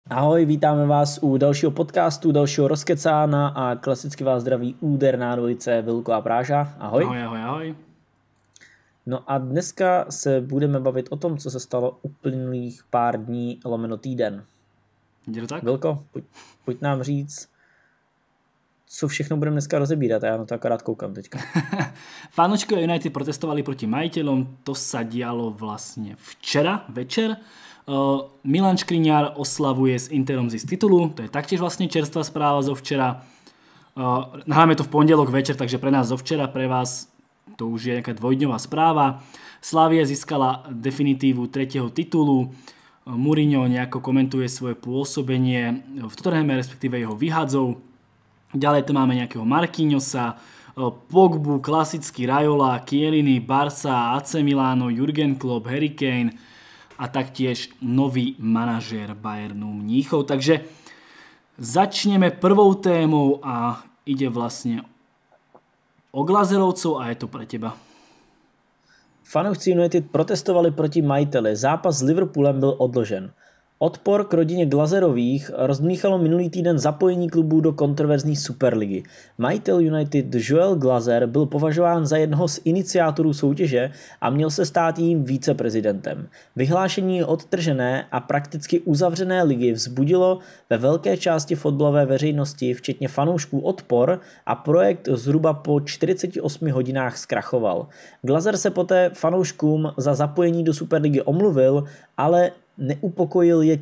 Ahoj, vítáme vás u dalšího podcastu, dalšího rozkecána a klasicky vás zdraví úder na dvojice Vilko a Práža. Ahoj. Ahoj. No a dneska se budeme bavit o tom, co se stalo uplynulých pár dní lomeno týden. Jde to tak? Vilko, pojď nám říct, co všechno budeme dneska rozebírat, já na to akorát koukám teďka. Fanúšikovia United protestovali proti majiteľom, to sa dialo vlastne včera večer. Milan Škriňar oslavuje s Interom z titulu, to je taktiež vlastne čerstvá správa zo včera. Nahráme to v pondelok večer, takže pre nás zo včera, pre vás to už je nejaká dvojdňová správa. Slavia získala definitívu 3. titulu. Mourinho nejako komentuje svoje pôsobenie v Tottenhame, respektíve jeho vyhadzov. Ďalej tu máme nejakého Marquinhosa, Pogbu, klasický Raiola, Chiellini, Barca, AC Milano, Jurgen Klopp, Harry Kane a taktiež nový manažér Bayernu Mníchov. Takže začneme prvou témou a ide vlastne o Glazerovcov a je to pre teba. Fanoušci United protestovali proti majiteli, zápas s Liverpoolem byl odložen. Odpor k rodině Glazerových rozdmíchalo minulý týden zapojení klubů do kontroverzní Superligy. Majitel United Joel Glazer byl považován za jednoho z iniciátorů soutěže a měl se stát jejím viceprezidentem. Vyhlášení odtržené a prakticky uzavřené ligy vzbudilo ve velké části fotbalové veřejnosti, včetně fanoušků, odpor a projekt zhruba po 48 hodinách zkrachoval. Glazer se poté fanouškům za zapojení do Superligy omluvil, ale neupokojil je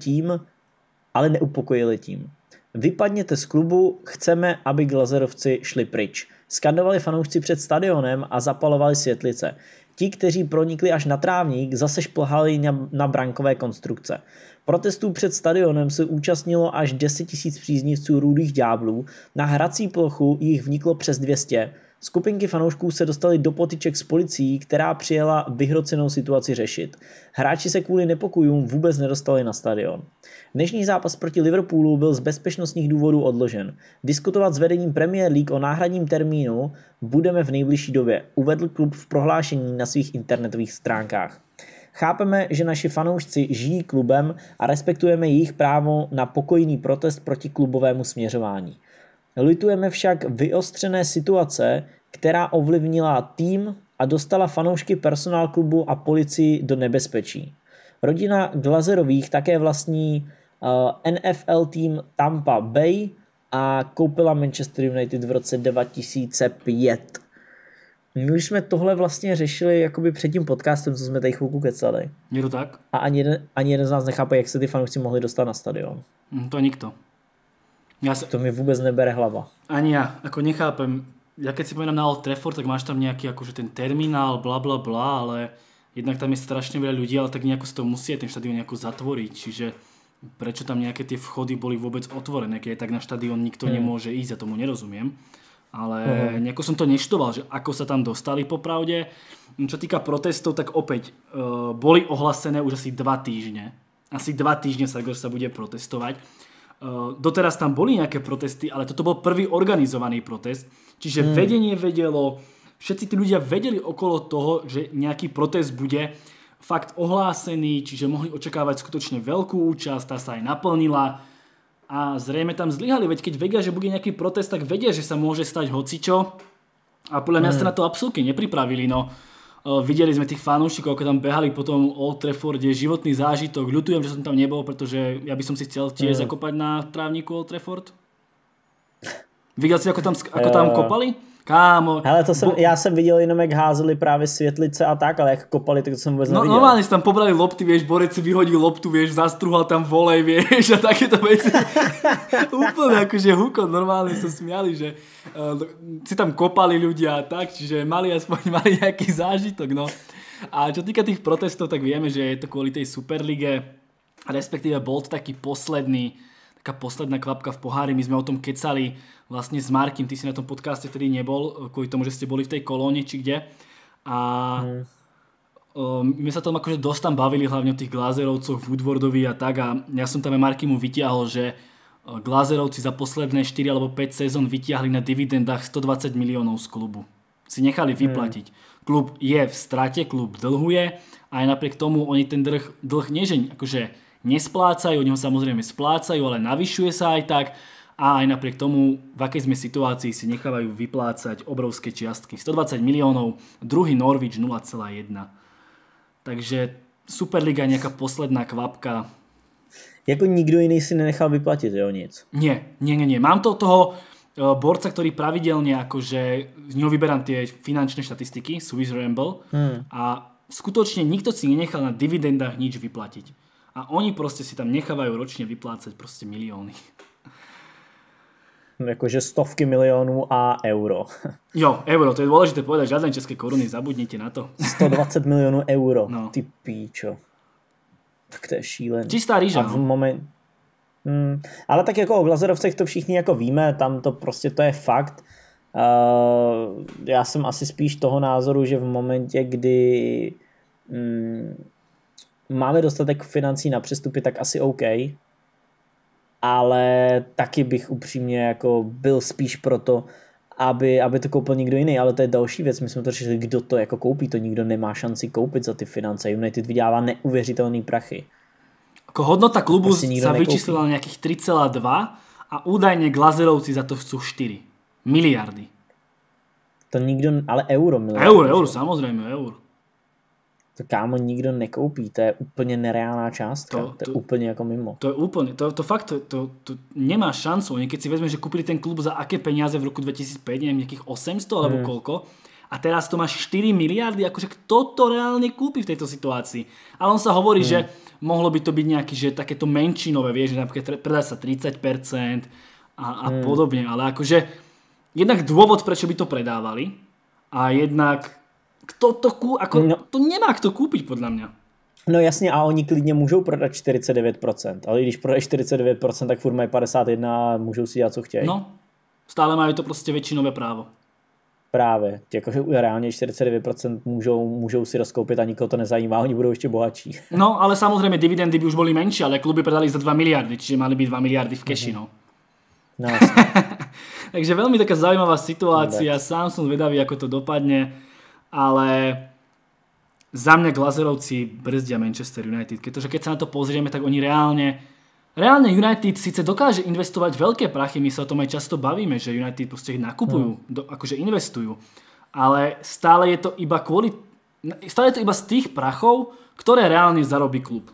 tím. Vypadněte z klubu, chceme, aby Glazerovci šli pryč. Skandovali fanoušci před stadionem a zapalovali světlice. Ti, kteří pronikli až na trávník, zase šplhali na brankové konstrukce. Protestů před stadionem se účastnilo až 10 000 příznivců Rudých ďáblů, na hrací plochu jich vniklo přes 200. Skupinky fanoušků se dostaly do potyček s policií, která přijela vyhrocenou situaci řešit. Hráči se kvůli nepokojům vůbec nedostali na stadion. Dnešní zápas proti Liverpoolu byl z bezpečnostních důvodů odložen. Diskutovat s vedením Premier League o náhradním termínu budeme v nejbližší době, uvedl klub v prohlášení na svých internetových stránkách. Chápeme, že naši fanoušci žijí klubem a respektujeme jejich právo na pokojný protest proti klubovému směřování. Litujeme však vyostřené situace, která ovlivnila tým a dostala fanoušky, personál klubu a policii do nebezpečí. Rodina Glazerových také vlastní NFL tým Tampa Bay a koupila Manchester United v roce 2005. My už jsme tohle vlastně řešili jakoby před tím podcastem, co jsme tady chvilku kecali. Je to tak? A ani jeden z nás nechápe, jak se ty fanoušci mohli dostat na stadion. To nikto. To mi vůbec nebere hlava. Ani ja, ako nechápem. Ja keď si poviem na Old Trafford, tak máš tam nejaký akože ten terminál, bla bla bla, ale jednak tam je strašne veľa ľudí, ale tak nejako si to musí ten štadión nejako zatvoriť, čiže prečo tam nejaké tie vchody boli vôbec otvorené, keď tak na štadión nikto nemôže ísť, ja tomu nerozumiem. Ale nejako som to neštoval, že ako sa tam dostali popravde. Čo týka protestov, tak opäť boli ohlasené už asi 2 týždne. Asi 2 týždne sa bude protestovať. Doteraz tam boli nejaké protesty, ale toto bol prvý organizovaný protest, čiže vedenie vedelo, všetci tí ľudia vedeli okolo toho, že nejaký protest bude fakt ohlásený, čiže mohli očakávať skutočne veľkú účasť, tá sa aj naplnila a zrejme tam zlyhali, veď keď vedia, že bude nejaký protest, tak vedia, že sa môže stať hocičo a podľa mňa sa na to absolútne nepripravili, no. Videli sme tých fanúšikov, ako tam behali po tom Old Trafforde, životný zážitok. Ľutujem, že som tam nebol, pretože ja by som si chcel tiež zakopať na trávniku Old Trafford. Viděl jsi, ako tam kopali? Kámo. Hele, já jsem viděl jenom, jak házeli právě světlice a tak, ale jak kopali, tak to jsem vůbec neviděl. Normálne si tam pobrali lopty, vieš, Borec si vyhodil loptu, vieš, zastruhal tam volej, vieš, a takéto veci. Úplne akože hukot, normálne sa smiali, že si tam kopali ľudia a tak, čiže mali nejaký zážitok, no. A čo týka tých protestov, tak vieme, že je to kvôli tej Superlige, respektíve bol to taký taká posledná kvapka v pohári. My sme o tom kecali vlastne s Markim, ty si na tom podcaste tedy nebol, kvôli tomu, že ste boli v tej kolóne či kde. A my sa tam akože dosť tam bavili, hlavne o tých Glazerovcoch, Woodwardovi a tak. A ja som tam aj Markimu vytiahol, že Glazerovci za posledné 4 alebo 5 sezón vytiahli na dividendách 120 miliónov z klubu. Si nechali vyplatiť. Klub je v strate, klub dlhuje a aj napriek tomu oni ten dlh nie, že akože nesplácajú, oni ho samozrejme splácajú, ale navyšuje sa aj tak a aj napriek tomu, v akej sme situácii, si nechávajú vyplácať obrovské čiastky. 120 miliónov, druhý Norwich 0,1. Takže Superliga je nejaká posledná kvapka. Jako nikdo jiný si nenechal vyplatit, jo, nic? Nie. Mám to toho borca, ktorý pravidelne akože z neho vyberám tie finančné štatistiky, Swiss Ramble, a skutočne nikto si nenechal na dividendách nič vyplatiť. A oni proste si tam nechávajú ročne vyplácať proste milióny. Jakože stovky milionů a euro. Jo, euro, to je dôležité povedať, žiadne české koruny, zabudnite na to. 120 milionů euro, no. Ty píčo. Tak to je šílený. Čistá rýža. A v moment... Ale tak jako o Glazerovcech to všichni jako víme, tam to prostě to je fakt. Já jsem asi spíš toho názoru, že v momentě, kdy máme dostatek financí na přestupy, tak asi OK. Ale taky bych upřímně jako byl spíš proto, aby to koupil někdo jiný, ale to je další věc. My jsme to řešili, kdo to jako koupí, to nikdo nemá šanci koupit za ty finance. United vydává neuvěřitelný prachy. Ako hodnota klubu sa vyčíslila na nejakých 3,2 a údajne Glazerovci za to chcú 4 miliardy. To nikdo, ale euro. Euro, samozrejme, euro. To kámo nikdo nekoupí, to je úplně nereálná částka, to je úplně jako mimo. To je úplne, to fakt, to nemá šancu. Oni keď si vezme, že kúpili ten klub za aké peniaze v roku 2005, neviem, nejakých 800 alebo koľko, a teraz to máš 4 miliardy, akože kto to reálne kúpi v tejto situácii? Ale on sa hovorí, že mohlo by to byť nejaký, že takéto menšinové, vieš, že napríklad predá sa 30% a podobne, ale akože jednak dôvod, prečo by to predávali a jednak to nemá kto kúpiť podľa mňa. No jasně, a oni klidně můžou prodat 49%, ale když prodají 49%, tak furt mají 51% a můžou si dělat, co chtějí. No, stále majú to proste väčšinové právo. Právě, jakože reálně 49% můžou si rozkoupit a nikoho to nezajímá, oni budou ještě bohatší. No, ale samozrejme dividendy by už boli menšie, ale kluby predali za 2 miliardy, čiže mali byť 2 miliardy v keši, no. No Takže veľmi taká zaujímavá situácia, sám som zvedavý, ako to dopadne, ale za mňa Glazerovci brzdia Manchester United, pretože keď sa na to pozrieme, tak oni reálne United síce dokáže investovať veľké prachy, my sa o tom aj často bavíme, že United proste ich nakupujú, akože investujú, ale stále je to iba z tých prachov, ktoré reálne zarobí klub.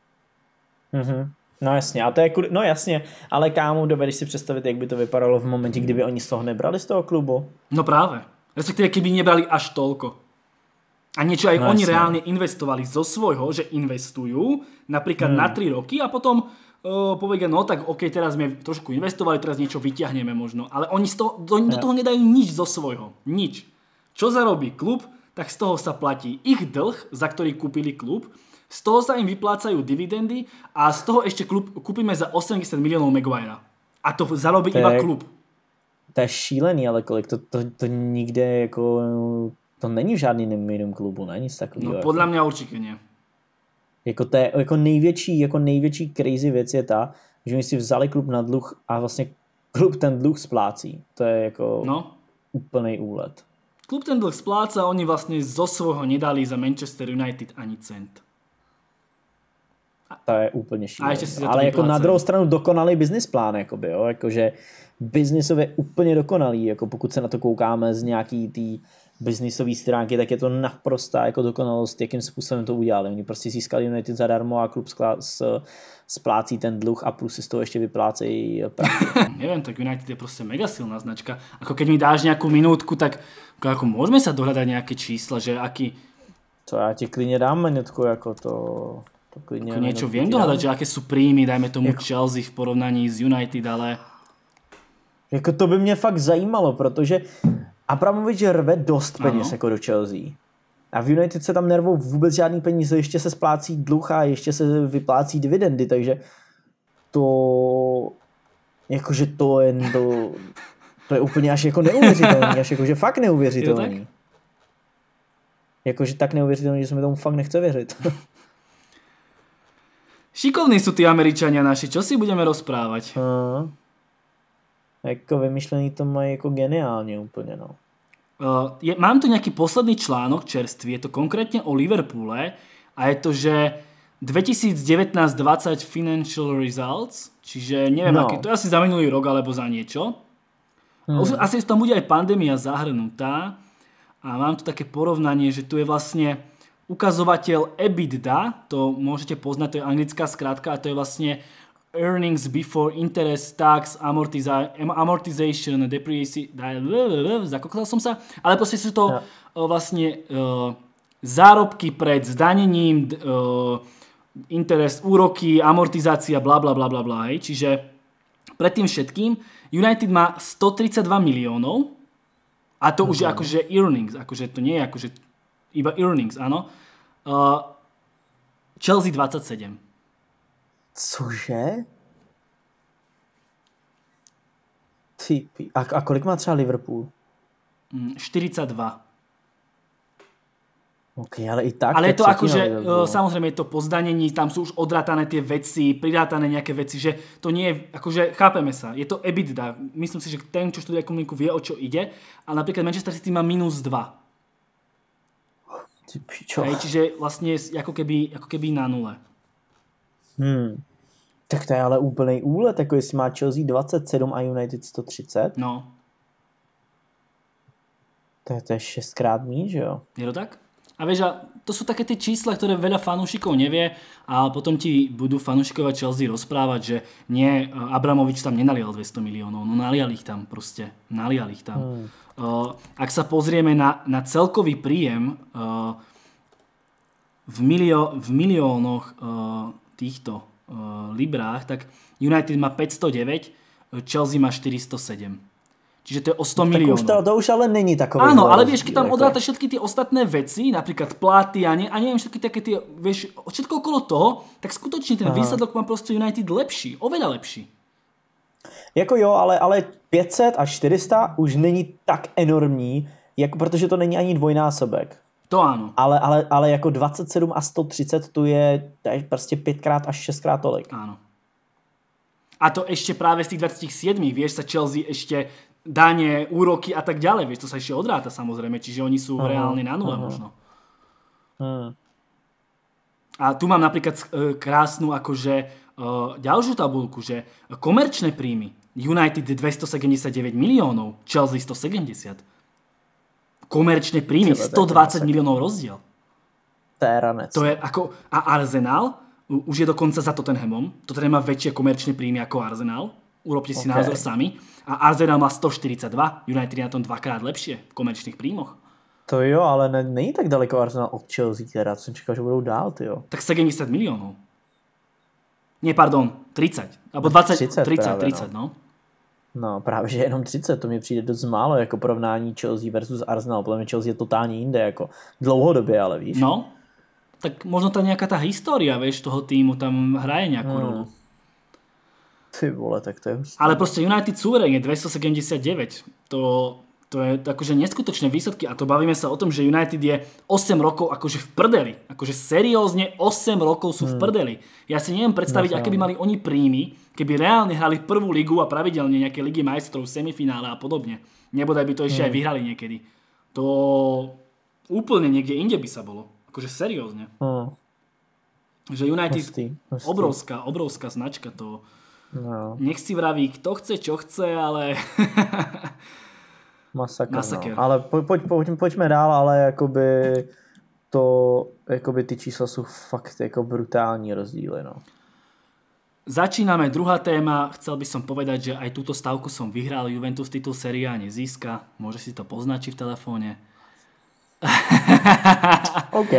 No jasně, a to je, no jasně, ale kámo, dovedeš si představit, jak by to vypadalo v momentě, kdyby oni z toho nebrali z toho klubu? No práve, respektíve keby nebrali až toľko. A niečo aj oni reálne investovali zo svojho, že investujú napríklad na 3 roky a potom povedia, no tak OK, teraz sme trošku investovali, teraz niečo vyťahneme možno, ale oni do toho nedajú nič zo svojho, nič. Čo zarobí klub, tak z toho sa platí ich dlh, za ktorý kúpili klub, z toho sa im vyplácajú dividendy a z toho ešte kúpime za 80 miliónov Maguirea. A to zarobí iba klub. To je šílený, ale kolik to nikde jako... To není v žádný minimum klubu, ne? Nic takového. No podľa mňa určite nie. Jako největší crazy věc je ta, že oni si vzali klub na dluh a vlastně klub ten dluh splácí. To je jako úplnej úlet. Klub ten dlh spláca, oni vlastne zo svojho nedali za Manchester United ani cent. To je úplně šílené. Ale jako na druhou stranu dokonalý business plán, jakoby, jo? Jakože biznisově úplně dokonalý, jako pokud se na to koukáme z nějaký tý biznisové stránky, tak je to naprostá jako dokonalost, jakým způsobem to udělali. Oni prostě získali United zadarmo a klub splácí ten dluh a plus si z toho ještě vyplácejí prachy. Neviem, tak United je prostě mega silná značka. Ako keď mi dáš nejakú minútku, tak ako môžeme sa dohľadať nejaké čísla, že aký... To já ti klidně dám minutku, jako to klidně... Ako niečo viem dohľadať, že aké sú príjmy, dajme tomu Chelsea v porovnaní s United, ale... Jako to by mě fakt zajímalo, protože Abramovič rve dost peněz jako do Chelsea. A v United se tam nervou vůbec žádný peníze, ještě se splácí dluh a ještě se vyplácí dividendy, takže to je úplně až jako neuvěřitelný, až jakože fakt neuvěřitelný. Jakože tak neuvěřitelný, že se mi tomu fakt nechce věřit. Šikovní sú tí Američania naši, čo si budeme rozprávať? Jako vymyšlený to mají jako geniálně úplně, no. Mám tu nejaký posledný článok čerstvý, je to konkrétne o Liverpoole a je to, že 2019-20 financial results, čiže neviem, aký, to je asi za minulý rok alebo za niečo. Asi tam bude aj pandémia zahrnutá a mám tu také porovnanie, že tu je vlastne ukazovateľ EBITDA, to môžete poznať, to je anglická skrátka a to je vlastne earnings before interest, tax, amortization, depreciation, zakoktal som sa, ale proste sú to vlastne zárobky pred zdanením, interest, úroky, amortizácia, bla bla bla bla bla, hej. Čiže pred tým všetkým United má 132 miliónov a to už je akože earnings, akože to nie je akože iba earnings, áno. Chelsea 27. Cože? A kolik má třeba Liverpool? 42. OK, ale i tak. Ale je to akože, samozrejme je to po zdanení, tam sú už odratané tie veci, pridátané nejaké veci, že to nie je, akože chápeme sa, je to EBITDA. Myslím si, že ten, čo študuje ekonomiku, vie, o čo ide, ale napríklad Manchester City má -2. Hej, čiže vlastne ako keby na nule. Tak to je ale úplnej úlet, jako jestli má Chelsea 27 a United 130. No. To je 6krát míň, že jo? Je to tak? A vieš, to sú také tie čísla, ktoré veľa fanúšikov nevie a potom ti budú fanúšikovia Chelsea rozprávať, že nie, Abramovič tam nenalial 200 miliónov, no nalial ich tam proste, nalial ich tam. Ak sa pozrieme na celkový príjem v miliónoch týchto librách, tak United má 509, Chelsea má 407. Čiže to je o 100 miliónov. To už ale není takové. Áno, ale vieš, keď tam odrátaš všetky tie ostatné veci, napríklad platy a neviem, všetky také tie, vieš, všetko okolo toho, tak skutočne ten výsledok má proste United lepší, oveľa lepší. Jako jo, ale 500 a 400 už není tak enormní, jako, protože to není ani dvojnásobek. To áno. Ale jako 27 a 130 to je prostě 5krát až 6krát tolik. Áno. A to ešte práve z tých 27, vieš, sa Chelsea ešte dáne, úroky a tak ďalej, vieš, to sa ešte odráta samozrejme, čiže oni sú reálne na nule možno. A tu mám napríklad krásnu akože ďalšiu tabuľku, že komerčné príjmy United 279 miliónov, Chelsea 170. Komerčné príjmy 120 miliónov rozdiel. To je ranec. To je ako, a Arsenal už je dokonca za Tottenhamom. Tottenham má väčšie komerčné príjmy ako Arsenal. Urobte si názor sami. A Arsenal má 142. United je na tom dvakrát lepšie v komerčných príjmoch. To jo, ale není tak daleko Arsenal od Chelsea, teda jsem čekal, že budou dál, tyjo. Tak 70 miliónov. Nie, pardon, 30. Alebo 20, 30, no. No, právě, že jenom 30, to mi přijde dost málo, jako porovnání Chelsea versus Arsenal. Podle mě Chelsea je totálně jinde, jako dlouhodobě, ale víš. No, tak možno tá nejaká tá história, vieš, toho týmu tam hraje nejakú rolu. Ty vole, tak to je hustý. Ale proste United suverene 279. To je akože neskutočné výsledky a to bavíme sa o tom, že United je 8 rokov akože v prdeli. Akože seriózne 8 rokov sú v prdeli. Ja si neviem predstaviť, aké by mali oni príjmy, keby reálne hrali prvú ligu a pravidelne nejaké ligy majstrov, semifinále a podobne. Nebodaj by to ešte aj vyhrali niekedy. To úplne niekde inde by sa bolo. Akože seriózne. Že United, obrovská značka to. No. Nech si vraví, kto chce, čo chce, ale... Masaker. No. Ale pojďme dál, ale jakoby ty čísla jsou fakt jako brutální rozdíly, no. Začíname, druhá téma. Chcel by som povedať, že aj túto stavku som vyhral. Juventus titul Serie A nezíska. Môže si to poznačiť v telefóne. OK.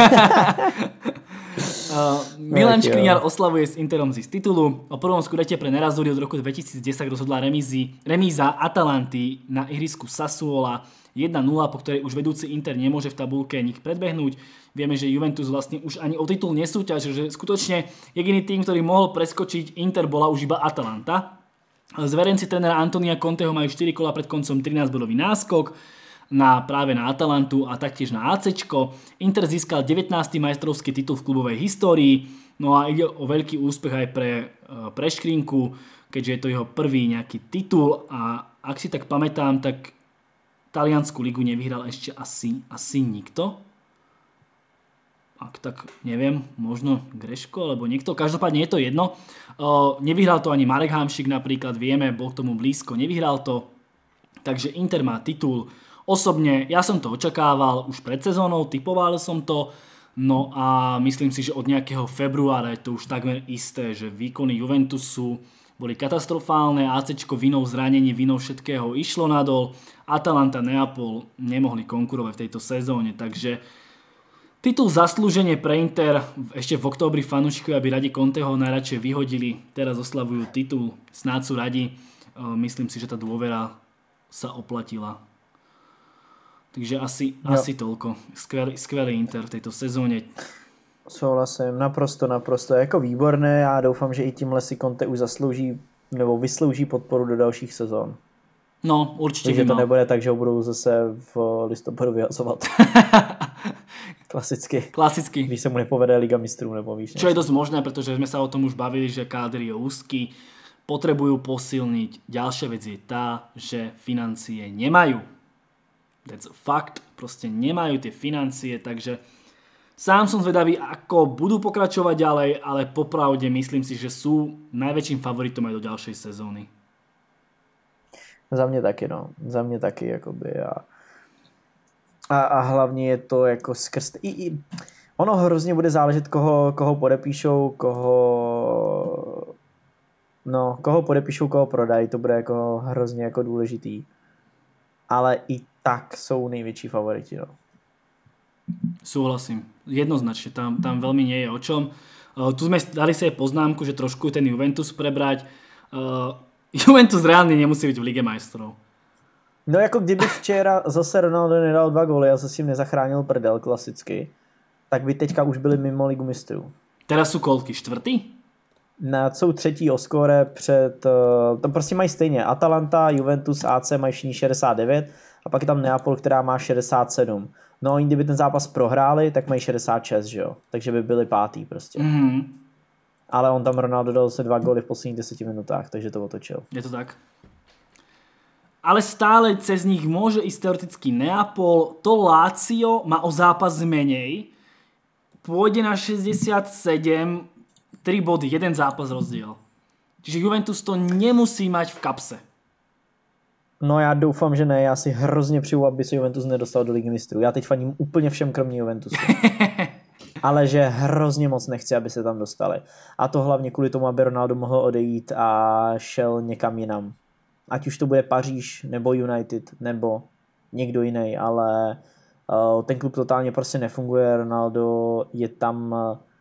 Milan Škriňar oslavuje s Interom z titulu. O prvom skurete pre Nerazzurri od roku 2010 rozhodla remíza Atalanty na ihrisku Sassuola 1-0, po ktorej už vedúci Inter nemôže v tabulke nik predbehnúť. Vieme, že Juventus vlastne už ani o titul nesúťažil, že skutočne jediný tým, ktorý mohol preskočiť Inter, bola už iba Atalanta. Zverenci trénera Antonia Conteho majú 4 kola pred koncom 13-bodový náskok práve na Atalantu a taktiež na ACčko. Inter získal 19. majstrovský titul v klubovej histórii, no a ide o veľký úspech aj pre Škrinku, keďže je to jeho prvý nejaký titul a ak si tak pamätám, tak taliansku ligu nevyhral ešte asi nikto. ak tak neviem, možno Greško alebo niekto, každopádne je to jedno. Nevyhral to ani Marek Hamšík napríklad, vieme, bol k tomu blízko, nevyhral to, takže Inter má titul. Osobne, ja som to očakával už pred sezónou, typoval som to, no a myslím si, že od nejakého februára je to už takmer isté, že výkony Juventusu boli katastrofálne, ACčko vinou zranení, vinou všetkého išlo nadol, Atalanta, Neapol nemohli konkurovať v tejto sezóne, takže titul zaslúženie pre Inter, ešte v októbri fanúšikovia by radi Conteho najradšej vyhodili, teraz oslavujú titul, snáď sú radi, myslím si, že tá dôvera sa oplatila. Takže asi toľko. Skvelý Inter v tejto sezóne. Souhlasím, naprosto, jako výborné. Já doufám, že i tímhle si Conte už zaslouží nebo vyslouží podporu do dalších sezon. No, určitě. Takže to nebude tak, že ho budou zase v listopadu vyhazovat. Klasicky. Když se mu nepovede Liga mistrů, nebo víš. Čo je dosť možné, pretože sme sa o tom už bavili, že káder je úzky, potrebujú posilniť. Ďalšia vec je tá, že financie nemajú. That's a fact. Proste nemajú tie financie, takže sám som zvedavý, ako budú pokračovať ďalej, ale popravde myslím si, že sú najväčším favoritom aj do ďalšej sezóny. Za mě taky, no. Za mě taky, jakoby. A hlavně je to jako skrz... Ono hrozně bude záležet, koho podepíšou, koho podepíšou, koho prodají. To bude jako hrozně jako důležitý. Ale i tak jsou největší favoriti, no. Súhlasím. Jednoznačne. Tam veľmi nie je o čom. Tu sme dali si aj poznámku, že trošku ten Juventus prebrať. Juventus reálne nemusí byť v Lige majstrov. No jako kdyby včera zase Ronaldo nedal 2 góly a zase jim nezachránil prdel klasicky, tak by teďka už byli mimo Ligu mistrů. Teraz sú koľky? 4? Jsou 3. o skóre před... To prostě mají stejně. Atalanta, Juventus, AC mají všichni 69 a pak je tam Neapol, která má 67. No oni kdyby ten zápas prohráli, tak mají 66, že jo? Takže by byli 5. prostě. Mm-hmm. Ale on tam Ronaldo dal se 2 góly v posledních 10 minutách, takže to otočil. Je to tak. Ale stále cez nich môže ísť teoreticky Neapol. To Lazio má o zápas menej. Pôjde na 67, 3 body, 1 zápas rozdiel. Čiže Juventus to nemusí mať v kapse. No já doufám, že ne. Já si hrozně přeju, aby se Juventus nedostal do Ligy mistrů. Já teď faním úplně všem kromě Juventusu. Ale že hrozně moc nechci, aby se tam dostali. A to hlavně kvůli tomu, aby Ronaldo mohl odejít a šel někam jinam. Ať už to bude Paříž, nebo United, nebo někdo jiný, ale ten klub totálně prostě nefunguje. Ronaldo je tam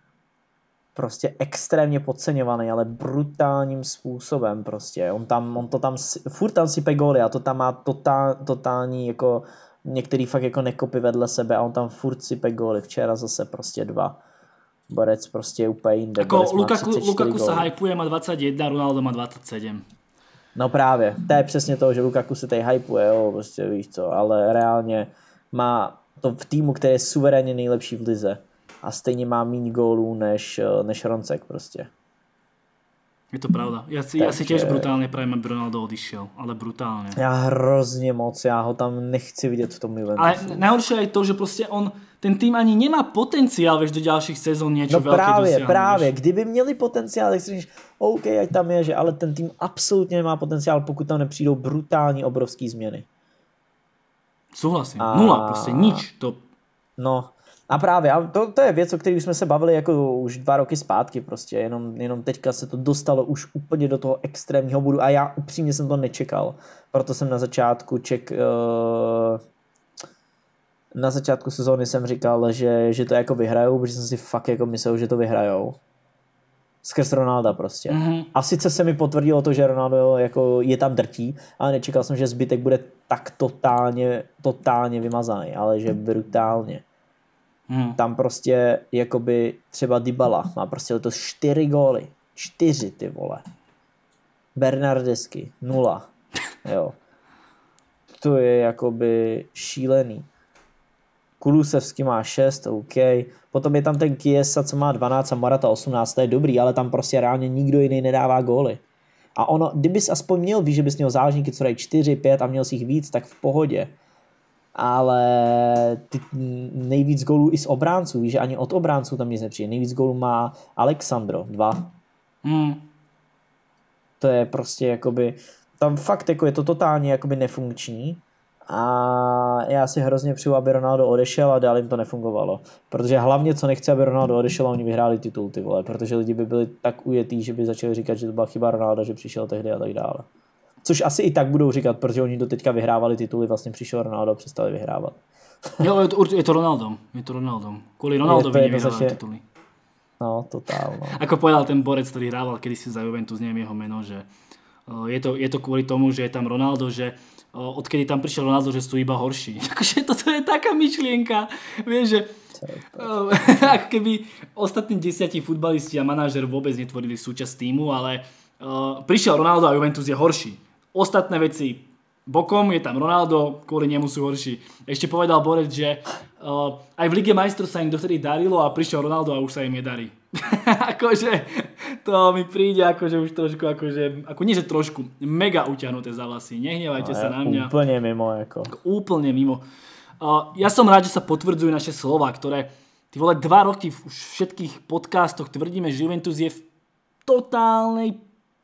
prostě extrémně podceňovaný, ale brutálním způsobem prostě. On to tam furt tam sype góly a to tam má totální jako některý fakt jako nekopy vedle sebe a on tam furt sype góly. Včera zase prostě 2. Borec prostě úplně jinde. Ako Lukaku sa hypuje, má 21, Ronaldo má 27. No právě, to je přesně to, že Lukaku se tady hypuje, jo, prostě víš co, ale reálně má to v týmu, který je suverénně nejlepší v lize a stejně má méně gólů než Roncek prostě. Je to pravda. Ja si tiež brutálne prajem, aby Ronaldo odišiel, ale brutálne. Já hrozně moc, já ho tam nechci vidět v tom Juventusu. Ale najhoršie je to, že prostě ten tým ani nemá potenciál, vieš, do ďalších sezón niečo veľké dosiahnuť. Právě, kdyby měli potenciál, tak si říkáš, OK, ať tam je, že, ale ten tým absolutně nemá potenciál, pokud tam nepřijdou brutální obrovský změny. Súhlasím. Nula, prostě nič. No, a právě, a to je věc, o které jsme se bavili jako už 2 roky zpátky prostě, jenom teďka se to dostalo už úplně do toho extrémního bodu a já upřímně jsem to nečekal, proto jsem na začátku sezóny jsem říkal, že to jako vyhrajou, protože jsem si fakt jako myslel, že to vyhrajou. Skrz Ronalda prostě. Mm-hmm. A sice se mi potvrdilo to, že Ronaldo jako je tam drtí, ale nečekal jsem, že zbytek bude tak totálně vymazaný, ale že brutálně. Tam prostě jakoby třeba Dybala má prostě letos 4 góly. 4 ty vole. Bernardeschi 0. Jo. To je jakoby šílený. Kulusevský má 6, OK. Potom je tam ten Chiesa, co má 12 a Morata 18, to je dobrý, ale tam prostě reálně nikdo jiný nedává góly. A ono, kdybys aspoň měl, víš, že bys měl záložníky, co dají 4, 5 a měl si jich víc, tak v pohodě. ale ty nejvíc gólů i z obránců, víš, že ani od obránců tam nic nepřijde. Nejvíc gólů má Alexandro, 2. To je prostě jakoby, tam fakt jako je to totálně jakoby nefunkční a já si hrozně přeju, aby Ronaldo odešel a dál jim to nefungovalo. Protože hlavně co nechci, aby Ronaldo odešel a oni vyhráli titul, ty vole, protože lidi by byli tak ujetý, že by začali říkat, že to byla chyba Ronalda, že přišel tehdy a tak dále. Což asi i tak budou říkat, protože oni do teďka vyhrávali tituly, vlastně přišel Ronaldo a přestali vyhrávat. Jo, je to Ronaldo. Kvôli Ronaldovi nevyhrávali tituly. No, totál. No. Ako povedal ten borec, ktorý hrával kedysi za Juventus, neviem jeho meno, že je to kvôli tomu, že je tam Ronaldo, že odkedy tam prišiel Ronaldo, že sú iba horší. Akože toto je taká myšlienka, vieš, že ako keby ostatní 10 futbalisti a manažer vôbec netvorili súčasť týmu, ale prišiel Ronaldo a Juventus je horší. Ostatné veci bokom, je tam Ronaldo, kvôli nemu sú horší. Ešte povedal borec, že aj v Lige majstrov sa im dovtedy darilo a prišiel Ronaldo a už sa im nedarí. Akože to mi príde akože už trošku ako nie že trošku, mega utiahnuté za vlasy. Nehnevajte sa na mňa. Úplne mimo. Úplne mimo. Ja som rád, že sa potvrdzujú naše slova, ktoré ty vole 2 roky v všetkých podcastoch tvrdíme, že Juventus je v totálnej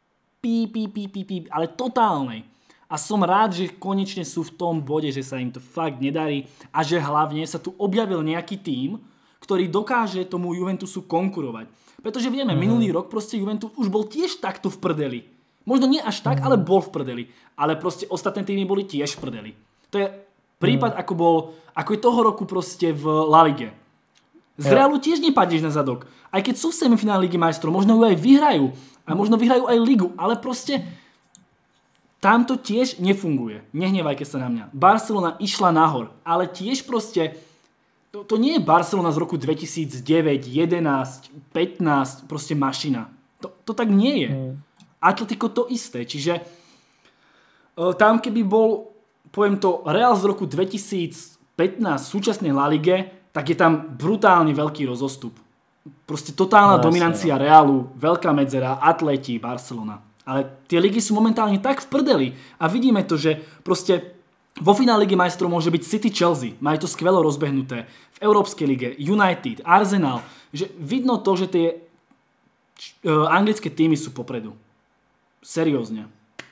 ale totálnej. A som rád, že konečne sú v tom bode, že sa im to fakt nedarí a že hlavne sa tu objavil nejaký tím, ktorý dokáže tomu Juventusu konkurovať. Pretože vieme, minulý rok proste Juventus už bol tiež takto v prdeli. Možno nie až tak, ale bol v prdeli. Ale proste ostatné týmy boli tiež v prdeli. To je prípad, ako je toho roku proste v La Lige. Z Realu tiež nepadneš na zadok. Aj keď sú v semifinále Ligy majstrov, možno ju aj vyhrajú. A možno vyhrajú aj ligu, ale proste tam to tiež nefunguje. Nehnevajte sa na mňa. Barcelona išla nahor, ale tiež proste to nie je Barcelona z roku 2009, 11, 15, proste mašina. To tak nie je. Atletico to isté, čiže tam keby bol, poviem to, Real z roku 2015 v súčasnej La Lige, tak je tam brutálne veľký rozostup. Proste totálna dominancia Realu, veľká medzera, Atleti, Barcelona. Ale tie ligy sú momentálne tak v prdeli a vidíme to, že proste vo finále Ligy majstrov môže byť City Chelsea, majú to skvelo rozbehnuté. V Európskej lige United, Arsenal, že vidno to, že tie anglické týmy sú popredu. Seriózne.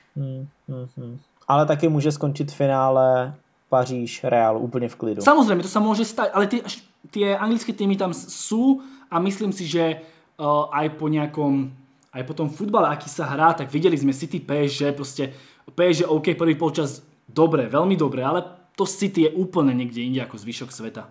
Ale taky môže skončiť v finále Paříž, Real úplne v klidu. Samozrejme, to sa môže stať, ale tie anglické týmy tam sú a myslím si, že aj po tom futbale, aký sa hrá, tak videli sme City PSG, proste PSG OK, prvý polčas dobre, veľmi dobre, ale to City je úplne niekde inde ako zvyšok sveta.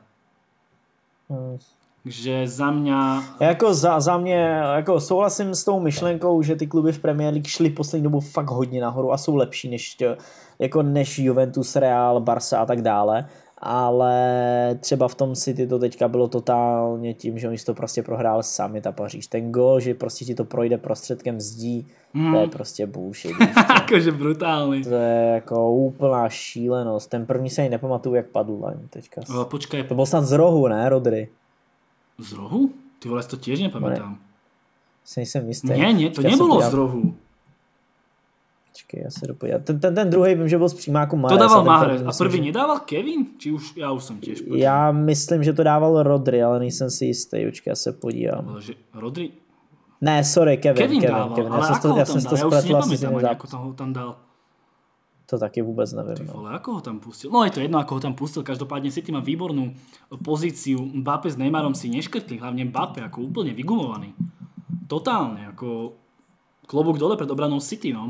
Takže za mňa... Za mě souhlasím s tou myšlenkou, že ty kluby v Premier League šly poslední dobu fakt hodně nahoru a jsou lepší než Juventus, Real, Barca a tak dále. Ale třeba v tom City to teďka bylo totálně tím, že oni si to prostě prohrál sami, ta Paříž. Ten gól, že prostě ti to projde prostředkem zdí, to je prostě bullshit. Akože brutálny. To je jako úplná šílenost. Ten první se ani nepamatuju, jak padl teďka. Počkaj. To byl snad z rohu, ne, Rodri? Z rohu? Ty vole, to tiež nepamätám. Nejsem jistý. Nie, to nebolo z rohu. Počkej, ja sa dopodím. Ten druhý vím, že byl z přímáku Mahrez. To dával Mahrez. A prvý nedával Kevin? Či už, ja už som tiež počul. Já myslím, že to dával Rodri, ale nejsem si jistý. Počkej, já se podívám. Ale že Rodri? Ne, sorry, Kevin dával, ale ako ho tam dal? Ja už si nepamätám ani, ako ho tam dal. To taky vůbec nevím. Ty vole, ako ho tam pustil? No je to jedno, ako ho tam pustil. Každopádne City má výbornú pozíciu. Mbappé s Neymarom si neškrtli. Hlavne Mbappé, ako úplne vygumovaný. Totálne, ako klobúk dole pred obranou City, no.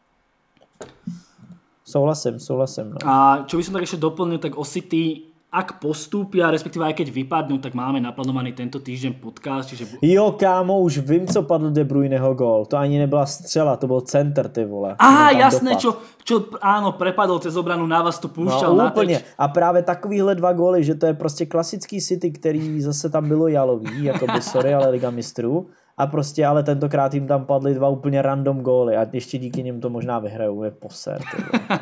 Souhlasím. No. A čo by som tak ešte doplnil, tak o City, ak postúpia, respektíve aj keď vypadnú, tak máme naplánovaný tento týždeň podcast. Čiže... Jo, kámo, už vím, co padl De Bruyneho gól. To ani nebyla střela, to byl center, ty vole. Aha, jasné, čo áno, prepadol cez obranu, na vás to púšťal na úplně. A právě takovýhle 2 góly, že to je prostě klasický City, který zase tam bylo jalový, jako by sorry, ale Liga mistrů. A prostě, ale tentokrát jim tam padly 2 úplně random góly a ještě díky nim to možná vyhrajou. Je poser, ty vole.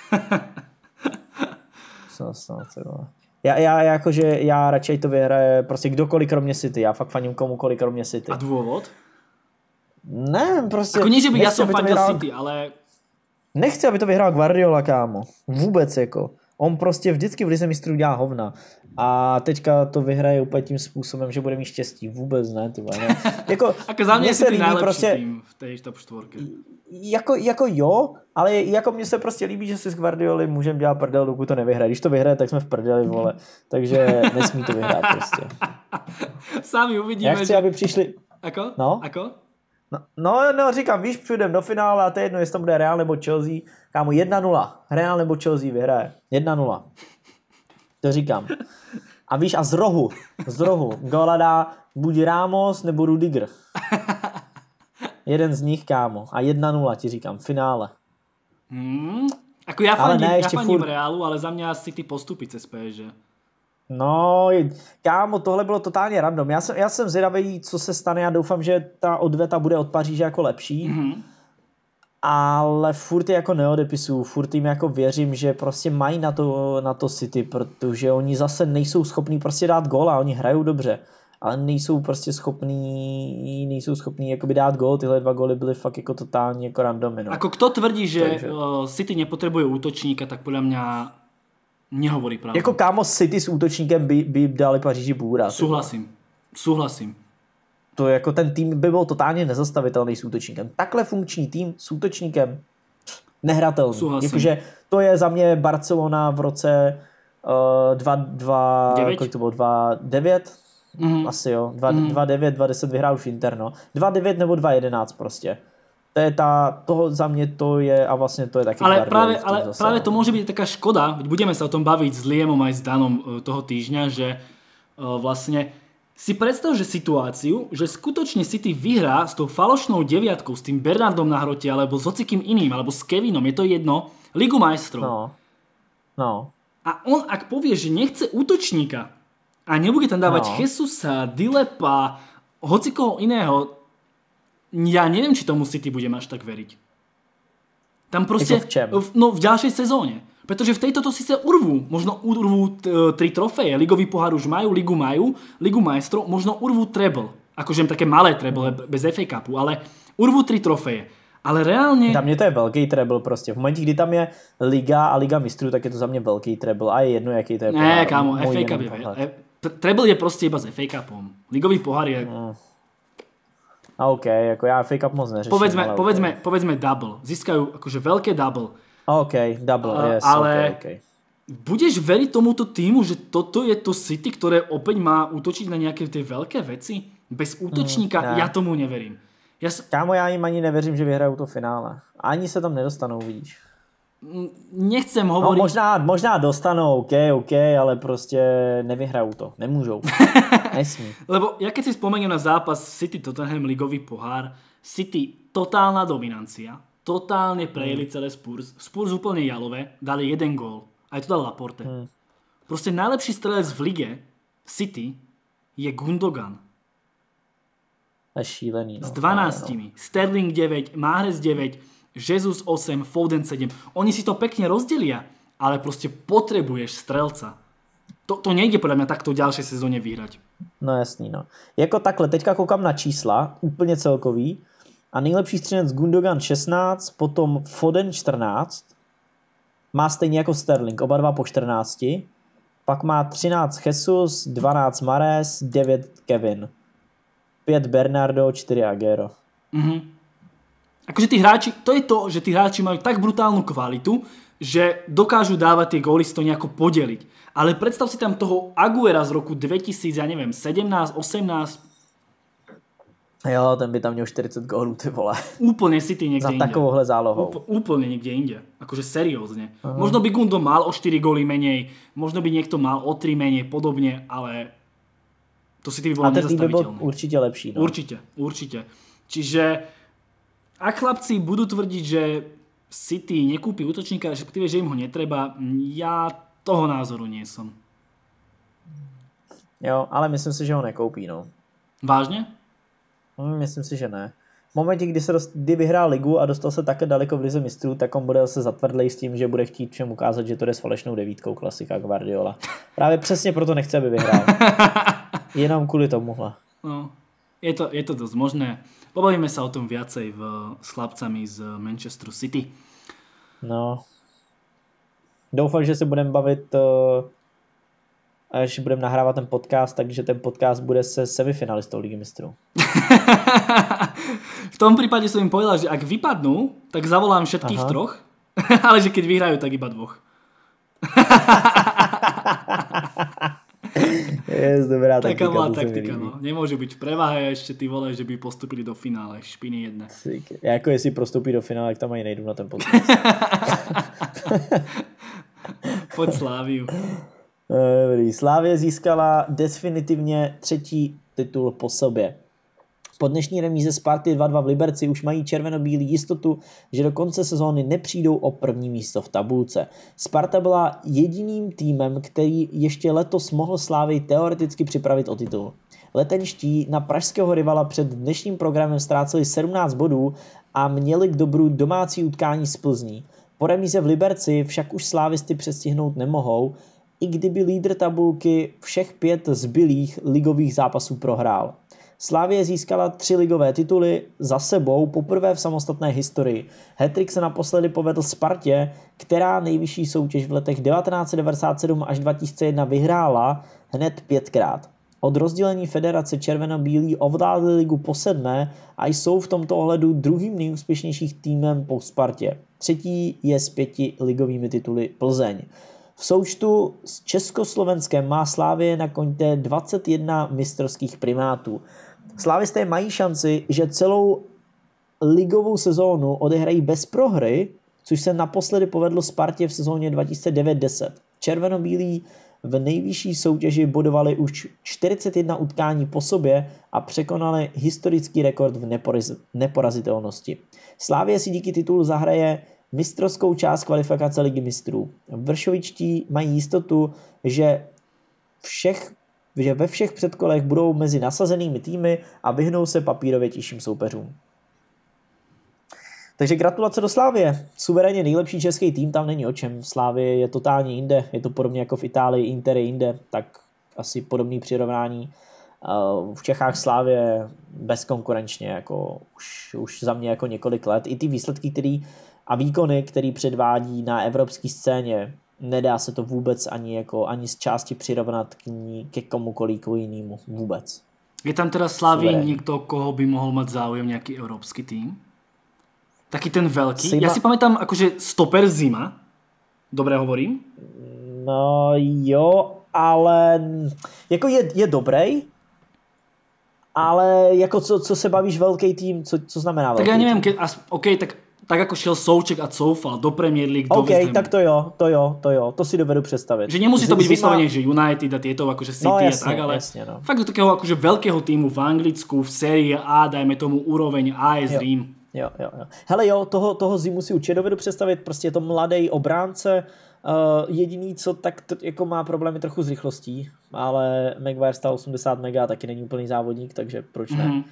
Já radšej to vyhraje prostě kdokoliv kromě City. Já fakt faním komukoliv kromě City. A důvod? Ne, prostě... Ako nie, že by ja som fandil City, ale... Nechci, aby to vyhrál Guardiola, kámo. Vůbec jako. On prostě vždycky v lize mistrů dělá hovna. A teďka to vyhraje úplně tím způsobem, že bude mít štěstí. Vůbec ne, ty vole. Jako za mě se líbí nejlepší prostě, tým v té top 4. Jako jo, ale jako mně se prostě líbí, že si s Guardioli můžeme dělat prdel, dokud to nevyhraje. Když to vyhraje, tak jsme v prdeli, vole. Takže nesmí to vyhrát prostě. Sami uvidíme. Já chci, aby přišli... Ako? No? Ako? No, říkám, víš, půjdeme do finále a to je jedno, jestli tam bude Real nebo Chelsea. Kámo, 1-0. Real nebo Chelsea vyhraje. 1-0. To říkám. A víš, a z rohu góla dá buď Ramos nebo Rudiger. Jeden z nich, kámo. A 1-0 ti říkám, finále. Ako ja fandím Realu, ale za mňa City postupí cez PSG. No, kámo, tohle bylo totálně random. Já jsem zvědavý, co se stane. Já doufám, že ta odveta bude od Paříže jako lepší. Ale furt je jako neodepisuju. Furt jim jako věřím, že prostě mají na to City, protože oni zase nejsou schopní prostě dát gól a oni hrajou dobře. Ale nejsou prostě schopní jakoby dát gól. Tyhle 2 góly byly fakt jako totálně jako random. No. Ako kto tvrdí, že City nepotrebuje útočníka, tak podľa mňa nehovorí pravdu. Jako kámo City s útočníkem by dali Paříži bůra. Súhlasím. To jako ten tým by byl totálně nezastavitelný s útočníkem. Takhle funkční tým s útočníkem nehratelný. Jakože to je za mě Barcelona v roce 2-9. Asi jo. 2-9, 2-10 vyhrál už Inter, no. 2-9 nebo 2-11 prostě. To je za mě to je a vlastně to je taky ale práve to môže byť taká škoda, budeme sa o tom baviť s Liamom aj s Danom toho týždňa, že vlastne si predstav, že situáciu, že skutočne City vyhrá s tou falošnou deviatkou, s tým Bernardom na hrote, alebo s hocikým iným, alebo s Kevinom, je to jedno, Ligu majstrov. No. A on, ak povie, že nechce útočníka a nebude tam dávať Jesusa, Dilepa, hocikoho iného, ja neviem, či tomu City budem až tak veriť. Tam proste... Jako v čem? No v ďalšej sezóne. Pretože v tejto to síce možno urvú 3 trofeje. Ligový pohár už majú, Ligu majstrov, možno urvú treble. Akože také malé treble, bez FA Cupu, ale urvú 3 trofeje. Ale reálne... Za mě to je velký treble prostě. V momentě, kdy tam je Liga a Liga mistrů, tak je to za mě velký treble. A je jedno, jaký to je pohár. Ne, kámo, FA Cup je... Treble je prostě iba s FA Cupom. Ligový pohár je... A OK, jako já FA Cup moc neřeším. Povedzme double. Získajú akože veľké double. OK, double, yes. Ale okay. Budeš veriť tomuto týmu, že toto je to City, ktoré opäť má útočiť na nejaké tie veľké veci? Bez útočníka? Ja tomu neverím. Kámo, já jim ani nevěřím, že vyhrajou to finále. Ani se tam nedostanou, vidíš. Nechcem hovoriť... No, možná dostanou, OK, ale prostě nevyhrajou to. Nemůžou. Nesmí. Lebo ja keď si spomeniem na zápas City Tottenham ligový pohár, City totálna dominancia, totálne prejeli celé Spurs. Spurs úplne jalové, dali 1 gól. Aj to dal Laporte. Proste najlepší strelec v lige City je Gundogan. To je šílený. No. S 12. Sterling 9, Mahrez 9, Jesus 8, Foden 7. Oni si to pekne rozdelia, ale proste potrebuješ strelca. To nejde podľa mňa takto v ďalšej sezóne vyhrať. No jasný, no. Jako takhle, teďka koukám na čísla, úplně celkový. A nejlepší střelec Gundogan 16, potom Foden 14. Má stejně jako Sterling, oba dva po 14. Pak má 13 Jesus, 12 Mahrez, 9 Kevin. 5 Bernardo, 4 Aguero. Akože tí hráči, to je to, že tí hráči majú tak brutálnu kvalitu, že dokážu dávať tie góly si to nejako podeliť. Ale predstav si tam toho Aguera z roku 2000, ja neviem, 17, 18. Jo, ten by tam měl 40 gólů, ty vole. Úplne City niekde inde. Za takovouhle zálohou. Úplne niekde inde. Akože seriózne. Možno by Gundo mal o 4 góly menej, možno by niekto mal o 3 menej, podobne, ale to City by bolo nezastaviteľné. A ten tým by bol určite lepší. No. Určite. Čiže ak chlapci budú tvrdiť, že City nekúpi útočníka, respektíve, že im ho netreba, ja toho názoru nie som. Jo, ale myslím si, že ho nekoupí, no. Vážně? Myslím si, že ne. V momentě, kdy vyhrál ligu a dostal se také daleko v lize mistrů, tak on bude zase zatvrdlej s tím, že bude chtít všem ukázat, že to jde s falešnou 9, klasika Guardiola. Právě přesně proto nechce, aby vyhrál. Jenom kvůli tomuhle. No, je to dosť možné. Pobavíme sa o tom viacej s chlapcami z Manchesteru City. No. Doufám, že se budeme bavit, až budeme nahrávat ten podcast, takže ten podcast bude se semifinalistou Ligy mistrů. V tom prípade som im povedal, že ak vypadnú, tak zavolám všetkých troch, ale že keď vyhrajú, tak iba dvoch. Je dobrá taká taktika. Taká taktika, no. Nemôže byť v prevahe a ešte ty vole, že by postupili do finále. Špiny jedné. Jako jestli prostupí do finále, tak tam ani nejdu na ten podcast. Poď Sláviu. Dobrý. Slávie získala definitivně 3. titul po sobě. Po dnešní remíze Sparty 2-2 v Liberci už mají červenobílí jistotu, že do konce sezóny nepřijdou o první místo v tabulce. Sparta byla jediným týmem, který ještě letos mohl Slávii teoreticky připravit o titul. Letenští na pražského rivala před dnešním programem ztráceli 17 bodů a měli k dobru domácí utkání z Plzní. Po remíze v Liberci však už slávisty přestihnout nemohou, i kdyby lídr tabulky všech 5 zbylých ligových zápasů prohrál. Slavie získala 3 ligové tituly za sebou poprvé v samostatné historii. Hattrick se naposledy povedl Spartě, která nejvyšší soutěž v letech 1997 až 2001 vyhrála hned 5krát. Od rozdělení federace červeno-bílí ovládli ligu po 7. a jsou v tomto ohledu druhým nejúspěšnějším týmem po Spartě. Třetí je s 5 ligovými tituly Plzeň. V součtu s Československem má Slavie na kontě 21 mistrovských primátů. Slávisté mají šanci, že celou ligovou sezónu odehrají bez prohry, což se naposledy povedlo Spartě v sezóně 2009-10. Červenobílí v nejvyšší soutěži bodovali už 41 utkání po sobě a překonali historický rekord v neporazitelnosti. Slavie si díky titulu zahraje mistrovskou část kvalifikace Ligy mistrů. Vršovičtí mají jistotu, že ve všech předkolech budou mezi nasazenými týmy a vyhnou se papírově těžším soupeřům. Takže gratulace do Slavie. Suverénně nejlepší český tým, tam není o čem. Slavie je totálně jinde, je to podobně jako v Itálii, Inter je jinde, tak asi podobný přirovnání. V Čechách Slavie bezkonkurenčně, jako už za mě jako několik let. I ty výsledky, a výkony, který předvádí na evropské scéně, nedá se to vůbec ani z části přirovnat ke komukoliv jinému. Vůbec. Je tam teda Slavii někdo, koho by mohl mať záujem nějaký evropský tým? Taký ten veľký? Ja si pamätám akože stoper Zima. Dobre hovorím? No jo, ale jako je dobrý, ale jako co se bavíš velký tým, co znamená velký tak ja neviem, tým? tak ako šiel Souček a coufal do Premier League, do West Hamu. Tak to jo, to si dovedu představit. Že nemusí to byť vyslovene, že United a tieto akože City jasne, a tak, ale jasne, no. Fakt do takého akože veľkého týmu v Anglicku, v sérii A, dajme tomu úroveň AS Rím. Jo. Hele jo, toho Zimu si určitě dovedu představit, prostě je to mladý obránce, jediný, co tak jako má problémy trochu s rychlostí, ale Maguire stál 80 mega, taky není úplný závodník, takže proč ne.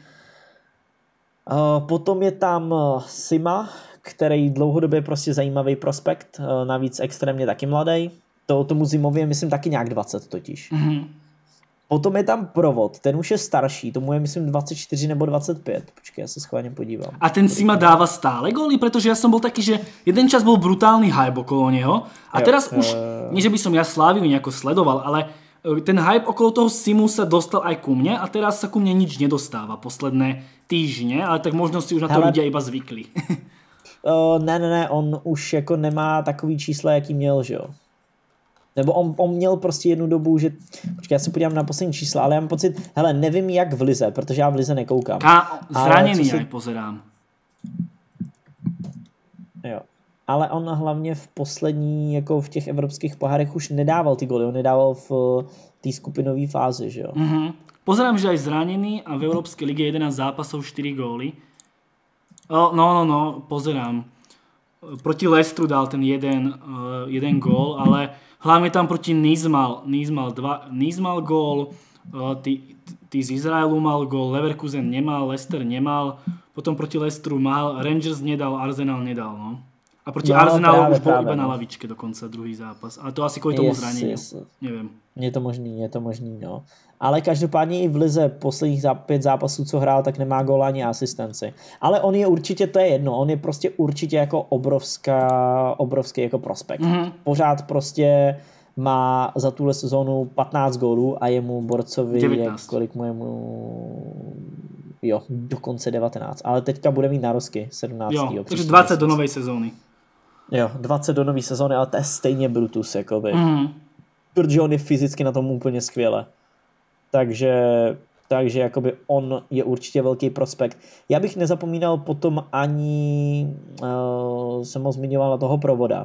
Potom je tam Sima, který dlouhodobě prostě zajímavý prospekt, navíc extrémně taky mladý. Tomu Zimovi je myslím taky nějak 20 totiž. Potom je tam Provod, ten už je starší, tomu je myslím 24 nebo 25. Počkej, ja sa schválne podívam. A ten Sima dáva stále góly? Pretože ja som bol taký, že jeden čas bol brutálny hype okolo neho a teraz už, nie že by som ja Sláviu nejako sledoval, ale ten hype okolo toho Simu sa dostal aj ku mne a teraz sa ku mne nič nedostáva posledné týždne, ale tak možno si už na to ľudia iba zvykli. Ne, on už jako nemá takový čísla, jaký měl, že jo. Nebo on měl prostě jednu dobu, že... Počkej, já se podívám na poslední čísla, ale já mám pocit, hele, nevím jak v lize, protože já v lize nekoukám. A zraněný aj pozerám. Jo. Ale on hlavně v poslední, jako v těch evropských pohárech už nedával ty góly, on nedával v té skupinové fázi, že jo. Pozerám, že aj zranený a v Európskej lige 11 zápasov 4 góly. No, pozerám. Proti Leicesteru dal ten jeden gól, ale hlavne tam proti Nizmal gól, tí z Izraelu mal gól, Leverkusen nemal, Leicester nemal, potom proti Leicesteru mal, Rangers nedal, Arsenal nedal, no. A A proti Arsenalu už bol iba na lavičke dokonca druhý zápas. Ale to asi kvôli tomu zraneniu. Neviem. Je to možný, no. Ale každopádně i v lize posledních 5 zápasů, co hrál, tak nemá gól ani asistenci. Ale on je určitě, to je jedno, on je prostě určitě jako obrovský jako prospekt. Pořád prostě má za tuhle sezónu 15 gólů a je mu borcovi, kolik mu je jo, dokonce 19. Ale teďka bude mít nározky 17. Jo, takže 20 do nové sezóny. Jo, 20 do nové sezóny, ale to je stejně Brutus, jakoby. Protože on je fyzicky na tom úplně skvěle. Takže jakoby on je určitě velký prospekt. Já bych nezapomínal potom ani, jsem ho zmiňoval na toho Provoda,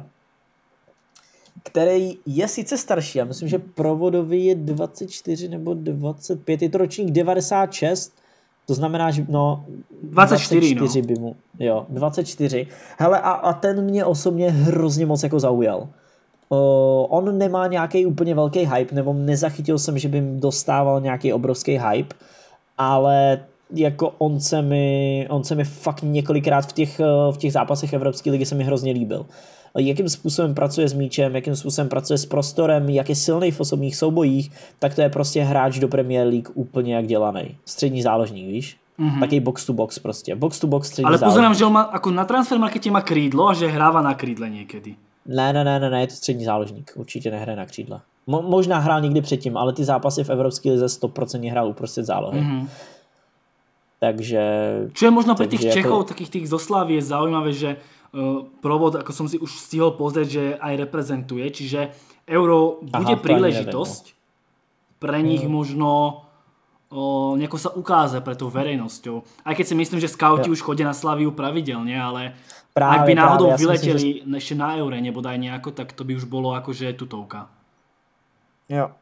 který je sice starší, já myslím, že Provodovi je 24 nebo 25, je to ročník 96, to znamená, že 24 by mu, jo, 24. Hele, a ten mě osobně hrozně moc jako zaujal. On nemá nějaký úplně velký hype, nebo nezachytil jsem, že by dostával nějaký obrovský hype, ale jako on se mi fakt několikrát v těch zápasech Evropské ligy se mi hrozně líbil. Jakým způsobem pracuje s míčem, jakým způsobem pracuje s prostorem, jak je silný v osobních soubojích, tak to je prostě hráč do Premier League úplně jak dělaný. Střední záložník, víš? Taký box to box prostě. Box to box střední záložník. Ale pozerám, že on má, ako na Transfermarkete má krídlo a že hráva na krídle niekedy. Ne, je to střední záložník. Určitě nehraje na křídle. Možná hrál někdy předtím, ale ty zápasy v Evropské lize 100% hrál uprostřed zálohy. Takže... Čo je možno pre tých Čechov, takých tých zo Slávy, je zaujímavé, že Provod, ako som si už stihol pozrieť, že aj reprezentuje, čiže Euro bude príležitosť pre nich možno nejako sa ukáže pre tou verejnosťou. Aj keď si myslím, že skauti už chodia na Slaviu pravidelne, ale ak by náhodou vyleteli ešte na Eure nebodaj nejako, tak to by už bolo akože tutovka. Jo.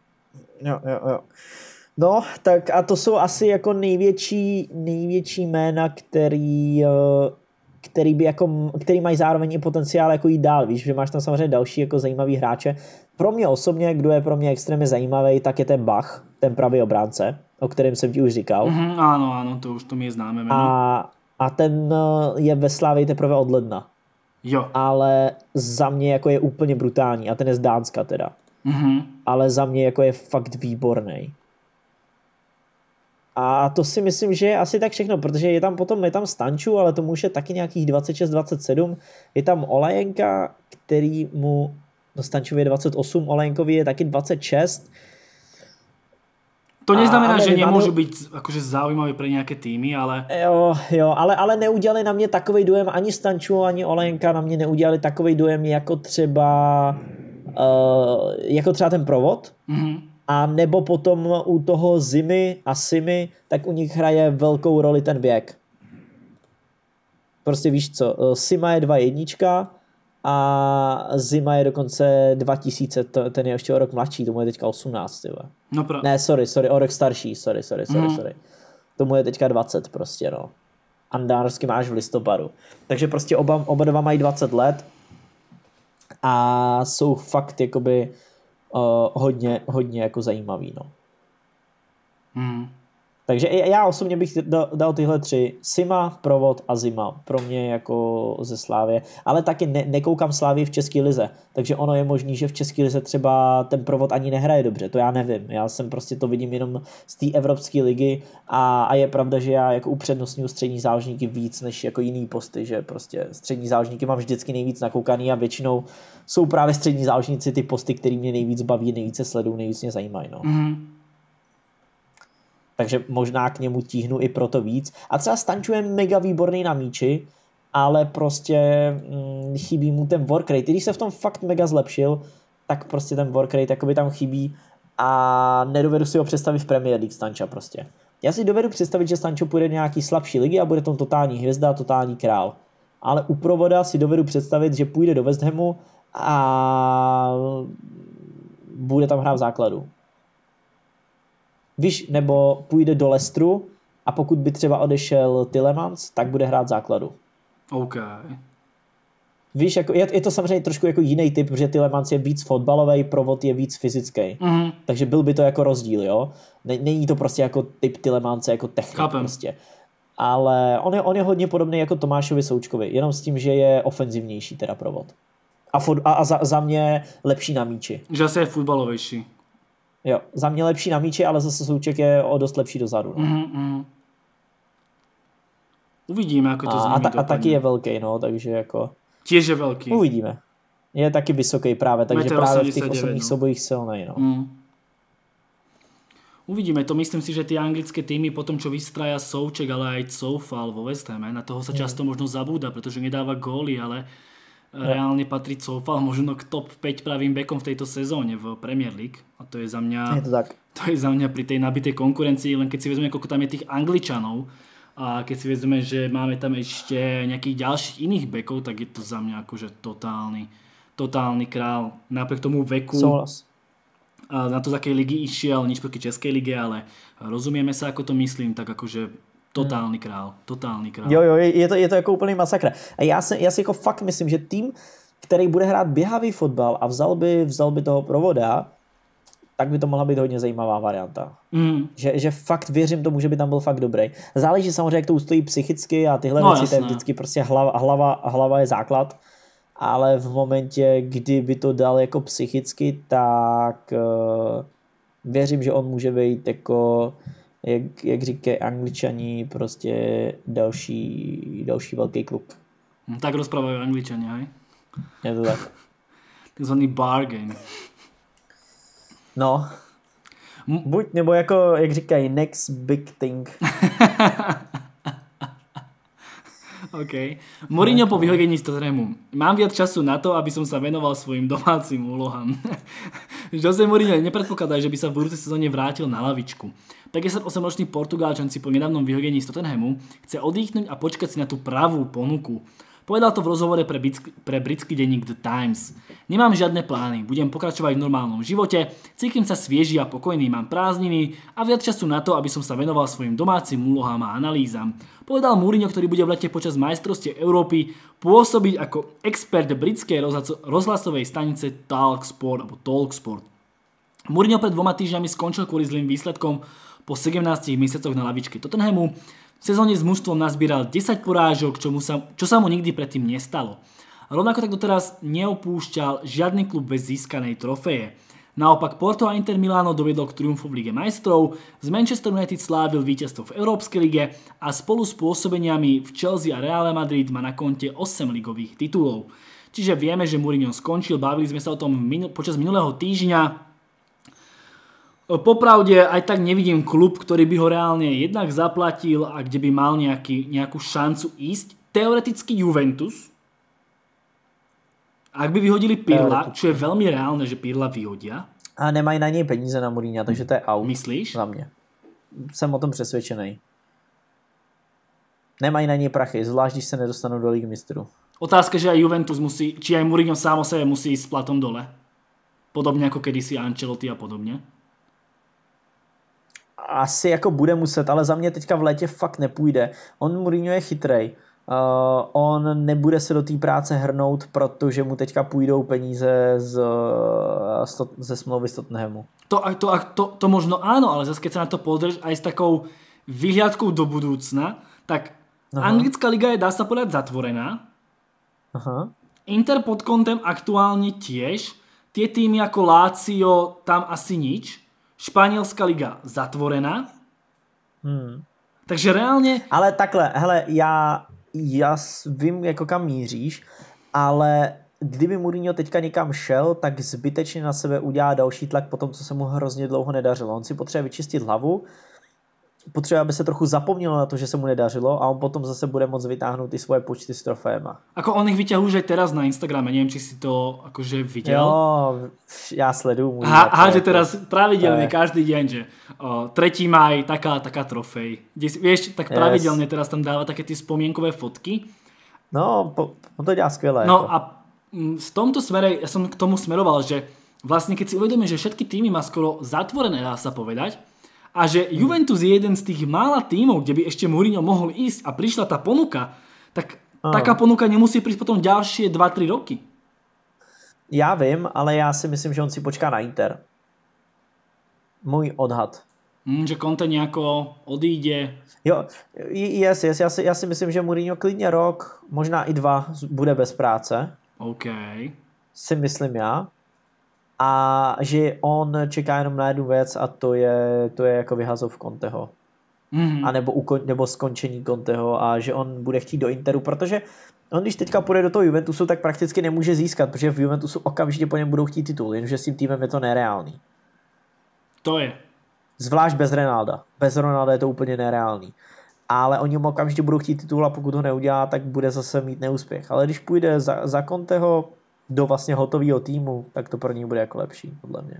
No, tak a to jsou asi jako největší jména, který mají zároveň i potenciál jako jít dál, víš, že máš tam samozřejmě další jako zajímavý hráče. Pro mě osobně, kdo je pro mě extrémně zajímavý, tak je ten Bach, ten pravý obránce, o kterém jsem ti už říkal. Áno, to už to mi je známe. A ten je ve Slávii teprve od ledna. Jo. Ale za mě jako je úplně brutální a ten je z Dánska teda. Ale za mě jako je fakt výborný. A to si myslím, že je asi tak všechno, protože je tam Stanču, ale tomu už je taky nějakých 26-27. Je tam Olajenka, který mu, Stančovi je 28, Olajenkovi je taky 26. To neznamená, že nemôžu byť akože zaujímaví pre nejaké týmy, ale... Jo, ale neudělali na mě takovej dojem, ani Stanču, ani Olajenka na mě neudělali takovej dojem jako třeba ten Provod. A nebo potom u toho Zimy a Simy, tak u nich hraje velkou roli ten věk. Prostě víš co, Sima je 2.1 a Zima je dokonce 2000, ten je ještě o rok mladší, tomu je teďka 18. Ne, sorry, o rok starší, sorry. Tomu je teďka 20 prostě, no. Andárský máš v listopadu. Takže prostě oba dva mají 20 let a jsou fakt jakoby hodně jako zajímavý, no. Takže já osobně bych dal tyhle 3. Sima, Provod a Zima. Pro mě jako ze Slávie. Ale taky nekoukám Slávii v České lize. Takže ono je možný, že v České lize třeba ten Provod ani nehraje dobře. To já nevím. Já jsem prostě to vidím jenom z té Evropské ligy a je pravda, že já jako upřednostňuji střední záložníky víc než jako jiný posty, že prostě střední záložníky mám vždycky nejvíc nakoukaný a většinou jsou právě střední záložníci ty posty, který mě nejvíc baví, nejvíce sledují, nejvíc mě zajímají, no. Takže možná k němu tíhnu i proto víc. A třeba Stanču je mega výborný na míči, ale prostě chybí mu ten work rate. Když se v tom fakt mega zlepšil, tak prostě ten work rate jakoby tam chybí a nedovedu si ho představit v Premier League Stanča prostě. Já si dovedu představit, že Stančo půjde do nějaký slabší ligy a bude tam totální hvězda, totální král. Ale u Provoda si dovedu představit, že půjde do West Hamu a bude tam hrát v základu. Víš, nebo půjde do Leicesteru a pokud by třeba odešel Tielemans, tak bude hrát základu. OK. Víš, jako, je to samozřejmě trošku jako jiný typ, protože Tielemans je víc fotbalový, Provod je víc fyzický. Takže byl by to jako rozdíl, jo. Není to prostě jako typ Tielemance, jako technik prostě. ale on je hodně podobný jako Tomášovi Součkovi, jenom s tím, že je ofenzivnější teda provod. A za mě lepší na míči. Že asi je fotbalovější. Jo, za mě lepší na míči, ale zase Souček je o dost lepší dozadu. No. Uvidíme, jako to z nimi dopadne. A taky je velký, no, takže jako... Tiež je velký. Uvidíme. Je taky vysoký právě, takže právě v těch osobních soubojích silnej, no. Uvidíme, to myslím si, že tie anglické týmy potom, čo vystraja Souček, ale aj Coufal vo West Hame, na toho sa často možno zabúda, pretože nedáva góly, ale reálne patrí Coufal možno k top 5 pravým bekom v tejto sezóne v Premier League. A to je za mňa, to je za mňa pri tej nabitej konkurencii, len keď si vezmeme, koľko tam je tých Angličanov a keď si vezmeme, že máme tam ešte nejakých ďalších iných bekov, tak je to za mňa akože totálny král. Napriek tomu veku... Souhlas. A na to z akej ligy išiel, nič proti Českej lige, ale rozumieme sa, ako to myslím, tak akože totálny král. Jo, je to jako úplný masakr. A já si jako fakt myslím, že tým, který bude hrát běhavý fotbal a vzal by toho Provoda, tak by to mohla být hodně zajímavá varianta. Že fakt věřím tomu, že by tam byl fakt dobrý. Záleží samozřejmě, jak to ustojí psychicky a tyhle věci, to je vždycky prostě hlava je základ. Ale v momentě, kdy by to dal jako psychicky, tak věřím, že on může být jako, jak říkají Angličani, prostě další velký klub. Tak rozprávají Angličani, hej? Je to tak. Takzvaný bargain. No. Buď, nebo jako, jak říkají, next big thing. OK. Mourinho po vyhodení z Tottenhamu. Mám viac času na to, aby som sa venoval svojim domácim úlohám. Jose Mourinho nepredpokladá, že by sa v budúcej sezóne vrátil na lavičku. 58-ročný Portugálčan si po nedávnom vyhodení z Tottenhamu chce oddychnúť a počkať si na tú pravú ponuku. Povedal to v rozhovore pre britský denník The Times. Nemám žiadne plány, budem pokračovať v normálnom živote, cítim sa svieži a pokojný, mám prázdniny a viac času na to, aby som sa venoval svojim domácim úlohám a analýzam. Povedal Mourinho, ktorý bude v lete počas majstrovstiev Európy pôsobiť ako expert britskej rozhlasovej stanice Talksport. Mourinho pred 2 týždňami skončil kvôli zlým výsledkom po 17 mesiacoch na lavičke Tottenhamu. V sezóne s mužstvom nazbieral 10 porážok, čo sa mu nikdy predtým nestalo. Rovnako tak doteraz neopúšťal žiadny klub bez získanej trofeje. Naopak Porto a Inter Milano dovedol k triumfu v Lige majstrov, z Manchester United slávil víťazstvo v Európskej lige a spolu s pôsobeniami v Chelsea a Real Madrid má na konte 8 ligových titulov. Čiže vieme, že Mourinho skončil, bavili sme sa o tom počas minulého týždňa. Popravde aj tak nevidím klub, ktorý by ho reálne jednak zaplatil a kde by mal nejakú šancu ísť. Teoreticky Juventus, ak by vyhodili Pirla, čo je veľmi reálne, že Pirla vyhodia. A nemají na něj peníze na Mourinha, takže to je out. Myslíš? Za mě. Jsem o tom přesvědčený. Nemají na něj prachy, zvlášť když se nedostanou do Ligy mistrů. Otázka, že aj Juventus musí, či aj Mourinho sám o sebe musí ísť s platom dole. Podobně jako kedysi Ancelotti a podobně. Asi jako bude muset, ale za mě teďka v létě fakt nepůjde. Mourinho je chytrej. On nebude se do té práce hrnout, protože mu teďka půjdou peníze ze smlouvy z Tottenhamu. To možno áno, ale zase keď sa na to pozrieš aj s takou vyhliadkou do budúcna, tak anglická liga je, dá sa povedať, zatvorená. Aha. Inter pod kontem aktuálne tiež. Tie týmy ako Lazio, tam asi nič. Španělská liga zatvorená. Takže reálně... Ale takhle, hele, já vím, jako kam míříš, ale kdyby Mourinho teďka někam šel, tak zbytečně na sebe udělá další tlak po tom, co se mu hrozně dlouho nedařilo. On si potřebuje vyčistit hlavu, potřebuje, aby se trochu zapomnělo na to, že se mu nedařilo a on potom zase bude moct vytáhnout i svoje počty s troféma. Ako on ich vyťahuje už aj teraz na Instagrame, neviem, či si to akože videl. Jo, já sleduju. Že teraz pravidelne každý deň, že 3. maj, taká trofej. Vieš, tak pravidelne teraz tam dáva také tie spomienkové fotky. No, on to dělá skvěle. No a v tomto smere, ja som k tomu smeroval, že vlastne keď si uvedomíme, že všetky týmy má skoro zatvorené, dá sa povedať, a že Juventus je jeden z tých mála tímov, kde by ešte Mourinho mohol ísť a prišla tá ponuka, tak taká ponuka nemusí prísť potom ďalšie 2-3 roky. Já vím, ale já si myslím, že on si počká na Inter. Můj odhad. Že Conte nejako odíde. Jo, yes, já si myslím, že Mourinho klidně rok, možná i 2 bude bez práce. OK. Si myslím já. A že on čeká jenom na jednu věc a to je jako vyhazov Conteho. A nebo skončení Conteho a že on bude chtít do Interu, protože on když teďka půjde do toho Juventusu, tak prakticky nemůže získat, protože v Juventusu okamžitě po něm budou chtít titul, jenže s tím týmem je to nereálný. To je. Zvlášť bez Ronalda. Bez Ronalda je to úplně nereálný. Ale oni mu okamžitě budou chtít titul a pokud ho neudělá, tak bude zase mít neúspěch. Ale když půjde za Conteho do vlastně hotového týmu, tak to pro něj bude jako lepší, podle mě.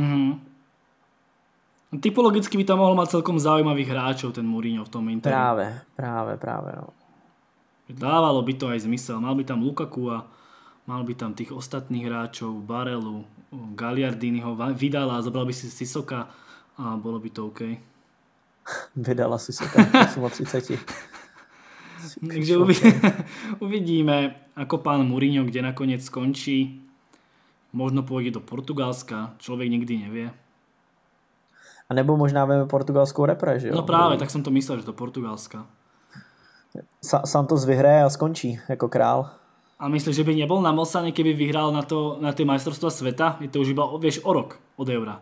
Typologicky by tam mohl mať celkom zaujímavých hráčov ten Mourinho v tom Interu. Práve, no. Dávalo by to aj zmysel. Mal by tam Lukaku a mal by tam tých ostatných hráčov, Barelu, Gagliardiniho, Vidala, zobral by si Sisoka a bolo by to OK. Vydala Sisoka 38. Takže uvidíme, ako pán Mourinho kde nakoniec skončí. Možno pôjde do Portugalska, človek nikdy nevie. A nebo možná veme portugalskou repre, že jo? No práve, tak som to myslel, že do Portugalska. Santos vyhraje a skončí jako král. A myslíš, že by nebol namlsaný, keby vyhral na tie majstrovstvá sveta? Je to už iba, vieš, o rok od Eura.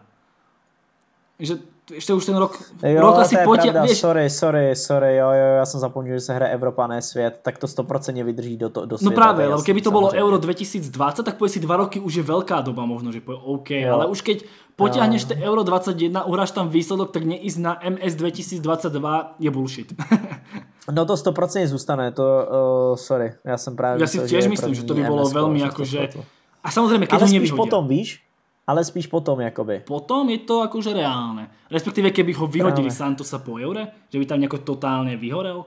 Že ešte už ten rok asi potia... Vieš... Sorry, jo, já jsem zapomněl, že se hraje Evropa, ne svět, tak to 100% vydrží do světa. No práve, lebo keby to bolo Euro 2020, tak povie si 2 roky už je veľká doba možno, že povie OK, jo. Ale už keď potiahneš to Euro 21, uhráš tam výsledok, tak neísť na MS 2022 je bullshit. No to 100% zůstane, to sorry, já jsem právě... Ja si tiež myslím, že to by bolo veľmi akože... A samozrejme, keď ho nevyhodia. Ale spíš potom, víš? Ale spíš potom, jakoby. Potom je to akože reálne. Respektíve, keby ho vyhodili Santosa po Eure, že by tam nejako totálne vyhorel.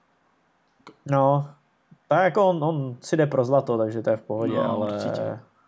No, tak jako on si jde pro zlato, takže to je v pohodě, no, ale... Určitě.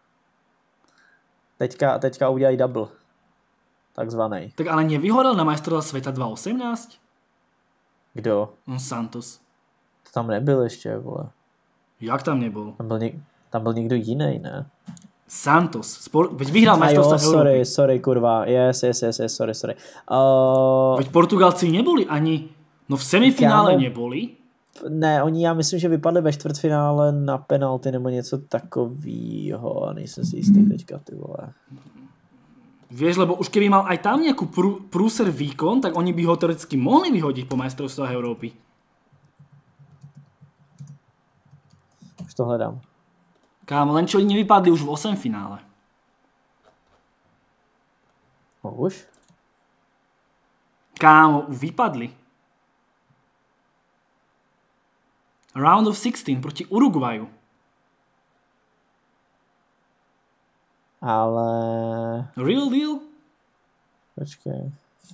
Teďka udělají double. Takzvanej. Tak ale nevyhorel na majstrovstvá sveta 2018? Kdo? No Santos. To tam nebyl ještě, vole. Jak tam nebol? Tam byl někdo jiný, ne? Santos. Veď vyhral majstrovstvá Európy. Sorry, kurva. Yes, sorry. Veď Portugalci neboli ani... No v semifinále neboli. Ne, já myslím, že vypadli ve čtvrtfinále na penalty nebo něco takovýho a nejsem si jistý teďka, ty vole. Vieš, lebo už keby mal aj tam nejakú prúser výkon, tak oni by ho teoreticky mohli vyhodiť po majstrovstvách Európy. Už to hledám. Kámo, len čo oni nevypadli už v 8 finále. No už? Kámo, vypadli. Round of 16 proti Uruguayu. Ale... Real deal? Počkej.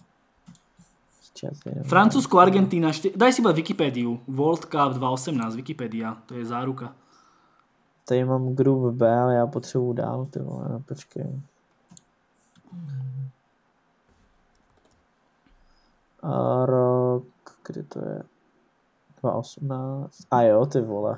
Francúzsko, Argentína, daj si iba Wikipédiu. World Cup 2018, Wikipedia, to je záruka. Tady mám group B, ale já potřebuji dál, ty vole, počkej. A rok, kdy to je? 2018. A jo, ty vole.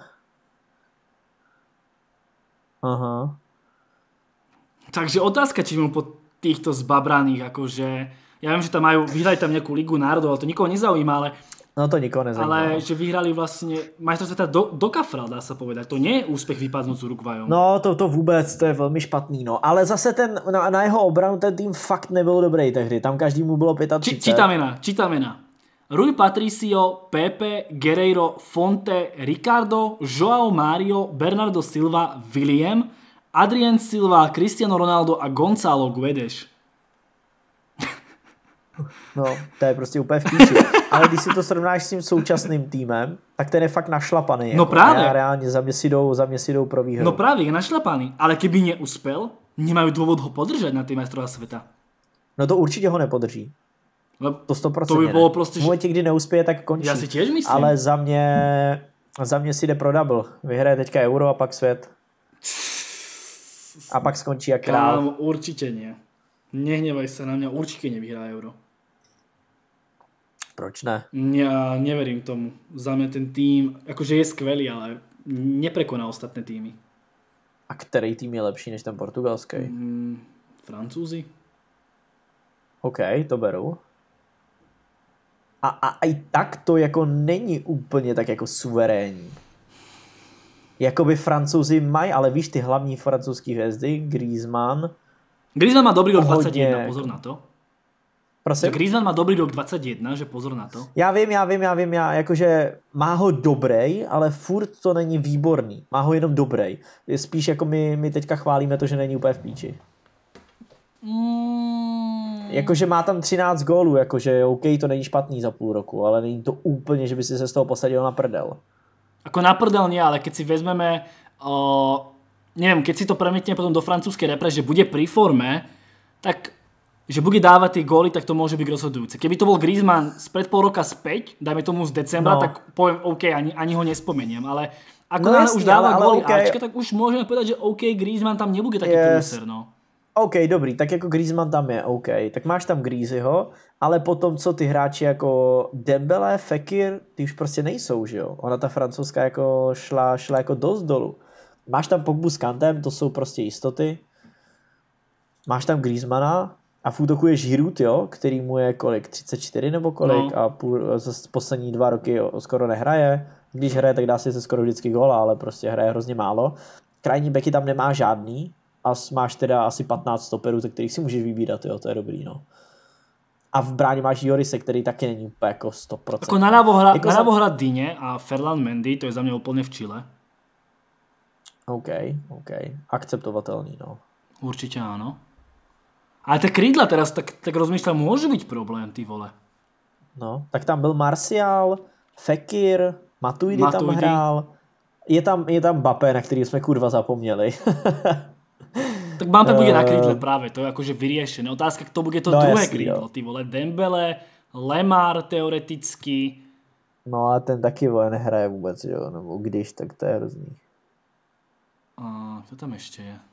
Aha. Takže otázka, či mu po týchto zbabraných, akože... Ja viem, že tam majú, vyhrali tam nejakú Ligu národov, ale to nikoho nezaujíma, ale... No to nikoho nezaujíma. Ale že vyhrali vlastne majstrovstvá sveta do kafra, dá sa povedať. To nie je úspech vypadnúť s Uruguayom. No to vůbec, to je velmi špatný, no. Ale zase na jeho obranu ten tým fakt nebyl dobrý tehdy. Tam každému bylo 35. Čítam mena. Rui Patricio, Pepe, Guerreiro, Fonte, Ricardo, João Mario, Bernardo Silva, William, Adrien Silva, Cristiano Ronaldo a Gonzalo Guedes. No, to je prostě úplně v píči. Ale když si to srovnáš s tím současným týmem, tak ten je fakt našlapaný. No jako. právě. A reálně za mě si jdou pro výhru. No právě, je našlapaný. Ale keby neúspel, nemajú dôvod ho podržať na tým majstrovstvá sveta. No to určitě ho nepodrží. To 100%. To by bolo proste... V momentě, kdy neuspěje, tak končí. Ja si tiež myslím. Ale za mě si jde pro double. Vyhraje teďka Euro a pak svět. A pak skončí jak král. Kámo, určite nie. Nehnevaj sa na mňa, určite nevyhrá Euro. Proč ne? Ja neverím tomu. Za mňa ten tým, akože je skvelý, ale neprekoná ostatné týmy. A který tým je lepší než ten portugalský? Francúzi. OK, to beru. A i tak to jako není úplně tak jako suverénní. Jakoby Francouzi mají, ale víš, ty hlavní francouzský hvězdy, Griezmann má dobrý rok 21, pozor na to. Prosím? Griezmann má dobrý rok 21, že pozor na to. Já vím, jakože má ho dobrý, ale furt to není výborný. Má ho jenom dobrý. Spíš jako my teďka chválíme to, že není úplně v píči. Jakože má tam 13 gólů, jakože OK, to není špatný za půl roku, ale není to úplně, že by si se z toho posadil na prdel. Ako na prdel nie, ale keď si vezmeme, neviem, keď si to premietne potom do francúzskej repre, že bude pri forme, tak že bude dávať tie góly, tak to môže byť rozhodujúce. Keby to bol Griezmann spred pol roka späť, dajme tomu z decembra, tak poviem OK, ani ho nespomeniem, ale ako náhle už dáva góly okay. Ačka, tak už môžeme povedať, že OK, Griezmann tam nebude taký prúser, no. OK, dobrý, tak jako Griezmann tam je, OK. Tak máš tam Griezzyho, ale potom co ty hráči jako Dembele, Fekir, ty už prostě nejsou, že jo? Ona ta francouzská jako šla jako dost dolů. Máš tam Pogbu s Kantem, to jsou prostě jistoty. Máš tam Griezmana a v útoku je Giroud, jo? Který mu je kolik, 34 nebo kolik a poslední 2 roky skoro nehraje. Když hraje, tak dá si se skoro vždycky góla, ale prostě hraje hrozně málo. Krajní beky tam nemá žádný. A máš teda asi 15 stoperů, tak kterých si můžeš vybírat, jo, to je dobrý, no. A v bráně máš Jorise, který taky není úplně jako 100%. Ako naľavo hra Digne a Ferland Mendy, to je za mňa úplne v čile. OK. Akceptovatelný, no. Určite áno. Ale tie krídla teraz, tak rozmýšľam, môže byť problém, ty vole. No, tak tam byl Martial, Fekir, Matuidi tam hrál. Je tam Mbappé, na který jsme kurva zapomněli. Tak Mbappé bude na krídle práve, to je akože vyriešené. Otázka, kto bude to druhé krídlo, ty vole. Dembele, Lemar teoreticky. No a ten taky vole nehraje vůbec, jo, nebo když, tak to je hrozný. A kto tam ešte je?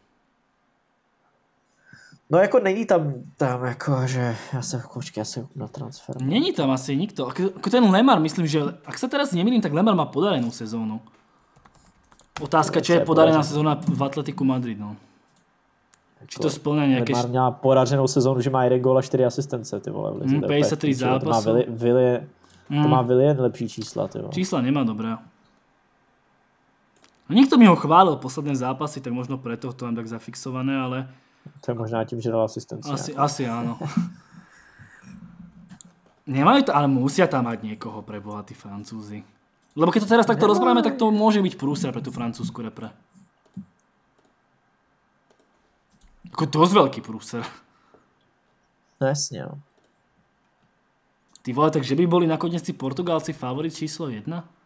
No jako není tam jako, že já se na transfer. Není tam asi nikto. Ako ten Lemar, myslím, že ak sa teraz nemýlim, tak Lemar má podarenú sezónu. Otázka, čo je podarená sezóna v Atletiku Madrid, no. Či to splňa nejaké... Lemar měla podařenou sezónu, že má 1 gól a 4 asistence, ty vole. 53 zápasů. To má Willian lepší čísla, ty vole. Čísla nemá dobré. No niekto mi ho chválil posledné zápasy, tak možno preto to mám tak zafixované, ale... To je možná tím, že dal asistenci. Asi áno. Nemajú to, ale musia tam mať niekoho pre Boha, tí Francúzi. Lebo keď to teraz takto rozprávame, tak to môže byť prúser pre tú francúzsku repre. Ako dosť veľký prúser. No jasne, no. Ty vole, takže by boli nakoniec tí Portugálci favorit číslo 1?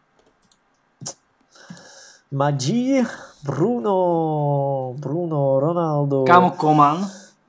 Maggi, Bruno, Ronaldo. Kámo, Coman.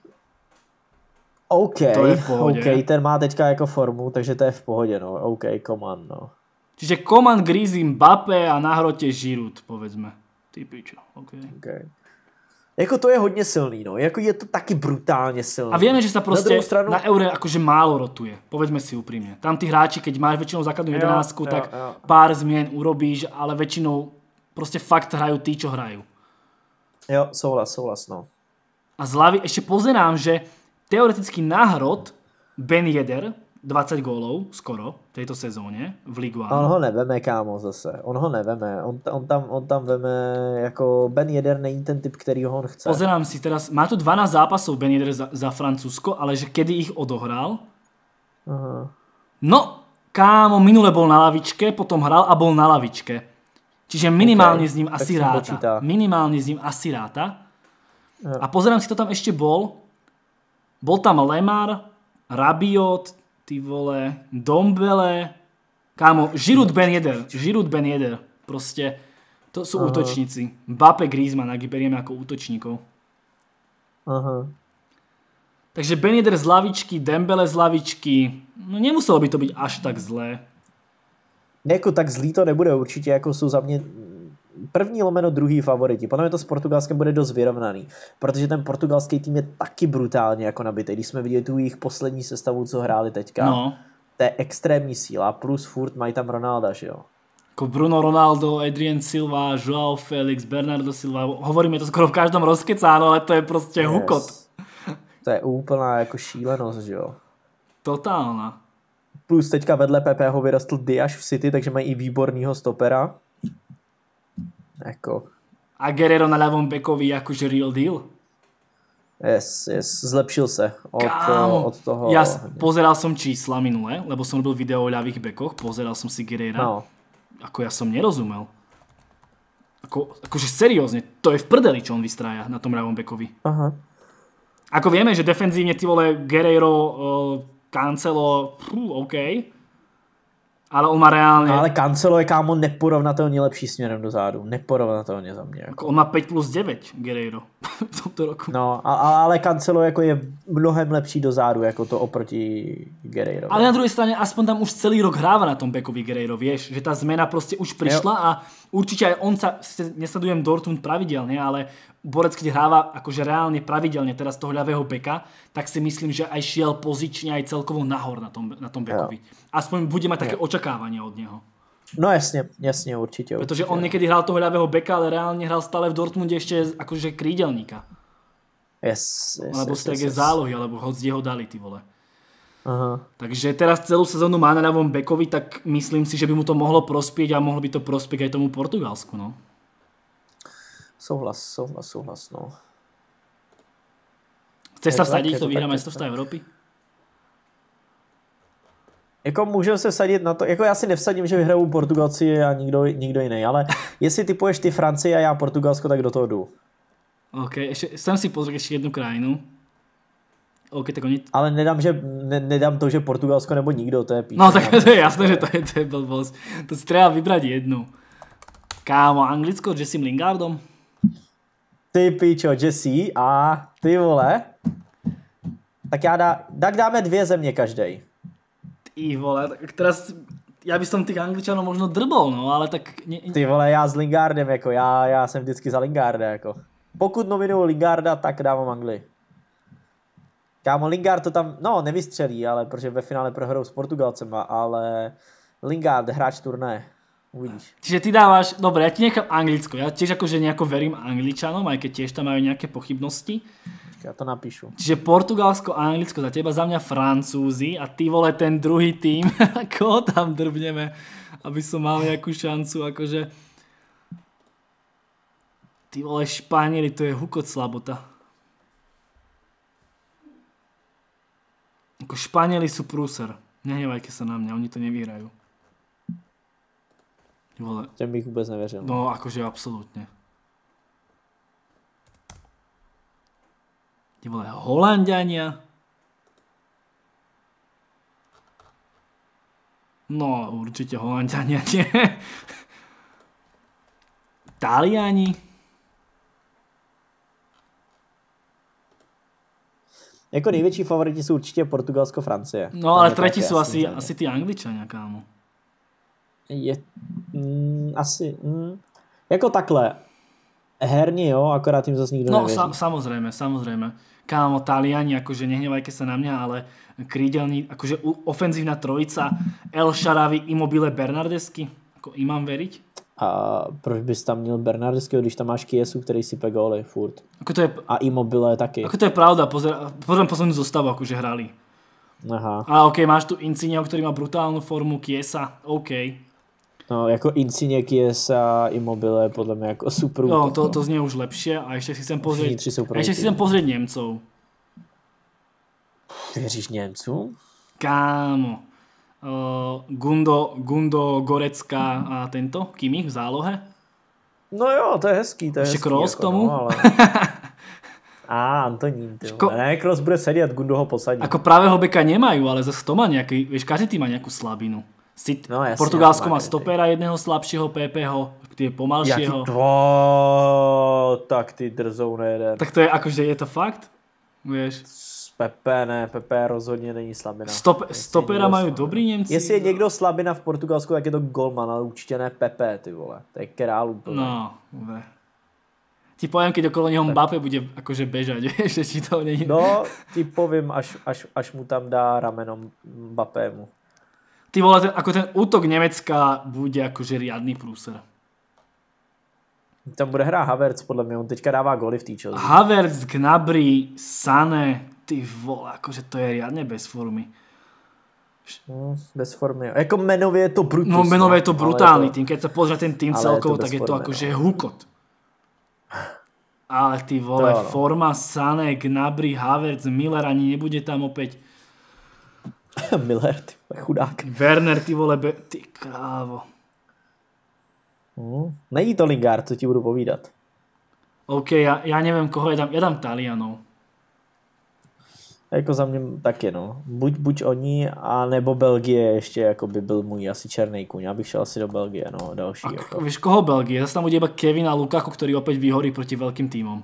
OK, to je v pohodě. OK, ten má teďka jako formu, takže to je v pohodě, no. OK, Coman, no. Čiže Coman, Griezmann, Mbappé a na hrote Giroud, povedzme. Ty pičo, OK. Jako to je hodně silný, no. Jako je to taky brutálně silný. A vieme, že sa proste na Eure akože málo rotuje. Povedzme si úprimne. Tam tí hráči, keď máš väčšinou základnú 11, tak pár zmien urobíš, ale väčšinou proste fakt hrajú tí, čo hrajú. Jo, souhlas, no. A z hlavy ešte pozerám, že teoreticky náhrod Ben Yedder 20 gólov skoro v tejto sezóne v Ligue 1. On ho neveme, kámo, zase. On ho neveme. On tam veme, jako Ben Yedder není ten typ, který ho on chce. Pozerám si teraz, má tu 12 zápasov Ben Yedder za Francúzsko, ale že kedy ich odohral? Aha. No, kámo, minule bol na lavičke, potom hral a bol na lavičke. Čiže minimálne s ním asi ráta. Minimálne s ním asi ráta. A pozerám si, to tam ešte bol. Bol tam Lemar, Rabiot, ty vole, Dombele, kámo, Giroud Ben Yedder, proste, to sú útočníci. Mbappé, Griezmann, ak ich berieme ako útočníkov. Aha. Takže Ben Yedder z lavičky, Dembele z lavičky, no nemuselo by to byť až tak zlé. Jako tak zlý to nebude určitě, jako jsou za mě první lomeno druhý favoriti. Podle mě to s Portugalskem bude dost vyrovnaný, protože ten portugalský tým je taky brutálně jako nabitý. Když jsme viděli tu jejich poslední sestavu, co hráli teďka, to je extrémní síla, plus furt mají tam Ronalda, že jo? Jako Bruno Ronaldo, Adrien Silva, Joao Felix, Bernardo Silva, hovoríme to skoro v každom rozkecáno, ale to je prostě hukot. To je úplná jako šílenost, že jo? Totálna. Plus teďka vedle Pepeho vyrostl Diaz v City, takže mají i výbornýho stopera. Jako... A Guerrero na ľavom bekovi akože real deal? Yes, zlepšil se od toho. Ja pozeral som čísla minule, lebo som robil video o ľavých bekoch, pozeral som si Guerrera. No. Ako ja som nerozumel. Akože seriózne, to je v prdeli, čo on vystrája na tom ľavom bekovi. Aha. Ako vieme, že defenzívne ty vole Guerrero, Cancelo, OK. Ale on má reálne... Ale Cancelo je kámo neporovnatelně lepší směrem do zádu. Neporovnatelně za mě. Jako. On má 5+9 Guerrero v tomto roku. No, ale Cancelo jako je mnohem lepší do zádu, jako to oproti Guerrero. Ale na druhej strane, aspoň tam už celý rok hráva na tom backovi Guerrero, vieš, že tá zmena proste už prišla a určite aj on sa, nesledujem Dortmund pravidelne, ale borec, keď hráva akože reálne pravidelne teraz toho ľavého beka, tak si myslím, že aj šiel pozične aj celkovo nahor na tom backovi. Aspoň bude mať také očakávania od neho. No jasne, určite. Pretože on niekedy hral toho ľavého beka, ale reálne hral stále v Dortmunde ešte akože krídelníka. Yes, alebo streke zálohy, alebo hoď ho dali, ty vole. Aha. Takže teraz celú sezónu má na ľavom bekovi, tak myslím si, že by mu to mohlo prospieť a mohlo by to prospieť aj tomu Portugalsku, no. Souhlas, no. Chceš sa vsadiť, to vyhrá majstrovstvá Európy? Jako můžeme se vsadit na to, jako já si nevsadím, že vyhrajou Portugalci a nikdo jiný, ale jestli typuješ ty Francii a já Portugalsko, tak do toho jdu. OK, chcem si pozrieť ešte jednu krajinu. OK, tak oni... Ale nedám to, že Portugalsko nebo nikdo, to je píče. No tak to je jasné, že to je blbosť. To si treba vybrať jednu. Kámo, Anglicko s Jessim Lingardom? Ty pičo, Jesse a ty vole. Tak dáme 2 země každej. Ty vole, tak teraz... Ja by som tých Angličanov možno drbol, no, ale tak... Ty vole, já s Lingardem, jako já jsem vždycky za Lingarda, jako. Pokud nominuju Lingarda, tak dávám Anglii. Kámo, Lingard to tam, no, nevystřelí, ale protože ve finále prohrou s Portugalcema, ale Lingard, hráč turné, uvidíš. Čiže ty dávaš, dobre, ja ti nechám Anglicko, ja tiež akože nejako verím Angličanom, aj keď tiež tam majú nejaké pochybnosti. Ja to napíšu. Čiže Portugalsko a Anglicko za teba, za mňa Francúzi a ty vole ten druhý tým, ako tam drbneme, aby som mal nejakú šancu, akože ty vole Španieli, to je hukot slabota. Ako Španieli sú prúser, nehnevajte sa na mňa, oni to nevyhrajú. Ty vole. Těm bych vůbec nevěřil. No akože absolútne. Ty vole, Holanďania. No, určite Holanďania nie. Taliani. Jako největší favoriti jsou určitě Portugalsko, Francie. No, ale tretí sú asi tí Angličania, kámo. Jako takhle. Herně jo, akorát tým zase nikdo nevěří. No, samozrejme. Kámo, Taliani, akože nehnevajte sa na mňa, ale krídelní, akože ofenzívna trojica, El Shaarawy, Immobile, Bernardeschi. Ako im mám veriť? A proč bys tam měl Bernardeschiho, když tam máš Chiesu, který sype góly furt. Ako to je, a Immobile taky. Ako to je pravda, pozriem poslednú zostavu, akože hrali. Aha. A OK, máš tu Insigneho, ktorý má brutálnu formu, Chiesa, OK. No, jako Insigne, Chiesa, Immobile, podľa mňa ako super. No, to znie už lepšie a ešte si chcem pozrieť Nemcov. Věříš Němcům? Kámo. Gundo, Gorecka a tento Kimmich v zálohe. No jo, to je hezký. Ešte Kroos k tomu. No, ale... Antonín. Ne, Kroos bude sedět, Gundo ho posadí. Ako pravého beka nemajú, ale zase to má nejaký, vieš, každý tým má nejakú slabinu. No, jasne, Portugalsko má stopera jedného slabšieho, Pepeho, tie pomalšieho. Tak ty drzou nejeden. Tak to je akože, je to fakt? Vieš. Pepe rozhodně není slabina. Stopera majú dobrý Němci. Jestli je někdo slabina v Portugalsku, tak je to golman, ale určitě ne Pepe, ty vole. To je král úplně. No, ti poviem, keď okolo neho Mbappé bude akože bežať, vieš, že ti to není. No, ti povím, až mu tam dá ramenom Mbappému. Ty vole, ako ten útok Nemecka bude akože riadny prúser. Tam bude hrát Havertz, podle mě, on teďka dává góly v té Chelsea. Havertz, Gnabry, Sané, ty vole, akože to je riadne bez formy. Bez formy. Jako menově je to Brutus. No menově je to brutálny tým. Keď sa pozrie ten tým celkovo, tak je to akože hukot. Ale ty vole, forma Sané, Gnabry, Havertz, Miller ani nebude tam opäť. Miller, ty chudák. Werner, ty vole, ty krávo. Není to Lingard, co ti budu povídat. OK, ja neviem, koho ja dám Talianov. Jako za mě taky, no. Buď oni, a nebo Belgie ještě jako by byl můj asi černý kuň. Já bych šel asi do Belgie, no, další. Jako. Víš, koho Belgie? Zase tam bude iba Kevin a Lukaku, ktorý opäť vyhorí proti veľkým týmom.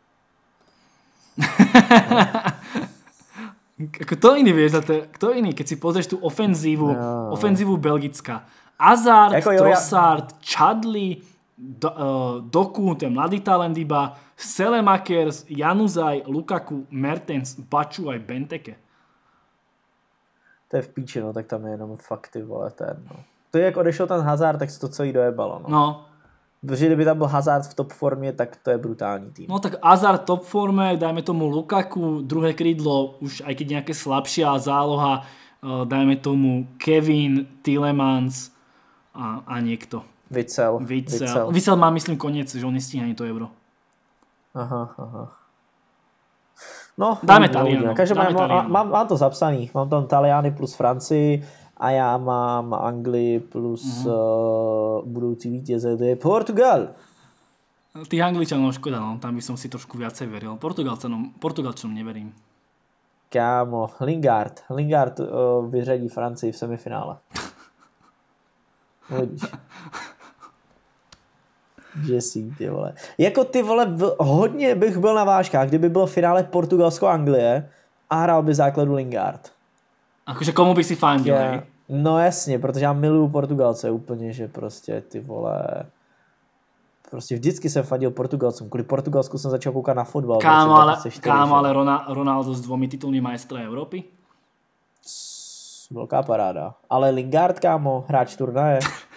Kto iný vieš, kto iný, keď si pozrieš tú ofenzívu Belgická. Hazard, jako Trossard, Chadli, Doku, ten mladý talent iba, Selemakers, Januzaj, Lukaku, Mertens, Baču aj Benteke. To je v píči, no, tak tam je jenom fakt ty vole ten, no. To je jak odešel ten Hazard, tak se to celý dojebalo, no. No. Protože kdyby tam byl Hazard v top formě, tak to je brutální tým. No tak Hazard top forme, dajme tomu Lukaku, druhé krídlo, už aj keď nejaké slabšia záloha, dajme tomu Kevin, Tielemans a niekto. Witsel. Witsel má, myslím, koniec, že on nestíha ani to euro. Aha. No, dáme Taliano. Mám to zapsaný. Mám tam Taliany plus Francii a já mám Anglii plus budoucí vítěze, to je Portugal. Tých Angličanov škoda, no. Tam by som si trošku viacej veril. Portugalčanom neverím. Kámo, Lingard vyřadí Francii v semifinále. Vidíš. Jesse, ty vole. Jako ty vole, hodně bych byl na vážkách, kdyby bylo finále Portugalsko-Anglie a hrál by základu Lingard. Akože komu by si fandil, hej? No jasně, protože já miluju Portugalce úplně, že prostě ty vole... Prostě vždycky jsem fandil Portugalcům. Kvůli Portugalsku jsem začal koukat na fotbal. Kámo, ale Ronaldo s 2 titulmi majstra Európy? Velká paráda. Ale Lingard, kámo, hráč turnaje.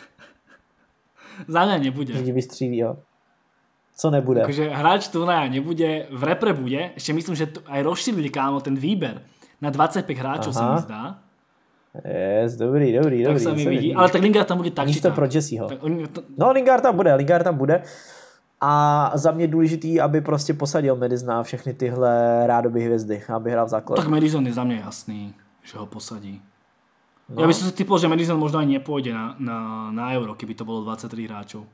Za mňa nebude. Vždy vystřílí, jo. Co nebude? Takže hráč turnaja nebude, v repre bude. Ešte myslím, že aj rozšírili, kámo, ten výber na 25 hráčov sa mi zdá. Yes, dobrý. Tak sa mi vidí. Ale tak Lingard tam bude tak, místo pro Jesseho. No, Lingard tam bude. A za mě důležitý, aby prostě posadil Madisona a všechny tyhle rádoby hvězdy, aby hrál v základu. Tak Madison je za mě jasný, že ho posadí. No. Ja by som si typol, že Madison možno aj nepôjde na Euro, keby to bolo 23 hráčov.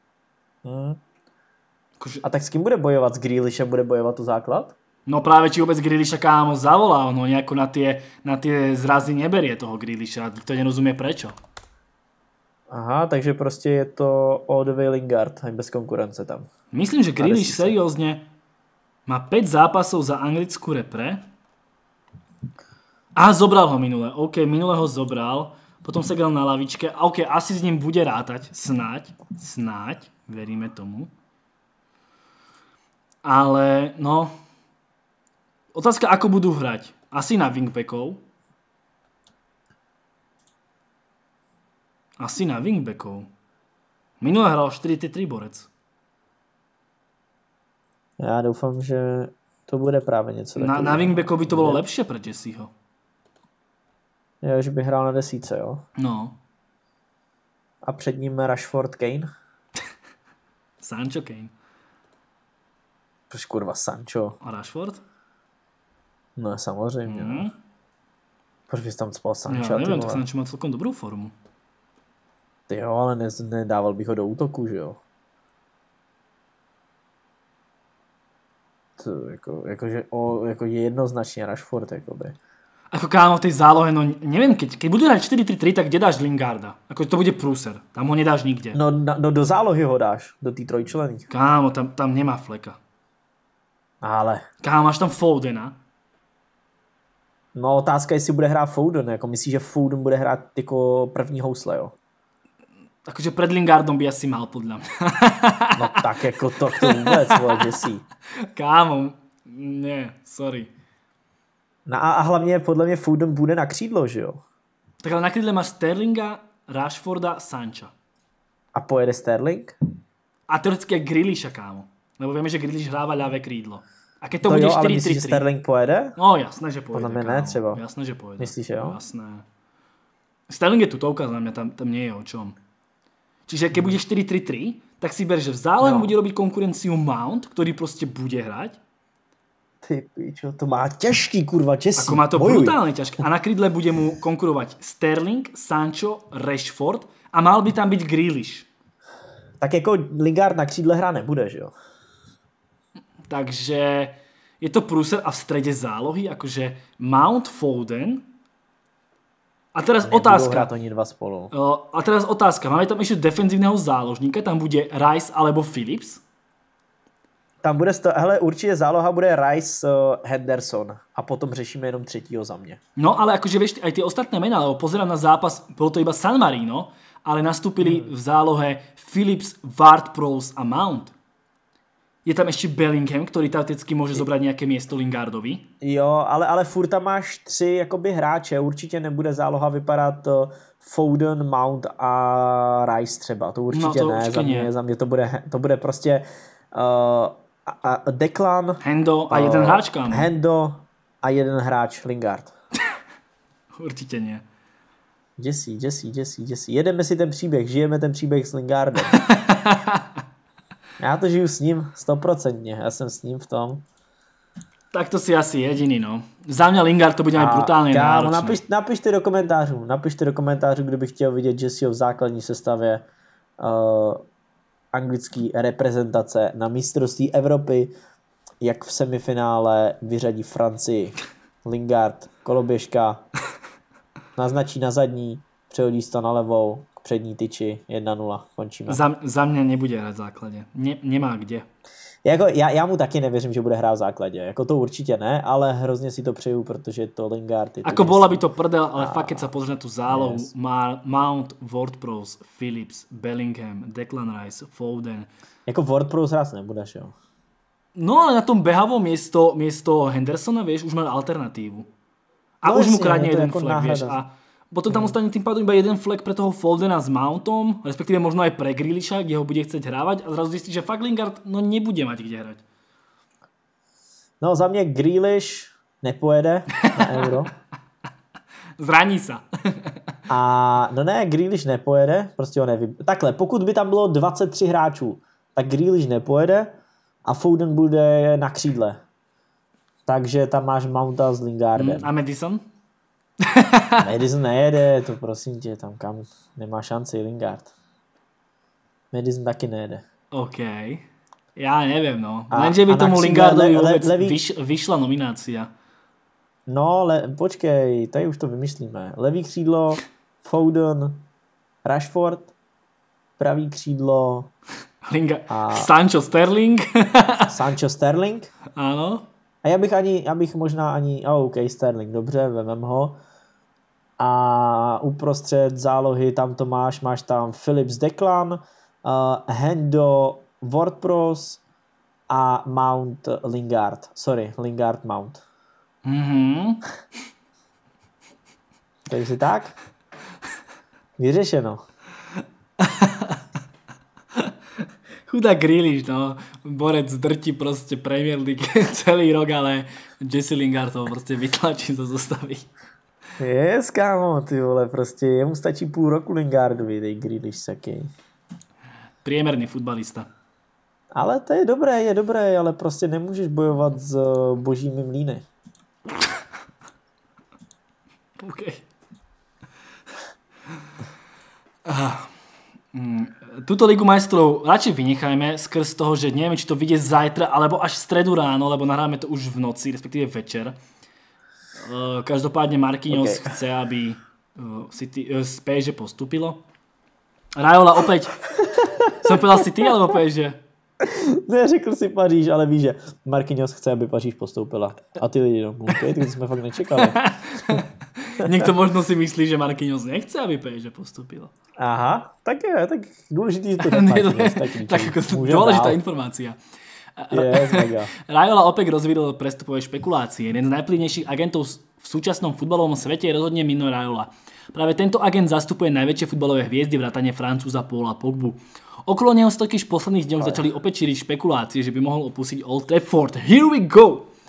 A tak s kým bude bojovat? S Grealishem bude bojovat o základ? No práve, či vôbec Grealisha, kámo, zavolal, no nejako na tie zrazy neberie toho Grealisha, to nerozumie prečo. Aha, takže prostě je to all-the-way Lingard, aj bez konkurence tam. Myslím, že Grealish seriózne má 5 zápasov za anglickú repre. A zobral ho minule. OK, minule ho zobral. Potom sa gral na lavičke. A OK, asi s ním bude rátať. Snáď. Veríme tomu. Ale, no... Otázka, ako budú hrať. Asi na wingbackov. Minule hral 4-3 borec. Já doufám, že to bude právě něco takového. Na wingbackov by to bolo lepšie pre Jesseho. Jo, že by hrál na 10, jo? No. A před ním Rashford, Kane? Sancho, Kane. Proč kurva Sancho? A Rashford? No samozřejmě. No. Proč bys tam spal Sancho? Já nevím, tak Sancho má celkom dobrou formu. Ty jo, ale nedával bych ho do útoku, že jo? To jako je jednoznačně Rashford, jakoby. Ako kámo, v tej zálohe, no neviem, keď budú hrať 4-3-3, tak kde dáš Lingarda? Ako to bude prúser, tam ho nedáš nikde. No do zálohy ho dáš, do té trojčlenný. Kámo, tam nemá fleka. Ale. Kámo, máš tam Fodena. No otázka je, jestli bude hrát Foden, jako myslíš, že Foden bude hrát jako první housle, jo? Akože pred Lingardom by asi mal, podľa mňa. No tak jako to vůbec, vole, Jesse. Kámo, nie, sorry. No a hlavně podle mě Foden bude na křídlo, že jo? Tak ale na krídle máš Sterlinga, Rashforda, Sancha. A pojede Sterling? A teoreticky aj Grealisha, kámo. Lebo vieme, že Grealish hráva ľavé krídlo. A keď to bude 4-3-3... Ale myslíš, že Sterling pojede? No jasné, že pojede. Podle mě ne, třeba. Jasné, že pojede. Myslíš, že jo? Jasné. Sterling je tutovka, za mňa tam nie je o čom. Čiže keď bude 4-3-3, tak si ber, že v zálohe bude robiť konkurenciu Mount, ktorý proste bude hrať. Ty pičo, to má ťažký, kurva, Jesse. Ako má to brutálne ťažké. A na krídle bude mu konkurovať Sterling, Sancho, Rashford a mal by tam byť Grealish. Tak jako Lingard na křídle hrá nebude, že jo? Takže je to prúser a v strede zálohy, akože Mount, Foden. A teraz otázka. Oni dva spolu. A teraz otázka. Máme tam ešte defenzívneho záložníka, tam bude Rice alebo Phillips. Tam bude, hele, určitě záloha bude Rice, Henderson a potom řešíme jenom třetího za mě. No ale akože vieš, aj tie ostatné mená, lebo pozerám na zápas, bolo to iba San Marino, ale nastúpili v zálohe Phillips, Ward-Prowse a Mount. Je tam ešte Bellingham, ktorý teoreticky môže zobrať nejaké miesto Lingardovi. Jo, ale furt tam máš 3 jakoby hráče, určitě nebude záloha vypadat Foden, Mount a Rice třeba, to určitě, no, to ne, za mě to bude prostě a Declan, Hendo a jeden hráč kam? Hendo a jeden hráč Lingard. Určitě nie. Jesse. Jedeme si ten příběh, žijeme ten příběh s Lingardem. Já to žiju s ním 100%, já jsem s ním v tom. Tak to si asi jediný, no. Za mě Lingard to bude mít brutálně náročné. Napište do komentářů, kdo by chtěl vidět Jesseho v základní sestavě anglický reprezentace na mistrovství Evropy, jak v semifinále vyřadí Francii. Lingard, koloběžka, naznačí na zadní, přehodí to na levou, k přední tyči, 1-0, končíme. Za mě nebude hrát v základě. Nemá kde. Jako, já mu taky nevěřím, že bude hrát v základě. Jako to určitě ne, ale hrozně si to přeju, protože to Lingard... Ako bola by to prdel, ale fakt, keď sa pozrie na tú zálohu, yes. Mount, Ward-Prowse, Phillips, Bellingham, Declan Rice, Foden. Jako Ward-Prowse hrát nebudeš, jo? No ale na tom behavom miesto Hendersona, vieš, už má alternatívu. A no, už mu krádne jeden jako flek, vieš. A potom tam ostane tým pádom iba jeden flek pre toho Fodena s Mountom, respektíve možno aj pre Grealisha, kde ho bude chcieť hrávať a zrazu zistí, že fakt Lingard nebude mať kde hrať. No za mě Grealish nepojede na Euro. Zraní sa. Grealish nepojede, prostě ho nevím. Takhle, pokud by tam bylo 23 hráčů, tak Grealish nepojede a Foden bude na křídle. Takže tam máš Mounta s Lingardem. A Madison? Madison nejede, to prosím tě, tam kam nemá šanci Lingard. Madison taky nejede. OK. Já nevím, no. Lenže by tomu Lingardovi vůbec vyšla nominácia. No, počkej, tady už to vymyslíme. Levý křídlo, Foden, Rashford, pravý křídlo... Sancho Sterling. Sancho Sterling. Ano. A já bych možná ani... OK, Sterling, dobře, vemem ho. A uprostřed zálohy tam to máš tam Phillips, Declan, Hendo, Ward-Prowse a Mount, Lingard. Sorry, Lingard, Mount. Mhm. Takže tak? Vyřešeno. Chudá Grealish, no. Borec drti prostě Premier League celý rok, ale Jesse Lingard to prostě vytlačí zo zostavy. Yes, kámo, ty vole, prostě jemu stačí půl roku Lingardovi, tej Grealish sakej. Priemerný futbalista. Ale to je dobré, ale prostě nemůžeš bojovat s božími mlýny. OK. Túto Ligu majstrov radšej vynechajme skrz toho, že neviem, či to vyjde zajtra alebo až v stredu ráno, lebo nahráme to už v noci, respektíve večer. Každopádne Marquinhos chce, aby z PSG postúpilo. Raiola opäť. Som povedal si ty alebo PSG? Ne, řekl si Paříž, ale víš, že Marquinhos chce, aby Paříž postoupila. A ty lidi, no, okay, tak jsme fakt nečekali. Niekto možno si myslí, že Marquinhos nechce, aby PSG postúpilo. Aha, tak důležitý je to. Tak ako dôležitá informácia. Raiola opäť rozvídol prestupové špekulácie. Jeden z najvplyvnejších agentov v súčasnom futbalovom svete je rozhodne Mino Raiola. Práve tento agent zastupuje najväčšie futbalové hviezdy vrátane Francúza Paula Pogbu. Okolo neho totiž v posledných dňoch začali opäť šíriť špekulácie, že by mohol opustiť Old Trafford. Here we go!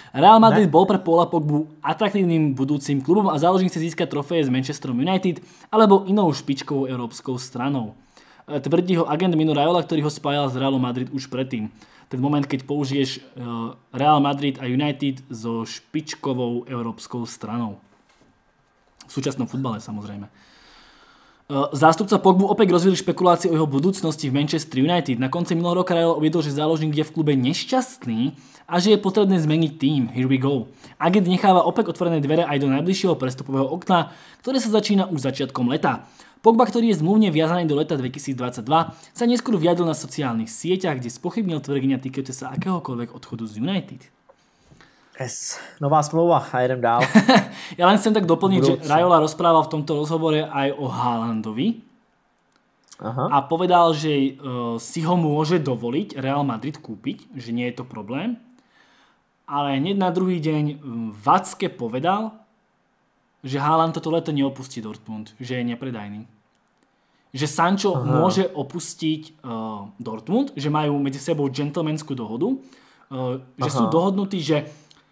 Real Madrid bol pre Paula Pogbu atraktívnym budúcim klubom a záložník chce získať trofeje s Manchesterom United alebo inou špičkovou európskou stranou. Tvrdí ho agent Mino Raiola, ktorý ho spájal s Realom Madrid už predtým. Ten moment, keď použiješ Real Madrid a United so špičkovou európskou stranou. V súčasnom futbale samozrejme. Zástupca Pogbu opäť rozvíjali špekulácie o jeho budúcnosti v Manchester United. Na konci minulého roka Raiola uviedol, že záložník je v klube nešťastný a že je potrebné zmeniť tým. Here we go. Agent necháva opäť otvorené dvere aj do najbližšieho prestupového okna, ktoré sa začína už začiatkom leta. Pogba, ktorý je zmluvne viazaný do leta 2022, sa neskôr vyjadril na sociálnych sieťach, kde spochybnil tvrdenia týkajúce sa akéhokoľvek odchodu z United. Yes. Nová smlouva a jedem dál. Ja len chcem tak doplniť, že Raiola rozprával v tomto rozhovore aj o Haalandovi. Aha. A povedal, že si ho môže dovoliť Real Madrid kúpiť, že nie je to problém. Ale hneď na druhý deň Vacke povedal, že Haaland toto leto neopustí Dortmund, že je nepredajný. Že Sancho môže opustiť Dortmund, že majú medzi sebou gentlemanskú dohodu, že sú dohodnutí, že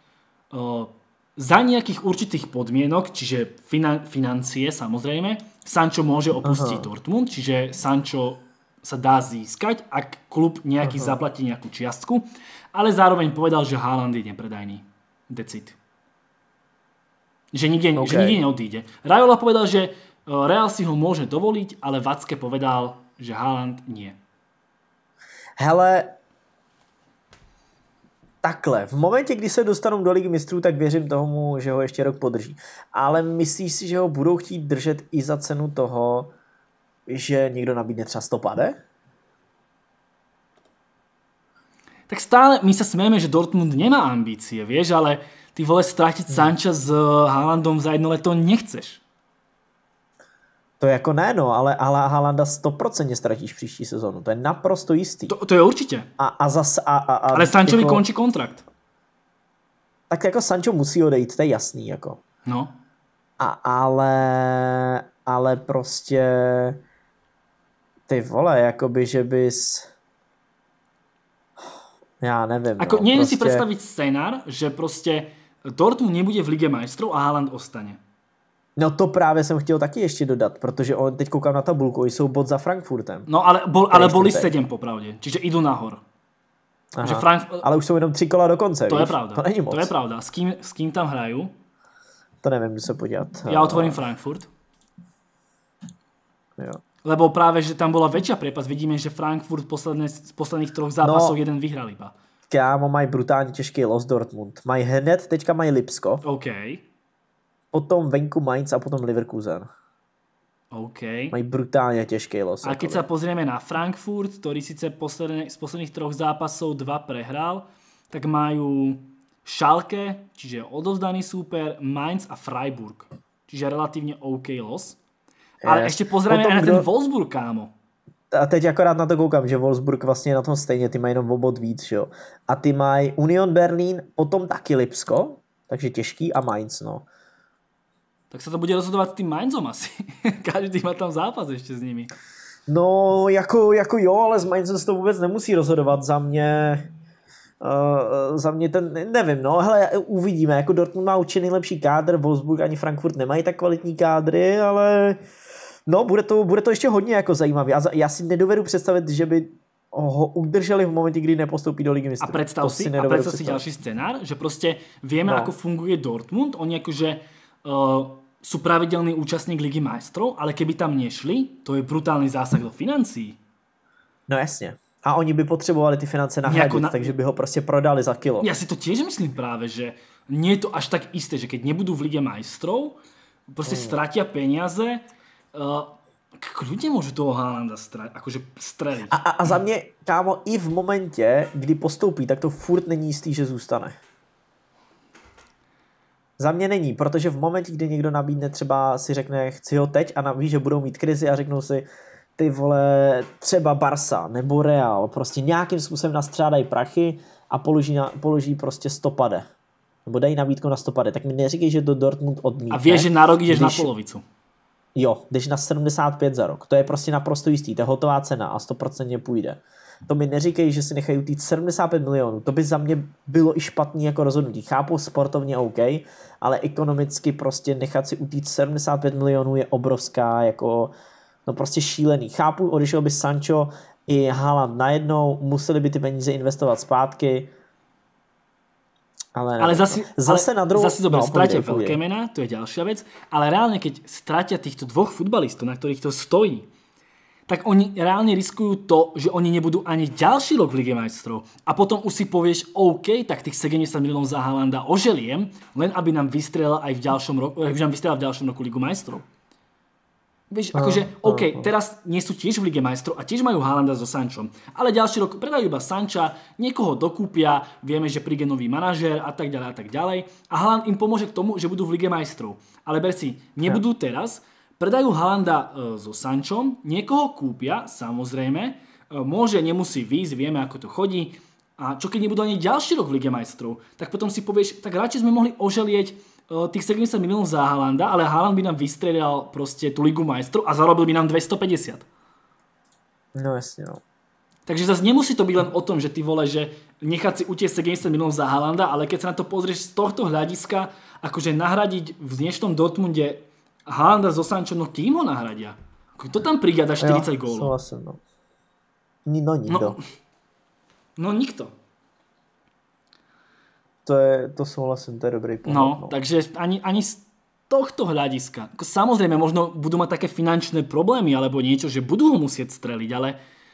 za nejakých určitých podmienok, čiže financie samozrejme, Sancho môže opustiť Dortmund, čiže Sancho sa dá získať, ak klub nejaký zaplatí nejakú čiastku, ale zároveň povedal, že Haaland je nepredajný. Decid. Že nikde neodíde. Raiola povedal, že Real si ho môže dovoliť, ale Vacke povedal, že Haaland nie. Hele, takhle, v momentě, kdy se dostanou do Ligy mistrů, tak věřím tomu, že ho ještě rok podrží. Ale myslíš si, že ho budou chtít držet i za cenu toho, že někdo nabídne třeba stopade? Tak stále my sa smieme, že Dortmund nemá ambície, vieš, ale ty vole stratiť Sancha s Haalandom za jedno leto nechceš. To jako ne, no, ale Haalanda 100% ztratíš příští sezónu. To je naprosto jistý. To je určitě. Ale Sanchovi jako, končí kontrakt. Tak jako Sancho musí odejít, to je jasný. Jako. No. Ale prostě ty vole, jakoby, že bys... Já nevím. Ako, no, neviem prostě... si predstaviť scenár, že prostě Dortmund nebude v Lige majstrov a Haaland ostane. No to právě jsem chtěl taky ještě dodat, protože teď koukám na tabulku, oni jsou bod za Frankfurtem. No ale boli 7 popravdě, čiže idú nahor. Že ale už jsou jenom 3 kola do konce, to víš? Je pravda. To není moc. To je pravda. S kým tam hrajú? To nevím, kdo se podívat. Já otvorím Frankfurt. Jo. Lebo práve, že tam bola väčšia priepas. Vidíme, že Frankfurt z posledných 3 zápasov jeden vyhral iba. Kámo, mají brutálně těžký los Dortmund. Mají hned, teďka mají Lipsko. OK. Potom venku Mainz a potom Leverkusen. OK. Mají brutálně těžký los. A keď sa pozrieme na Frankfurt, ktorý síce z posledných 3 zápasov 2 prehral, tak majú Schalke, čiže odovzdaný súper, Mainz a Freiburg. Čiže relatívne OK los. Ale ešte pozrieme aj na ten Wolfsburg, kámo. A teď akorát na to koukám, že Wolfsburg vlastně je na tom stejně, ty mají jenom obod víc, jo. A ty mají Union Berlin, potom taky Lipsko, takže těžký a Mainz, no. Tak sa to bude rozhodovať s tým Mainzom asi. Každý má tam zápas ešte s nimi. No, jako jo, ale s Mainzem se to vůbec nemusí rozhodovat. Za mě ten, nevím, no, hele, uvidíme. Jako Dortmund má určitě nejlepší kádr, Wolfsburg ani Frankfurt nemají tak kvalitní kádry, ale no, bude to ještě hodně jako zajímavý. A já si nedovedu představit, že by ho udrželi v momente, kdy nepostoupí do Ligy mistrů. A predstav si ďalší scenár, že prostě vieme, ako funguje Dortmund. Oni akože sú pravidelný účastník Ligy majstrov, ale keby tam nešli, to je brutálny zásah do financií. No jasně. A oni by potřebovali ty finance nahradit, takže by ho prostě prodali za kilo. Ja si to tiež myslím práve, že nie je to až tak isté, že keď nebudú v Lige majstrov, prostě stratia peniaze, ľudia môžu toho Haalanda akože streliť. A za mě, kámo, i v momentě, kdy postoupí, tak to furt není jistý, že zůstane. Za mě není, protože v momentě, kdy někdo nabídne, třeba si řekne, chci ho teď a ví, že budou mít krizi a řeknou si, ty vole, třeba Barca nebo Real, prostě nějakým způsobem nastřádají prachy a položí prostě stopade. Nebo dají nabídku na stopade. Tak mi neříkej, že do Dortmund odmítne. A vieš, že na rok ideš na polovicu. Jo, jdeš na 75 za rok. To je prostě naprosto jistý. To je hotová cena a 100% půjde. To mi neříkej, že si nechají utít 75 milionů. To by za mě bylo i špatný jako rozhodnutí. Chápu sportovně OK, ale ekonomicky prostě nechat si utít 75 milionů je obrovská, jako no prostě šílený. Chápu, odešel by Sancho i Haaland najednou, museli by ty peníze investovat zpátky. Ale zase na druhou... Zase dobre, stratia veľké mená, to je ďalšia vec, ale reálne, keď stratia týchto dvoch futbalistov, na ktorých to stojí, tak oni reálne riskujú to, že oni nebudú ani ďalší rok v Lige majstrov. A potom už si povieš, OK, tak tých 70 miliónov za Haalanda oželiem, len aby nám vystrelil aj v ďalšom roku Ligu majstrov. Vieš, akože, OK, teraz nie sú tiež v Lige majstrov a tiež majú Haalanda so Sančom. Ale ďalší rok predajú iba Sanča, niekoho dokúpia, vieme, že príde nový manažér a tak ďalej a tak ďalej. A Haaland im pomôže k tomu, že budú v Lige majstrov. Ale ber si, nebudú teraz, predajú Haalanda so Sančom, niekoho kúpia, samozrejme, môže, nemusí výjsť, vieme, ako to chodí. A čo keď nebudú ani ďalší rok v Lige majstrov, tak potom si povieš, tak radšej sme mohli oželieť tých 70 miliónov za Haalanda, ale Haaland by nám vystrelil proste tú Ligu majstrov a zarobil by nám 250. No jasne, no. Takže zase nemusí to byť len o tom, že ty vole, že nechať si utiesť 70 miliónov za Haalanda, ale keď sa na to pozrieš z tohto hľadiska, akože nahradiť v dnešnom Dortmunde Haalanda so Sančom, no kým ho nahradia? Kto tam príde a dá 40 gólov? Súhlasím, no. No nikto. No nikto. To súhlasím, to je dobrý pohľad. No, takže ani z tohto hľadiska. Samozrejme, možno budú mať také finančné problémy alebo niečo, že budú ho musieť streliť, ale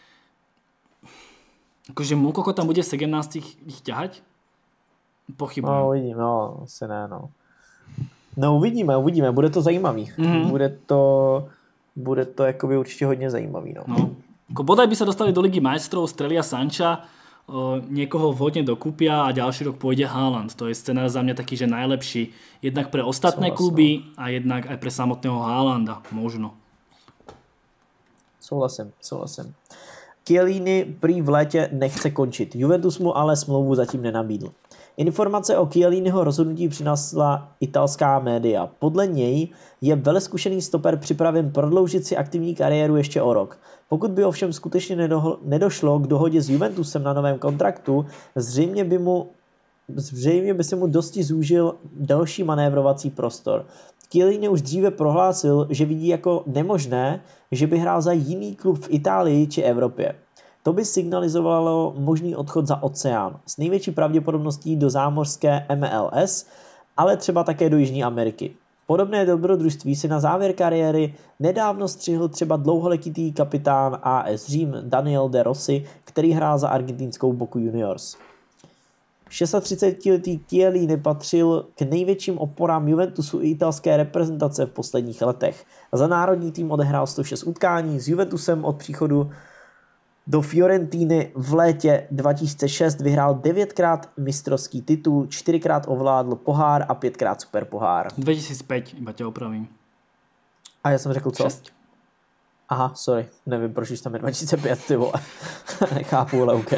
akože Moukoko tam bude 17 ich ťahať? Pochybujem. No uvidíme, no asi ne, no. No uvidíme, bude to zajímavý. Mm-hmm. Bude to jakoby určitě hodně zajímavý, no. Ako bodaj by sa dostali do Ligy majstrov, strelia Sanča, niekoho vhodne dokúpia a ďalší rok pôjde Haaland. To je scenár za mňa taký, že najlepší. Jednak pre ostatné kluby a jednak aj pre samotného Haalanda. Možno. Souhlasím. Chiellini prý v létě nechce končit. Juventus mu ale smlouvu zatím nenabídl. Informace o Chielliniho rozhodnutí přinesla italská média. Podle něj je veleskušený stoper připraven prodloužit si aktivní kariéru ještě o rok. Pokud by ovšem skutečně nedošlo k dohodě s Juventusem na novém kontraktu, zřejmě by se mu dosti zúžil další manévrovací prostor. Chiellini už dříve prohlásil, že vidí jako nemožné, že by hrál za jiný klub v Itálii či Evropě. To by signalizovalo možný odchod za oceán, s největší pravděpodobností do zámořské MLS, ale třeba také do Jižní Ameriky. Podobné dobrodružství si na závěr kariéry nedávno střihl třeba dlouholetý kapitán AS Řím Daniel De Rossi, který hrál za argentinskou Boca Juniors. 36-letý Chiellini patřil k největším oporám Juventusu i italské reprezentace v posledních letech. Za národní tým odehrál 106 utkání, s Juventusem od příchodu do Fiorentiny v létě 2006 vyhrál 9krát mistrovský titul, 4krát ovládl pohár a 5krát superpohár. 2005, iba tě opravím. A já jsem řekl co? 6. Aha, sorry, nevím, proč tam je 2005, ty vole. Nechápu, ale OK.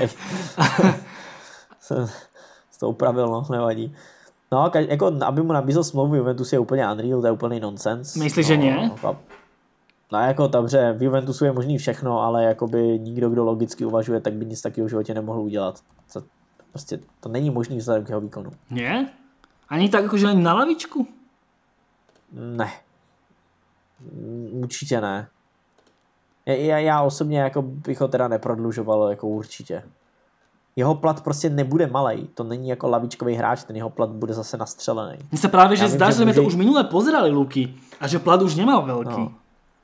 Jsem to upravil, no, nevadí. No, jako, aby mu nabízel smlouvu Juventus je úplně unreal, to je úplný nonsens. Myslíš, že nie? No jako dobře, v Juventusu je možný všechno, ale jakoby nikdo, kdo logicky uvažuje, tak by nic takového v životě nemohl udělat. Prostě to není možný vzhledem k jeho výkonu. Nie? Ani tak jakože len na lavičku? Ne. Určitě ne. Já osobně jako bych ho teda neprodlužoval, jako určitě. Jeho plat prostě nebude malej. To není jako lavičkový hráč, ten jeho plat bude zase nastřelený. Mně se právě že zdá, že jsme to už minule pozerali, Luky, a že plat už nemá velký. No.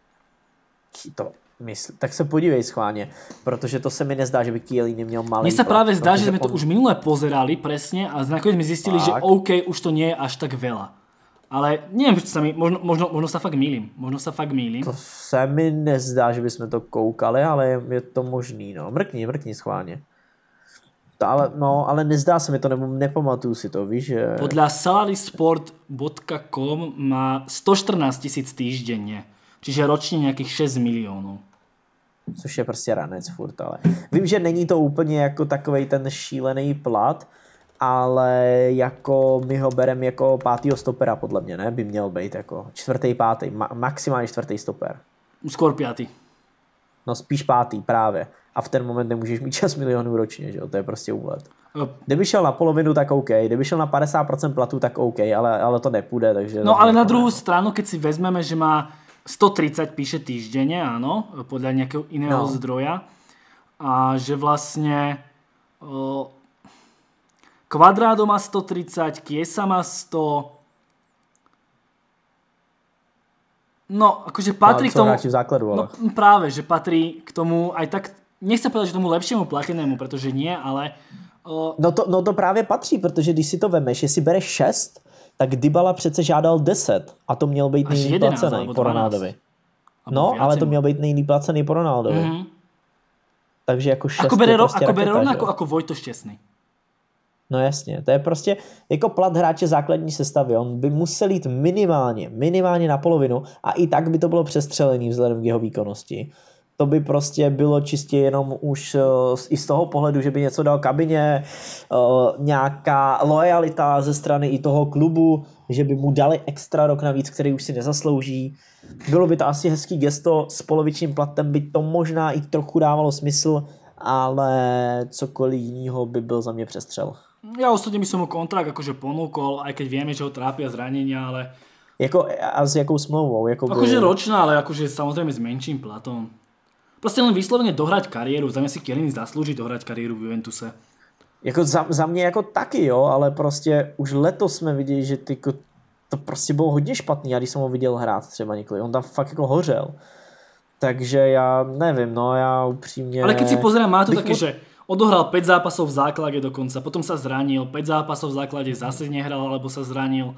Tak se podívej schválně, protože to se mi nezdá, že by Chiellini měl malý. Mně se právě zdá, že jsme to už minule pozerali presne a nakoniec jsme zjistili, že OK, už to nie je až tak veľa. Ale neviem, prečo sa mi, možno sa fakt mýlim. To se mi nezdá, že bychom to koukali, ale je to možný, no. Mrkni schválně. Ale nezdá se mi to, nebo nepamatuju si to, víš, že... Podľa salarisport.com má 114 000 týždenne. Čiže ročně nějakých 6 milionů. Což je prostě ranec furt, ale... Vím, že není to úplně jako takovej ten šílený plat, ale jako my ho bereme jako 5. stopera, podle mě, ne? By měl být jako 4., 5., maximálně 4. stoper. Skôr 5. No spíš 5. právě. A v ten moment nemůžeš mít 6 milionů ročně, že jo? To je prostě úlet. Kdyby šel na polovinu, tak OK. Kdyby šel na 50% platu, tak OK, ale to nepůjde. Takže no ale na druhou stranu, keď si vezmeme, že má 130 píše týždenne, áno, podľa nejakého iného zdroja, a že vlastne Cuadrado má 130, Chiesa má 100. No, akože patrí k tomu... v základu, ale... No práve, že patrí k tomu aj tak, nechcem povedať, že tomu lepšiemu platenému, pretože nie, ale... No to právě patří, protože když si to vemeš, jestli bereš 6, tak Dybala přece žádal 10 a to měl být nejlíp placený po Ronaldovi. No, ale to měl být nejlíp placený po Ronaldovi. Mm-hmm. Takže jako 6 ako je prostě ako bere raketa, rovnako ako Vojto Šťastný. No jasně, to je prostě jako plat hráče základní sestavy. On by musel jít minimálně na polovinu a i tak by to bylo přestřelený vzhledem k jeho výkonnosti. To by prostě bylo čistě jenom už i z toho pohledu, že by něco dal kabině, nějaká loajalita ze strany i toho klubu, že by mu dali extra rok navíc, který už si nezaslouží. Bylo by to asi hezký gesto s polovičním platem, by to možná i trochu dávalo smysl, ale cokoliv jiného by byl za mě přestřel. Ja osobne by som mu kontrakt akože ponúkol, aj keď vieme, že ho trápia zranenia, ale... Jako, a s jakou smlouvou? Akože ročná, ale akože samozrejme s menším platom. Proste len vyslovene dohrať kariéru. Za mňa si Chiellini zaslúži dohrať kariéru v Juventuse. Jako za mě jako taky, jo, ale prostě už letos jsme viděli, že to prostě bylo hodně špatný, a když jsem ho viděl hrát třeba několik, on tam fakt jako hořel. Takže já nevím, no já upřímně... Ale keď si pozerám, má to také, že odohral 5 zápasov v základe dokonca, potom sa zranil, 5 zápasov v základe zase nehral, alebo sa zranil.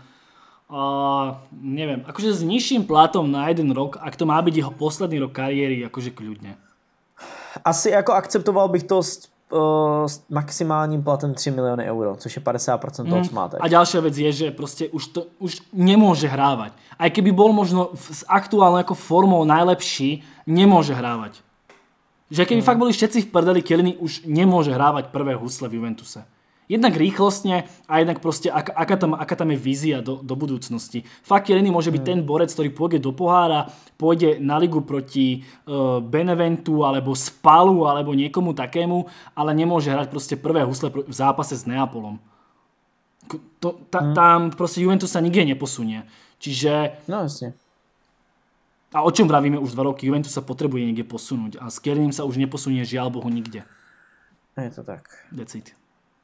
Neviem, akože s nižším platom na 1 rok, ak to má byť jeho posledný rok kariéry, akože kľudne. Asi jako akceptoval bych to s maximálním platem 3 miliony euro, což je 50% toho, co máte. A ďalšia vec je, že proste už nemôže hrávať. Aj keby bol možno s aktuálnou ako formou najlepší, nemôže hrávať. Že keby fakt boli všetci v prdeli, Chiellini už nemôže hrávať prvé husle v Juventuse. Jednak rýchlostne a jednak proste aká tam je vízia do budúcnosti. Fakt Chiellini môže byť ten borec, ktorý pôjde do pohára, pôjde na ligu proti Beneventu alebo Spalu alebo niekomu takému, ale nemôže hrať proste prvé husle v zápase s Neapolom. Tam proste Juventus sa nikde neposunie. Čiže... No jasne. A o čom vravíme už 2 roky? Juventus sa potrebuje niekde posunúť a s Chiellinim sa už neposunie žiaľ Bohu nikde. Je to tak. Decid.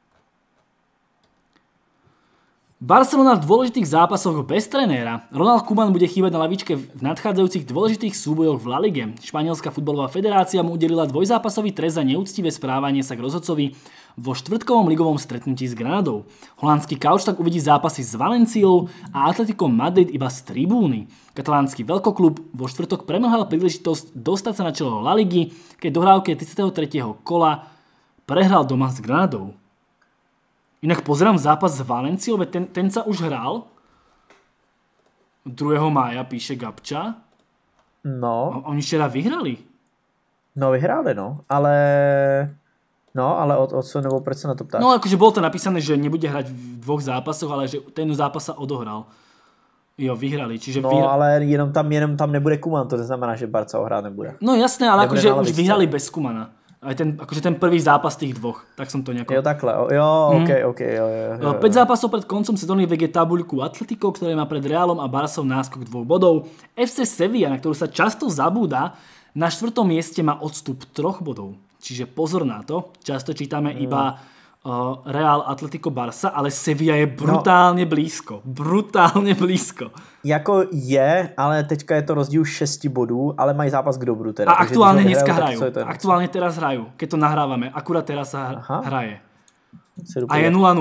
Barcelona v dôležitých zápasoch bez trenéra. Ronald Koeman bude chýbať na lavičke v nadchádzajúcich dôležitých súbojoch v La Lige. Španielská futbalová federácia mu udelila dvojzápasový trest za neúctivé správanie sa k rozhodcovi vo štvrtkovom ligovom stretnutí s Granadou. Holandský kauč tak uvidí zápasy s Valenciou a Atletico Madrid iba z tribúny. Katalánsky veľkoklub vo štvrtok premrhal príležitosť dostať sa na čelo La Ligy, keď dohrávke 33. kola prehral doma s Granadou. Inak pozerám zápas s Valenciou, ten sa už hral. 2. mája píše Gabča. No. A oni včera vyhrali. No vyhráli, no. Ale o co, nebo proč sa na to ptáš? No akože bolo to napísané, že nebude hrať v 2 zápasoch, ale že ten zápas sa odohral. Jo, vyhrali. Čiže ale jenom tam nebude Koeman, to neznamená, že Barca ho hrát nebude. No jasné, ale akože už vyhrali bez Koemana. Aj ten prvý zápas tých 2, tak som to nejako... Jo, takhle, jo, OK, jo. 5 zápasov pred koncom sezóny vedie tabuľku Atletico, ktoré má pred Realom a Barcou náskok 2 bodov. FC Sevilla, na ktorú sa často zabúda, na 4. mieste má odstup 3 bodov. Čiže pozor na to, často čítame iba Real, Atletico, Barca, ale Sevilla je brutálne blízko. Brutálne blízko. Jako je, ale teďka je to rozdíl 6 bodů, ale mají zápas k dobru teda. A aktuálne dneska hrajú. Aktuálne teraz hrajú, keď to nahrávame. Akurát teraz sa hraje. A je 0-0.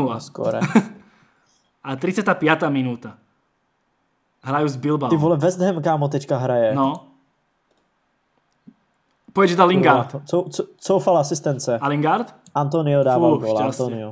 A 35. minúta. Hrajú s Bilbao. Ty vole, West Ham, kámo, teďka hraje. No. Povedz, že dá Lingard. Coufal asistence. A Lingard? Antonio dával gól, Antonio.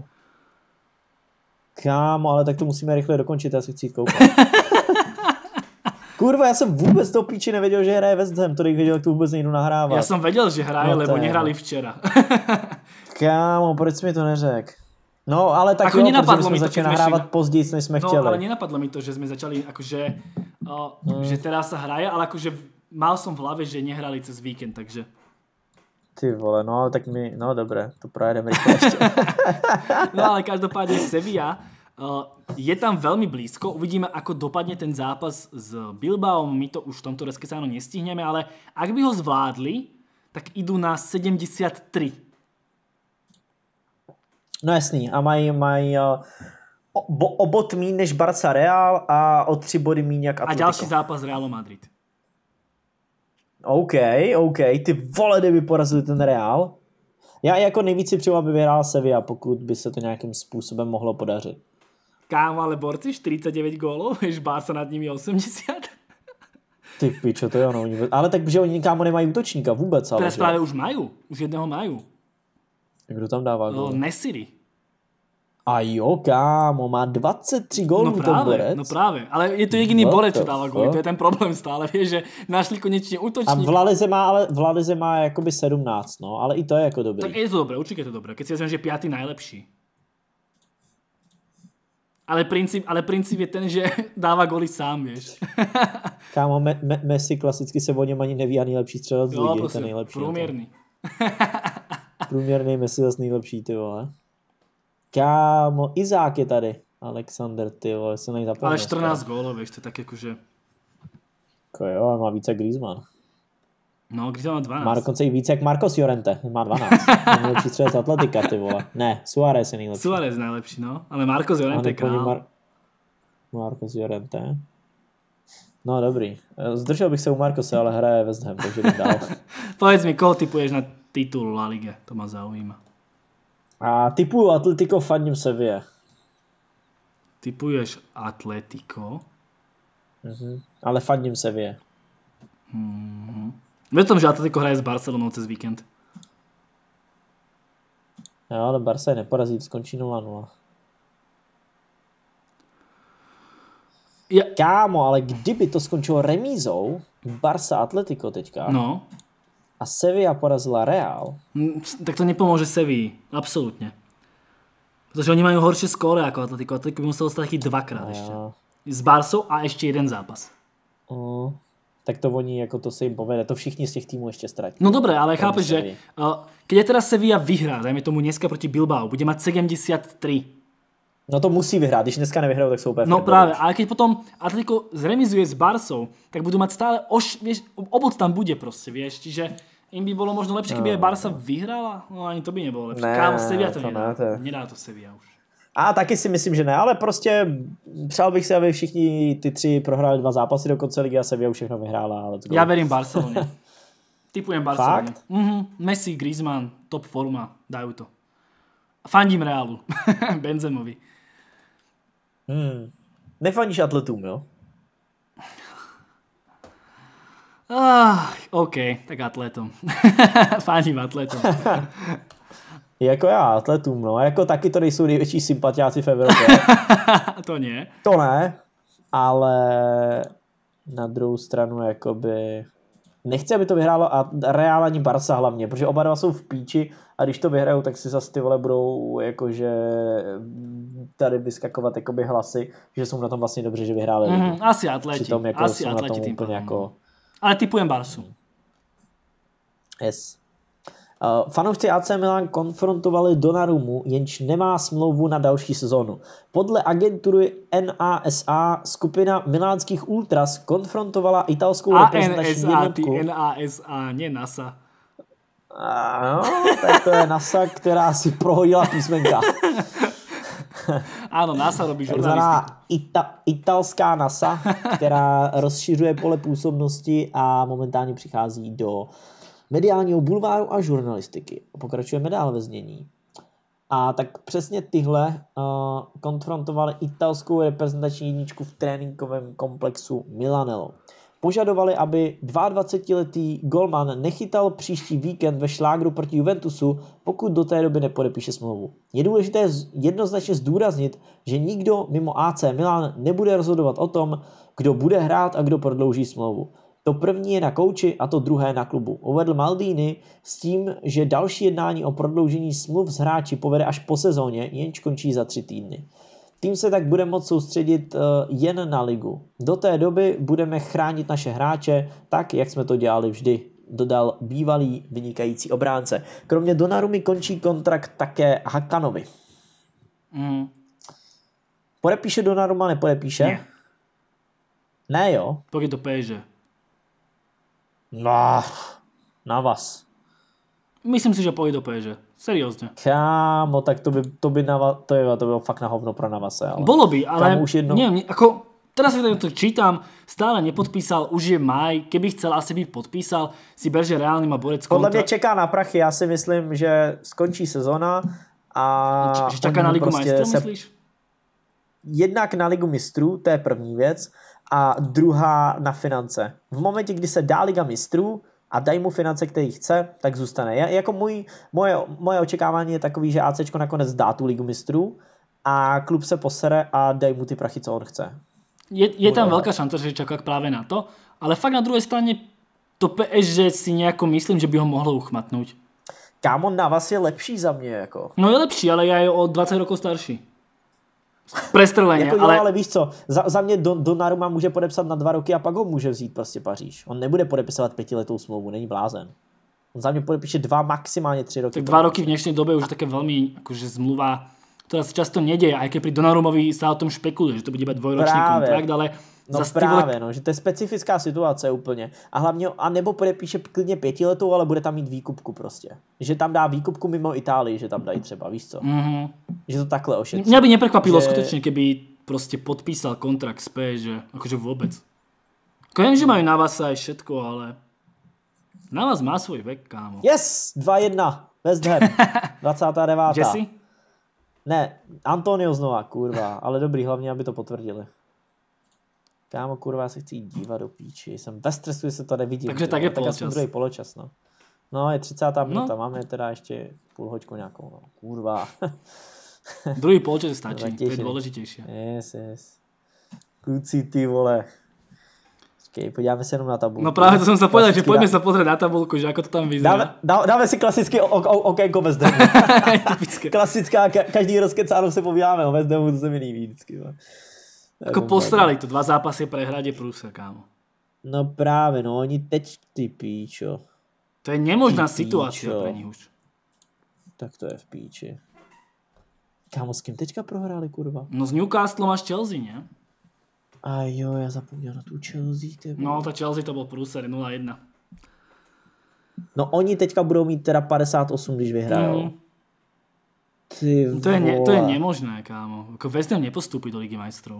Kámo, ale tak to musíme rychle dokončit, já si chci koukat. Kurva, já jsem vůbec do píči nevěděl, že hraje West Ham, to věděl, jak to vůbec nejdu nahrávat. Já jsem věděl, že hraje, lebo nehrali včera. Kámo, proč jsi mi to neřekl? No, ale tak jo, protože jsme začali nahrávat později, než jsme chtěli. No, ale nenapadlo mi to, že jsme začali, akože, že teraz sa hraje, ale akože mal som v hlave, že nehrali cez víkend, takže... Ty vole, no tak no dobré, to projedeme rychle ještě. No ale každopádne Sevilla je tam veľmi blízko. Uvidíme, ako dopadne ten zápas s Bilbaom. My to už v tomto Reskesáno nestihneme, ale ak by ho zvládli, tak idú na 73. No jasný, a mají o bod míň než Barca Real a o 3 body míň jak Atletico. A ďalší zápas Realu Madrid. OK, ty vole, kdyby porazili ten Real. Já jako nejvíc si přeju, aby vyhrál Sevilla, pokud by se to nějakým způsobem mohlo podařit. Kámo, ale borci, 49 gólov, jež Barca nad nimi 80. Ty pičo, to je ono. Ale tak, že oni kámo nemají útočníka vůbec. Ale, teraz práve už majú, už jedného majú. Kdo tam dává gól? Nesiri. A jo, kámo, má 23 gólů ten borec. No práve, ale je to jediný borec, čo dáva góly, to je ten problém stále, vieš, že našli konečne útočník. A v Lalize má jakoby 17, no, ale i to je jako dobrý. Tak je to dobré, určite je to dobré, keď si vezmem, že 5. najlepší. Ale princíp je ten, že dáva góly sám, vieš. Kámo, Messi klasicky se o něm ani neví a nejlepší střelec z ligy, ten nejlepší. Průměrný. Průměrný Messi zase nejlepší, ty vole. Kámo, Izák je tady. Alexander, ty vole, se nejzapomněl. Ale 14 gólov, vieš, to je tak jakože... Jo, má více jak Griezmann. No, Griezmann má 12. Má dokonce i více jak Marcos Llorente, má 12. Nejlepší střelec Atletika, ty vole. Ne, Suárez je nejlepší. Suárez najlepší, no. Ale Marcos Llorente král. Marcos Llorente. No dobrý. Zdržel bych se u Marcose, ale hraje West Ham, takže jdem dál. Povedz mi, koho typuješ na titul La Ligue? To ma zaujíma. A typuju Atletico, fandím Sevilla. Typuješ Atletico? Ale fandím Sevilla. Veď tom, že Atletico hraje s Barcelonou cez víkend. Jo, ale Barca je neporazí, skončí 0-0. Kámo, ale kdyby to skončilo remízou, Barca Atletico teďka, no. A Sevilla porazila Real, tak to nepomôže Sevilla, absolútne. Protože oni majú horšie skóre ako Atletico. Atletico by muselo stať taký dvakrát ešte. S Barcou a ešte jeden zápas. Tak to oni, jako to se jim povede, to všichni z těch týmů ještě ztratí. No dobré, ale chápeš, že keď je teraz Sevilla vyhrá, dajme tomu dneska proti Bilbao, bude mať 73. No to musí vyhrát, když dneska nevyhrajou, tak jsou úplně. No práve, ale keď potom Atletico zremizuje s Barcou, tak budú mať stále, vieš, obod tam bude proste, vieš, čiže im by bolo možno lepšie, keby aj Barca vyhrala, no ani to by nebolo lepšie. Kámo, Sevilla to nedá, nedá to Sevilla už. A taky si myslím, že ne, ale prostě přál bych si, aby všichni ty 3 prohráli 2 zápasy do konce ligy a Sevilla už všechno vyhrála. Ja verím Barcelone. Typujem Barcelone. Messi, Griezmann, top forma, dajú to. Fandím Realu, Benzemovi. Nefandíš Atletům, jo? OK, tak Atletom. Fandím Atletom. Jako já, Atletům, no. Jako taky to nejsou největší sympatiáci v Evropě. To ne. To ne, ale na druhou stranu jakoby nechci, aby to vyhrálo a Real ani Barca hlavně, protože oba dva jsou v píči a když to vyhrajou, tak si zase ty vole budou jakože tady vyskakovat jakoby hlasy, že jsou na tom vlastně dobře, že vyhráli. Asi Atleti. Přitom jako asi jsou Atleti na tom úplně jako... Ale typujem Barsu. Yes. Fanoušci AC Milan konfrontovali Donnarumu, jenž nemá smlouvu na další sezónu. Podle agentury NASA skupina milánských ultras konfrontovala italskou reprezentační jednotku. NASA, nie NASA. No, tak to je NASA, která si prohodila písmenka. Áno, NASA robí žurnalistiku. Italská NASA, která rozšiřuje pole působnosti a momentálně přichází do mediálního bulváru a žurnalistiky. Pokračujeme dál ve znění. A tak přesně tyhle konfrontovali italskou reprezentační jedničku v tréninkovém komplexu Milanello. Požadovali, aby 22letý golman nechytal příští víkend ve šlágru proti Juventusu, pokud do té doby nepodepíše smlouvu. Je důležité jednoznačně zdůraznit, že nikdo mimo AC Milan nebude rozhodovat o tom, kdo bude hrát a kdo prodlouží smlouvu. To první je na kouči a to druhé na klubu. Uvedl Maldini s tím, že další jednání o prodloužení smluv s hráči povede až po sezóně, jenž končí za 3 týdny. Tým se tak bude moct soustředit jen na ligu. Do té doby budeme chránit naše hráče tak, jak jsme to dělali vždy, dodal bývalý vynikající obránce. Kromě Donnarumy končí kontrakt také Hakanovi. Podepíše Donnarumma, nepodepíše? Nie. Ne, jo? Pôjde do PSG. No, Navas. Myslím si, že pôjde do PSG. Seriózne. Kámo, tak to by bylo fakt na hovno pro Navase. Ale... Bolo by, ale Kámo, už jedno... nie, ako teraz si to čítam, stále nepodpísal, už je maj, keby chcel asi by podpísal, si ber, že reálny má borec Podle mě čeká na prachy, já si myslím, že skončí sezóna a... Že čaká na Ligu majstrů, myslíš? Jednak na Ligu mistrů, to je první věc, a druhá na finance. V momentě, kdy se dá Liga mistrů a dají mu finance, který chce, tak zůstane. Jako moje očekávání je takový, že ACčko nakonec dá tu Ligu mistrů a klub se posere a dají mu ty prachy, co on chce. Je tam veľká šanca, že čaká práve na to, ale fakt na druhej strane to PSG si nejako myslím, že by ho mohlo uchmatnúť. Kámo, Navas je lepší za mě, jako. No je lepší, ale je o 20 rokov starší. Prestrelenie, jako ale víš co, za mě Donnarumma může podepsat na 2 roky a pak ho může vzít prostě Paříž. On nebude podepisovat 5letou smlouvu, není blázen. On za mě podepíše 2, maximálně 3 roky. Tak 2 roky v dnešnej dobe už také veľmi akože zmluva, ktorá sa často nedeje, aj keď pri Donnarummovi sa o tom špekuluje, že to bude iba 2ročný kontrakt, ale no právě, no, že to je specifická situace úplně. A hlavně, a nebo podepíše klidně 5letou, ale bude tam mít výkupku prostě. Že tam dá výkupku mimo Itálii, že tam dají třeba, víš co? Mm-hmm. Že to takhle ošetří. Mňa by neprekvapilo skutečne, keby prostě podpísal kontrakt s PSG, akože vôbec. Viem, že majú Navasa aj všetko, ale Navas má svoj vek, kámo. Yes, 2-1, West Ham, 29. Jesse? Ne, Antonio znova, kurva, ale dobrý, hlavně, aby to potvrdili. Kámo, kurva, já se chci jít dívat do píči. Jsem ve stresu, že se to nevidím. Takže tak je poločas. Tak druhý poločas, no. No, je 30. minuta, máme teda ještě půl hoďku nějakou, no. Kurva. Druhý poločas stačí, to je dôležitejšie. Yes. Kluci, ty vole. Počkej, podíváme se jenom na tabulku. No právě to jsem se povedal, že pojďme se pozrieť na tabulku, že ako to tam vyzerá. Dáme si klasické okénko West Hamu. Klasická, každý rozkecáno se povídáme o West Hamu, to se mi líbí vždycky. Ako postrali to, 2 zápasy prehrať je prúser, kámo. No právě, no oni teď, ty píčo. To je nemožná situácia pre nich už. Tak to je v píči. Kámo, s kým teďka prohráli, kurva? No s Newcastlom až Chelsea, ne? A jo, já zapomněl na tu Chelsea. No, ta Chelsea to byl průser 0-1. No oni teďka budou mít teda 58, když vyhrajou. To je nemožné, kámo. Jako West Ham nepostupí do Ligy majstrov.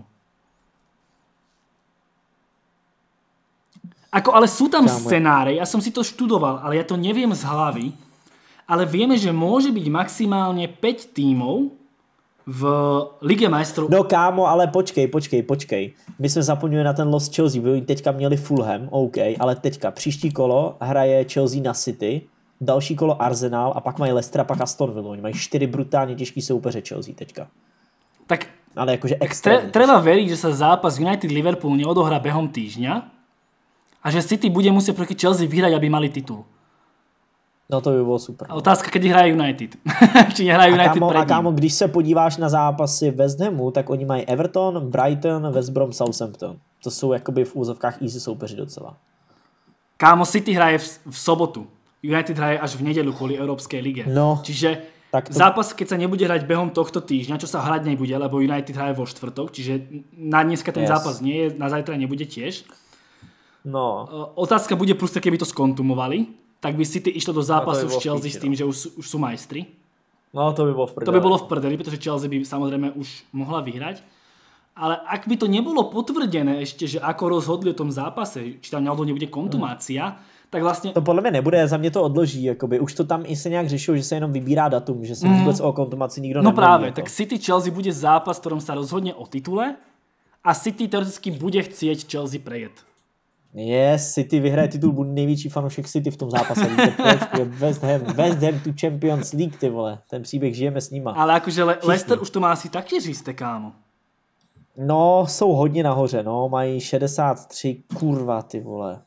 Ale sú tam scenáre, ja som si to študoval, ale ja to neviem z hlavy, ale vieme, že môže byť maximálne 5 tímov v Lige majstrov. No kámo, ale počkej. My jsme zapomněli na ten los Chelsea, oni teďka měli Fulham, OK, ale teďka příští kolo hraje Chelsea na City, další kolo Arsenal a pak mají Leicester a pak Aston Villa. Oni mají 4 brutálně těžký soupeře Chelsea teďka. Tak, ale jakože extrémně. Treba veriť, že sa zápas United-Liverpool neodohrá behom týždňa a že City bude musieť proti Chelsea vyhrať, aby mali titul. No to by bylo super. A otázka, kedy hraje United. Či nehraje United pred ním. A kámo, když se podíváš na zápasy West Hamu, tak oni mají Everton, Brighton, West Brom, Southampton. To jsou jakoby v úzovkách easy soupeři docela. Kámo, City hraje v sobotu. United hraje až v nedeľu kvôli Európskej lige. No, čiže zápas, keď sa nebude hrať behom tohto týždňa, čo sa hrať nebude, lebo United hraje vo štvrtok, čiže na dneska ten zápas nie je, na zajtra nebude tiež. No. Otázka bude plus, keby to skontumovali, tak by City išlo do zápasu s Chelsea s tým, že už sú majstri. No to by bolo v prdeli. To by bolo v prdeli, pretože Chelsea by samozrejme už mohla vyhrať. Ale ak by to nebolo potvrdené ešte, že ako rozhodli o tom zápase, či tam náhodou nebude kontumácia, tak vlastně... To podle mě nebude, za mě to odloží, jakoby. Už to tam i se nějak řešilo, že se jenom vybírá datum, že se vůbec o kontumaci nikdo nemluví. No právě, jako. tak City-Chelsea bude zápas, v ktorom sa rozhodne o titule a City teoreticky bude chcieť Chelsea prejet. Yes, City vyhraje titul, budu největší fanoušek City v tom zápase. Víte, proč? West Ham tu Champions League, ty vole. Ten příběh žijeme s nima. Ale akože Leicester už to má asi taktiež jisté, kámo. No, jsou hodně nahoře, no. Mají 63, kurva, ty vole.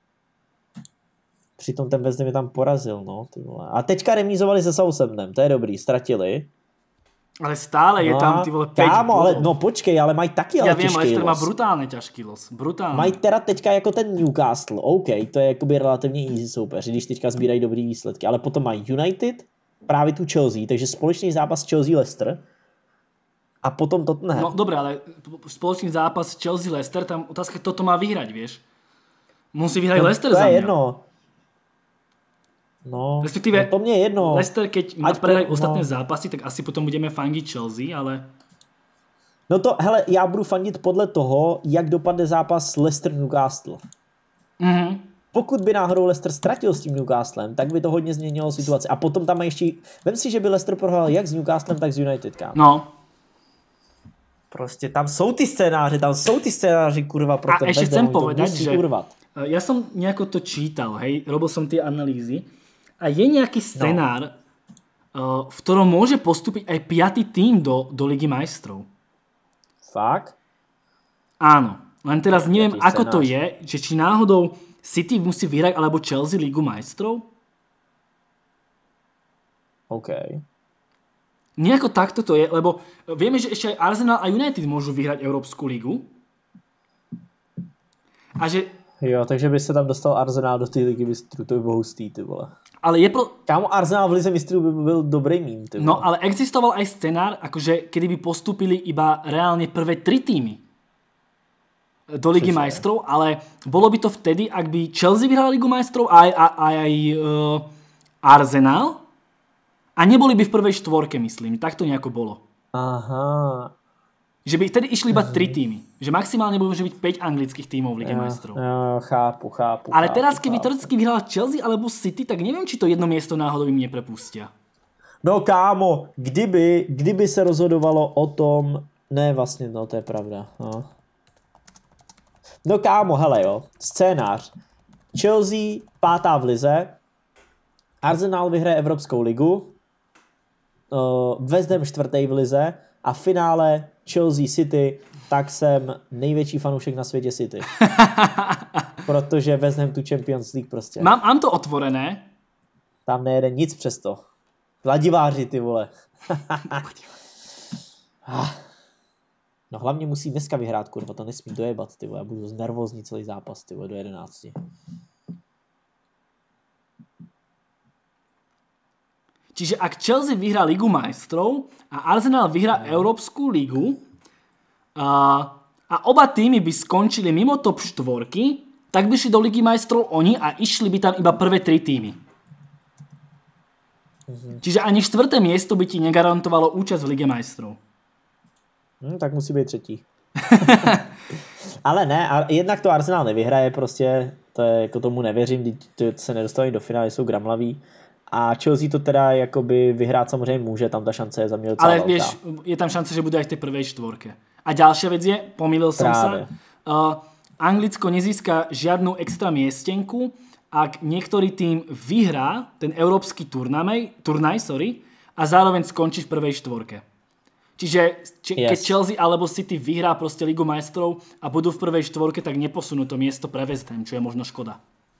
Přitom ten West Ham je tam porazil, no, ty vole. A teďka remízovali se Southamptonem, to je dobrý, ztratili. Ale stále je tam ty vole 5 kámo, bodov. ale no počkej, ale mají taky ale těžký los. Ja viem, Leicester má brutálne ťažký los. Brutálne. Mají teda teďka jako ten Newcastle, OK, to je jakoby relativně easy soupeř, když teďka sbírají dobrý výsledky, ale potom mají United, právě tu Chelsea, takže společný zápas Chelsea-Leicester a potom Tottenham. No dobré, ale spoločný zápas Chelsea-Leicester, tam otázka, kto to má vyhrať, vieš? Musí vyhrať Leicester za mňa. To je jedno. No, respektíve, to mne je jedno. Leicester, keď má prehrať ostatné zápasy, tak asi potom budeme fandiť Chelsea, ale... No to, hele, já budu fandit podle toho, jak dopadne zápas Leicester-Newcastle. Mhm. Pokud by náhodou Leicester ztratil s tím Newcastlem, tak by to hodně změnilo situaci. A potom tam ještě... Vem si, že by Leicester prohrál jak s Newcastlem, tak s United, kámo. No. Prostě tam jsou ty scénáře, kurva, pro ten a ešte chcem West Ham, povedať, že urvat. Ja som nejako to čítal, hej, robil som tie analýzy a je nejaký scenár, v ktorom môže postúpiť aj 5. tým do Ligy majstrov. Fakt? Áno, len teraz neviem, ako scenář. to je, že či náhodou City musí vyhrať alebo Chelsea Ligu majstrov. OK. Nejako takto to je, lebo vieme, že ešte aj Arsenal a United môžu vyhrať Európsku ligu. A že... Jo, takže by se tam dostal Arsenal do té ligy mistrů, to by bylo hustý, ty vole. Ale je pro... Kámo, Arsenal v lize mistrů by byl dobrý mím, ty vole. No, ale existoval aj scenár, akože kedy by postúpili iba reálne prvé 3 týmy do Ligy majstrov, ale bolo by to vtedy, ak by Chelsea vyhrala Ligu majstrov a aj Arsenal a neboli by v prvej štvorke, myslím. Tak to nejako bolo. Aha. Že by vtedy išli iba 3 týmy. Že maximálne môže byť 5 anglických tímov v Lige majstrov. Jo, chápu. Ale teraz, keby teoreticky vyhrala Chelsea alebo City, tak neviem, či to jedno miesto náhodou im neprepustia. No kámo, kdyby se rozhodovalo o tom, ne vlastně, no to je pravda, no kámo, hele jo, scénář. Chelsea 5. v lize, Arsenal vyhraje Evropskou ligu, West Ham 4. v lize a v finále Chelsea City, tak jsem největší fanoušek na světě City. Protože West Ham tu Champions League prostě. Mám to otvorené. Tam nejede nic přesto. Kladiváři, ty vole. No hlavně musí dneska vyhrát, kurva, to nesmí dojebat, ty vole. Já budu nervózní celý zápas, ty vole, do 11. Čiže ak Chelsea vyhrá Ligu majstrov a Arsenal vyhrá Európsku ligu a oba týmy by skončili mimo top 4, tak by šli do Ligy majstrov oni a išli by tam iba prvé 3 týmy. Čiže ani 4. miesto by ti negarantovalo účasť v Lige majstrov. Tak musí být 3. Ale ne, a jednak to Arsenal nevyhraje prostě, to je, jako tomu nevěřím, to se nedostaví do finále, jsou gramlaví. A Chelsea to teda jakoby vyhrát samozřejmě může, tam ta šance je za mě docela ale velká. vieš, je tam šance, že bude aj v tej prvej štvorke. A ďalšia vec je, pomýlil som sa, Anglicko nezíska žiadnu extra miestenku, ak niektorý tým vyhrá ten európsky turnaj, a zároveň skončí v prvej štvorke. Čiže keď Chelsea alebo City vyhrá proste Ligu majstrov a budú v prvej štvorke, tak neposunú to miesto pre West Ham, čo je možno škoda.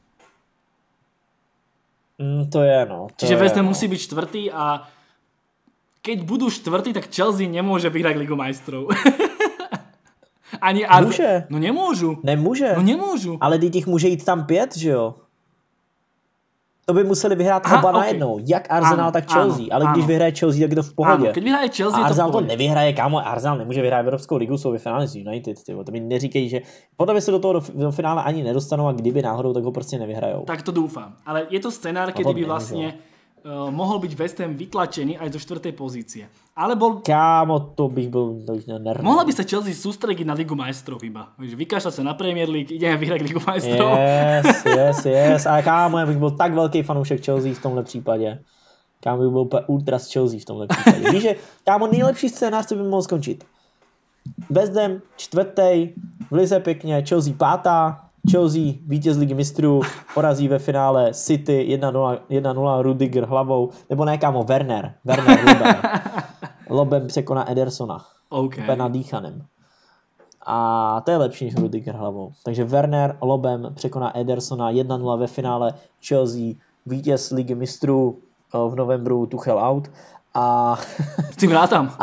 To je, no. Čiže West Ham musí byť 4. a keď budú 4., tak Chelsea nemôže vyhrať Ligu majstrov. Ani Může. No nemôžu. Nemůže. No nemôžu. Ale teď jich může jít tam 5, že jo? To by museli vyhrát oba najednou. Jak Arsenal, tak Chelsea. Ale když vyhraje Chelsea, tak je to v pohodě. Áno, keď vyhraje Chelsea, je to v Arsenal pohodě. to nevyhraje, kámo. Arsenal nemůže vyhrát Evropskou ligu, jsou ve finále s United. Tyvo. To mi neříkej, že podle mě se do toho do finále ani nedostanou a kdyby náhodou, tak ho prostě nevyhrajou. Tak to dúfam. Ale je to scenár, kedy by vlastne mohol byť West Ham vytlačený aj do 4. pozície. Ale Kámo, to bych byl nervný. Mohla by sa Chelsea sústrediť na Ligu majstrov iba. Vykašľať sa na Premier League, ideme vyhrať Ligu majstrov. Yes. A kámo, já bych byl tak velký fanoušek Chelsea v tomhle případě. Kámo, bych byl úplně ultra z Chelsea v tomhle případě. Víš, že kámo, nejlepší scénář, co by mohl skončit. West Ham 4. v lize pěkně, Chelsea 5. Chelsea vítěz Ligy mistrů, porazí ve finále City 1-0 Rudiger hlavou, nebo ne, kámo, Werner lobem překoná Edersona. Okay. Nadýchaným. A to je lepší než Rudiger hlavou. Takže Werner lobem překoná Edersona 1-0 ve finále Chelsea, vítěz Ligy mistrů v novembru, Tuchel out. A... S tím rátám.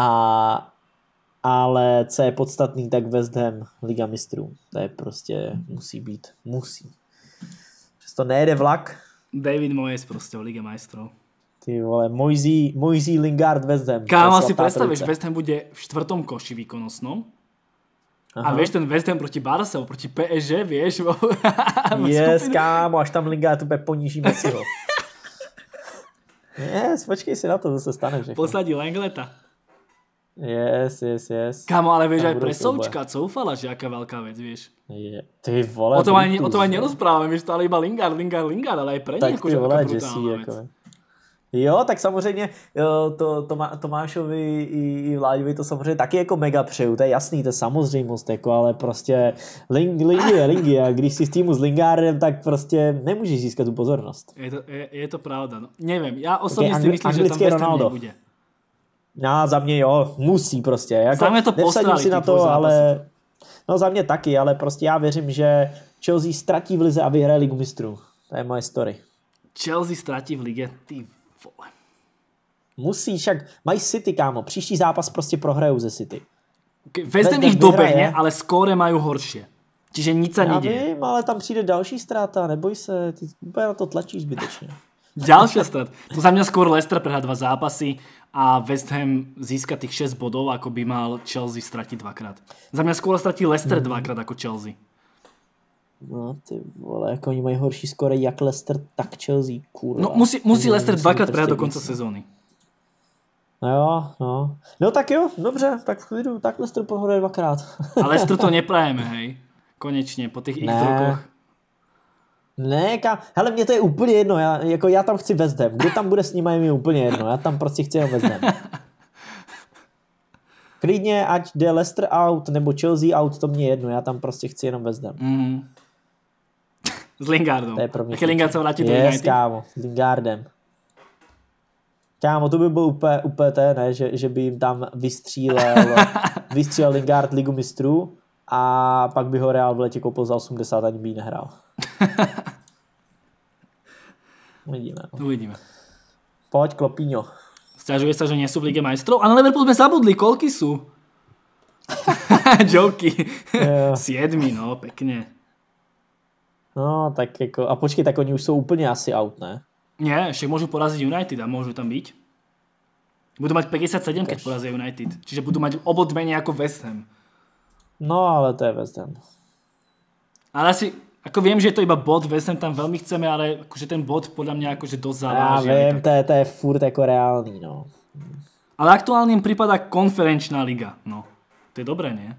Ale co je podstatný, tak West Ham Liga mistrů. To je prostě, musí být. Musí. Že to nejede vlak. David Moyes prostě v Lige majstrov. Ty vole, Moisey Lingard West Ham. Kámo, si predstavíš, West Ham bude v 4. koši výkonnostnom. Aha. A vieš, ten West Ham proti Barce, proti PSG, vieš. Yes, kámo, až tam Lingard úplně poníží Messiho. Yes, počkej si na to, co se stane. Posadí Langleta. Yes. Kámo, ale vieš, aj presoučka, coufala, že aká veľká vec, vieš. Ty vole. O tom ani nerozprávame, vieš, stále iba Lingard, ale aj pre něj akože taká brutálna vec. Jo, tak samozřejmě Tomášovi i Vláďovi to samozřejmě taky jako mega přeju, to je jasný, to je samozřejmost, jako, ale prostě Lingy a když si s týmu s Lingardem, tak prostě nemůžeš získat tu pozornost. Je to pravda, no. Nevím, já osobně si myslím, že tam West Ham nebude. Já za mě jo, musí prostě. Jako, za mě to postrali si na to, ale no za mě taky, ale prostě já věřím, že Chelsea ztratí v lize a vyhraje Ligu mistrů. To je moje story. Chelsea ztratí v lige, ty vole. Musí, však mají City, kámo. Příští zápas prostě prohrajou ze City. West Ham ich dobehne, ale skóre majú horšie. Čiže nic sa nedieje. Já vím, ale tam přijde další ztráta, neboj se, ty úplně na to tlačíš zbytečně. Ďalšia strata. To za mňa skôr Leicester prehrá 2 zápasy a West Ham získa tých 6 bodov, ako by mal Chelsea stratiť 2-krát. Za mňa skôr stratí Leicester 2-krát ako Chelsea. No ty vole, jako oni mají horší skóre jak Leicester, tak Chelsea, kurva. No musí Leicester 2-krát prehrať do konca sezóny. No jo, no. No tak jo, dobře, tak v klidu, tak Leicester prohraje 2-krát. A Leicester to neprajeme, hej. Konečně, po těch x rokoch. Ne, hele, mně to je úplně jedno, já tam chci West Ham. Kdo tam bude s nimi, je mi úplně jedno, já tam prostě chci jenom West Ham. Klidně, ať jde Leicester out, nebo Chelsea out, to mě jedno, já tam prostě chci jenom West Ham. S Lingardom. To je pro mě. Jaký Lingard se vrátí do United? Kámo, s Lingardem. Kámo, to by bylo úplně té, ne, že by jim tam vystřílel Lingard Ligu mistrů a pak by ho Real v letě koupil za 80, ani by jí nehrál. Uvidíme. Pojď, Klopíňo. Sťažuje sa, že nie sú v Lige majstrov? A na Liverpool sme zabudli, koľky sú? Joky. 7, no, pekne. No, tak jako, a počkej, tak oni už jsou úplně asi out, ne? Nie, ešte môžu poraziť United a môžu tam byť. Budú mať 57, keď porazia United. Čiže budú mať obod menej ako West Ham. No, ale to je West Ham. Ale asi, ako viem, že je to iba bod, West Ham tam veľmi chceme, ale akože ten bod podľa mňa akože dosť závaží. Já vím, to je furt jako reálný, no. Ale aktuálne im prípada konferenčná liga, no. To je dobré, nie?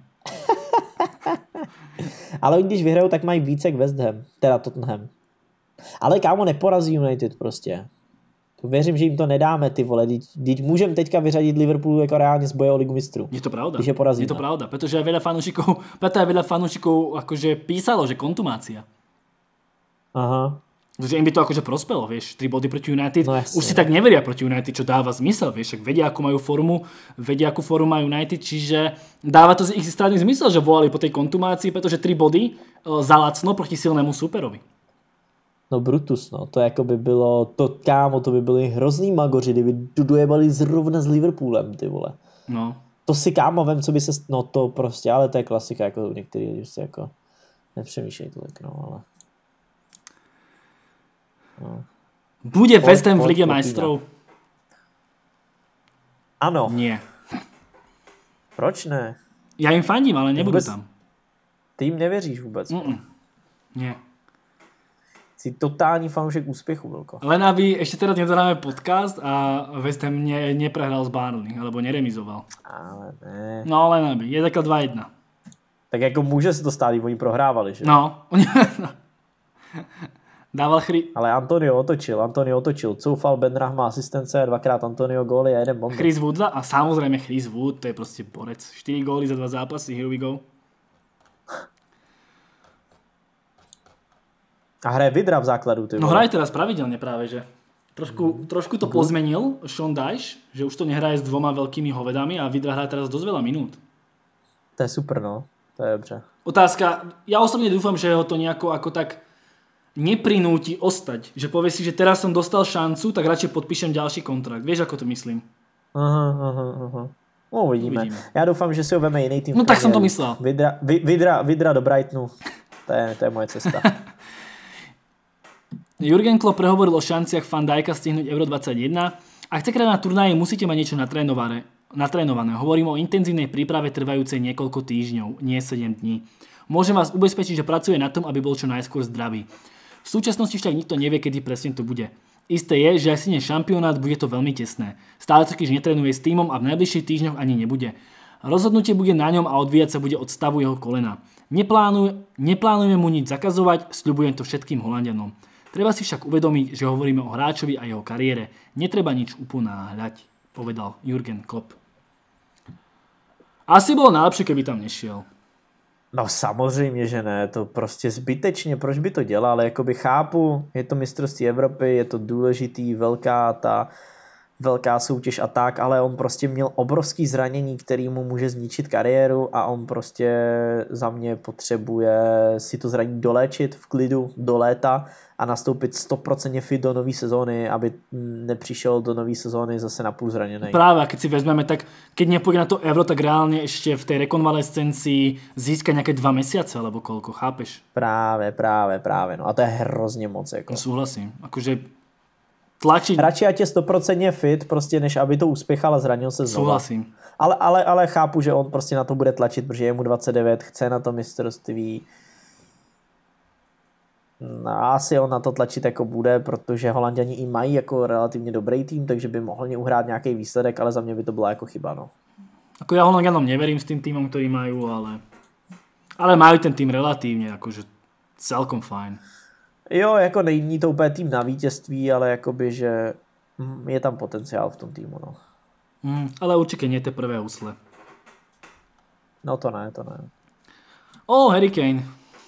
Ale oni když vyhrajou, tak mají více jak West Ham, teda Tottenham. Ale kámo, neporazí United prostě. To věřím, že jim to nedáme, ty vole. Teď můžeme teďka vyřadit Liverpool jako reálně z boje o Ligu mistrů. Je to pravda. Když je porazíme. Je to pravda, pretože aj veľa fanúšikov akože písalo, že kontumácia. Aha. Takže im by to akože prospelo, vieš, 3 body proti United. No, už si tak neveria proti United, čo dáva zmysel, vieš, ak vedia, akú majú formu, vedia, akú formu má United, čiže dáva to ich strane zmysel, že volali po tej kontumácii, pretože 3 body za lacno proti silnému superovi. No Brutus, no, to jako by bylo, kámo, to by byli hrozný magoři, kdyby dojebali zrovna s Liverpoolem, ty vole. No. To si kámo vem, co by se, no to prostě, ale to je klasika, jako některý lidi si jako nepřemýšlej tolik, no, ale. No. Bude West Ham v Lige majstrov? Ano. Nie. Proč ne? Ja im fandím, ale nebudu vůbec, tam. Ty jim nevěříš vůbec? Nie. Jsi totální fanoušek úspěchu, Vilko. Len aby ešte teraz nedodáme podcast a West Ham neprehral z Burnley, alebo neremizoval. Ale ne. No len aby, je takhle 2-1. Tak jako může se to stát, oni prohrávali, že? No. Dával Ale Antonio otočil. Coufal, Benrahma asistence, 2x Antonio góly a 1 bomba. Chris Wood a samozrejme Chris Wood, to je proste borec. 4 góly za 2 zápasy, here we go. A hraje Vidra v základu, ty. No hraje teraz pravidelne práve, že. Trošku to pozmenil Sean Dyche, že už to nehraje s 2 veľkými hovedami a Vidra hraje teraz dosť veľa minút. To je super, no. To je dobře. Otázka, ja osobne dúfam, že ho to nejako ako tak neprinúti ostať. Že povie si, že teraz som dostal šancu, tak radšej podpíšem ďalší kontrakt. Vieš, ako to myslím? Aha. No, uvidíme. Já doufám, že si ho veme jiný tým. No tak jsem to myslel. Vidra do Brightonu. To je moje cesta. Jurgen Klopp prehovoril o šanciach Van Dijka stihnúť Euro 21. Ak chce krát na turnaji, musíte mať niečo natrénované. Hovorím o intenzívnej príprave trvajúcej niekoľko týždňov, nie 7 dní. Môžem vás ubezpečiť, že pracuje na tom, aby bol čo najskôr zdravý. V súčasnosti však nikto nevie, kedy presne to bude. Isté je, že ak si šampionát, bude to veľmi tesné. Stále totiž netrenuje s tímom a v najbližších týždňoch ani nebude. Rozhodnutie bude na ňom a odvíjať sa bude od stavu jeho kolena. Neplánujeme mu nič zakazovať, sľubujem to všetkým Holanďanom. Treba si však uvedomiť, že hovoríme o hráčovi a jeho kariére. Netreba nič uponáhľať, povedal Jurgen Klopp. Asi bolo najlepšie, keby tam nešiel. No samozřejmě, že ne, to prostě zbytečně, proč by to dělal, ale jakoby chápu, je to mistrovství Evropy, je to důležitý, velká soutěž a tak, ale on prostě měl obrovský zranění, který mu může zničit kariéru a on prostě za mě potřebuje si to zranění doléčit v klidu do léta a nastoupit 100% fit do nové sezóny, aby nepřišel do nové sezóny zase napůl zraněný. Práve, a keď si vezmeme, tak keď nepôjde na to Euro, tak reálne ešte v tej rekonvalescencii získa nejaké 2 mesiace, alebo koľko, chápeš? Právě, no a to je hrozně moc. Jako. Súhlasím, akože tlačiť... Radši ať je 100% fit, prostě než aby to uspěchal a zranil se znovu. Súhlasím. Ale chápu, že on prostě na to bude tlačit, protože je mu 29, chce na to mistrovství. No, asi on na to tlačit jako bude, protože Holanďani i mají jako relativně dobrý tým, takže by mohli uhrát nějaký výsledek, ale za mě by to byla jako chyba. No. Ako ja Holanďanom neverím s tým týmom, ktorý majú, ale majú ten tým relatívne akože celkom fajn. Jo, jako není to úplně tým na vítězství, ale jakoby, že je tam potenciál v tom týmu. No. Ale určite nie tie prvé úsle. No to ne. Harry Kane.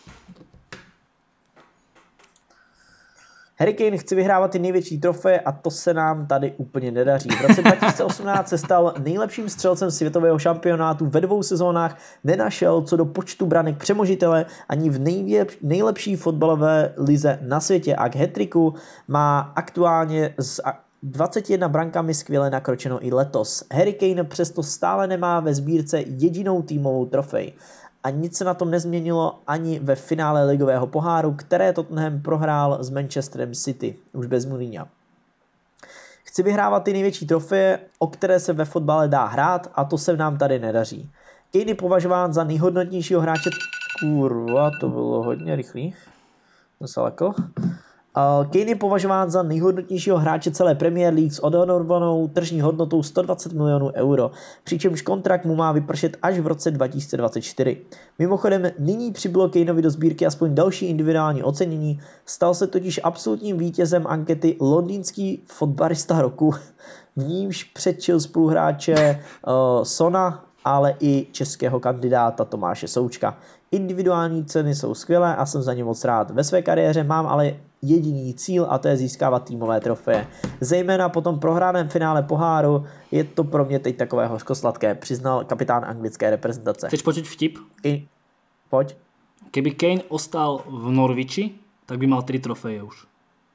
Harry Kane chce vyhrávat ty největší trofeje a to se nám tady úplně nedaří. V roce 2018 se stal nejlepším střelcem světového šampionátu ve 2 sezónách, nenašel co do počtu branek přemožitele ani v nejlepší fotbalové lize na světě a k hat-tricku má aktuálně s 21 brankami skvěle nakročeno i letos. Harry Kane přesto stále nemá ve sbírce jedinou týmovou trofej. A nic se na tom nezměnilo ani ve finále ligového poháru, které Tottenham prohrál s Manchesterem City, už bez Mourinha. Chci vyhrávat ty největší trofeje, o které se ve fotbale dá hrát a to se nám tady nedaří. Kane je považován za nejhodnotnějšího hráče... Kurva, to bylo hodně rychlý. Kane je považován za nejhodnotnějšího hráče celé Premier League s odhadovanou tržní hodnotou 120 milionů euro, přičemž kontrakt mu má vypršet až v roce 2024. Mimochodem, nyní přibylo Kaneovi do sbírky aspoň další individuální ocenění, stal se totiž absolutním vítězem ankety Londýnský fotbalista roku, v nímž předčil spoluhráče Sona, ale i českého kandidáta Tomáše Součka. Individuální ceny jsou skvělé a jsem za ně moc rád. Ve své kariéře mám ale jediný cíl a to je získávat týmové trofeje. Zejména po tom prohráném finále poháru je to pro mě teď takové hořkosladké, přiznal kapitán anglické reprezentace. Chceš počuť vtip? Pojď. Keby Kane ostal v Norwichi, tak by mal 3 trofeje už.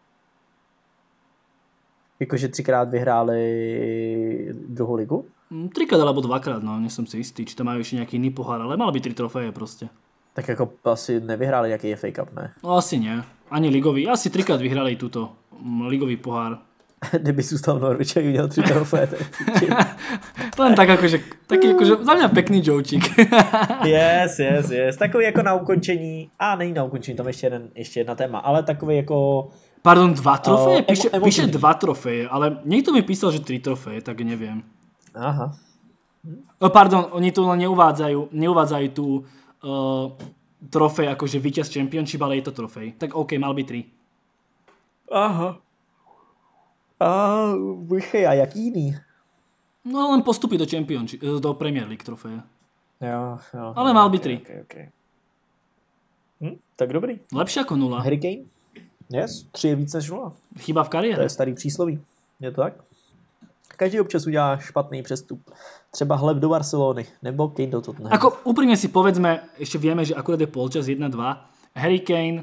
Jakože 3krát vyhráli druhou ligu? 3krát alebo 2krát, no, nie som si istý, či tam majú ešte nejaký iný pohár, ale mal by 3 trofeje proste. Tak jako asi nevyhráli nějaký FA Cup, ne? No asi nie, ani ligový, asi 3krát vyhrali túto ligový pohár. Kdyby zůstal v Norwichi, jak měl 3 trofeje, to je to jen tak akože, taký akože za mňa pekný jočík. Yes. Takový jako na ukončení, a není na ukončení, tam ještě jedna téma, ale takový jako... Pardon, 2 trofeje? Píše 2 trofeje, ale niekto mi písal, že 3 trofeje, tak neviem. Aha. Pardon, oni tu len neuvádzajú tú trofej akože víťaz Championship, ale je to trofej. Tak OK, mal by 3. Aha. A jaký jiný? No len postupy do Championship, do Premier League trofeje. Jo. Ale mal by 3. Okay. Tak dobrý. Lepšie ako 0. Harry Kane? Yes, 3 je víc než 0. Chyba v kariére. To je starý přísloví. Je to tak? Každý občas udělá špatný přestup. Třeba Hleb do Barcelony, nebo Kane do Tottenhamu. Ako úprimne si povedzme, ešte vieme, že akurát je polčas 1-2. Harry Kane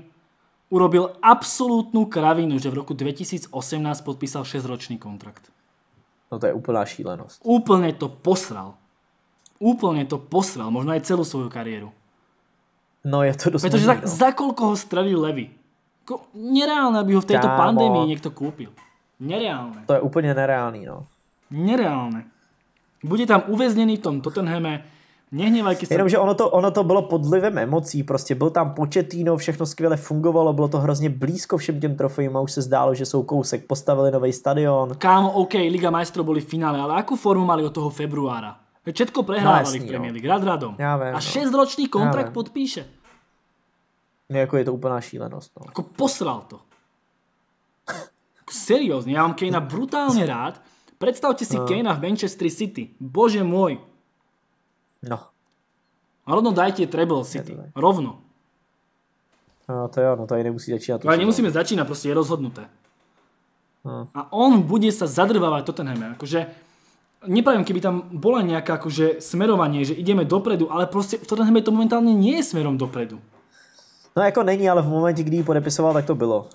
urobil absolútnu kravinu, že v roku 2018 podpísal 6-ročný kontrakt. No to je úplná šílenost. Úplne to posral. Možno aj celú svoju kariéru. No je to dosť Pretože možný, za koľko ho stradil Levy? Nereálne, aby ho v tejto pandémii niekto kúpil. Nereálne. To je úplne nereálný, no. Nereálne. Bude tam uväznený v tom Tottenhame. Nehnevaj, keď sa... Jenomže ono to bylo pod vlivem emocí, prostě byl tam Pochettino, všechno skvěle fungovalo, bylo to hrozně blízko všem těm trofejím a už se zdálo, že jsou kousek, postavili nový stadion. Kámo, OK, Liga majstrov boli v finále, ale akú formu mali od toho februára? Všetko prehrávali v Premier League, radom. Já vím, a 6-ročný kontrakt podpíše. Jako je to úplná šílenost. No. Ako posral to. Seriózne, ja mám Kanea brutálne rád. Predstavte si Kanea v Manchester City. Bože môj. No. A rovno dajte treble City. Rovno. No to jo, no to aj nemusí začínat. Ale nemusíme začínať, proste je rozhodnuté. A on bude sa zadrbávať Tottenhame. Akože, nepravím, keby tam bola nejaká akože smerovanie, že ideme dopredu, ale proste v Tottenhame to momentálne nie je smerom dopredu. No jako není, ale v momentě, kdy ji podepisoval, tak to bylo.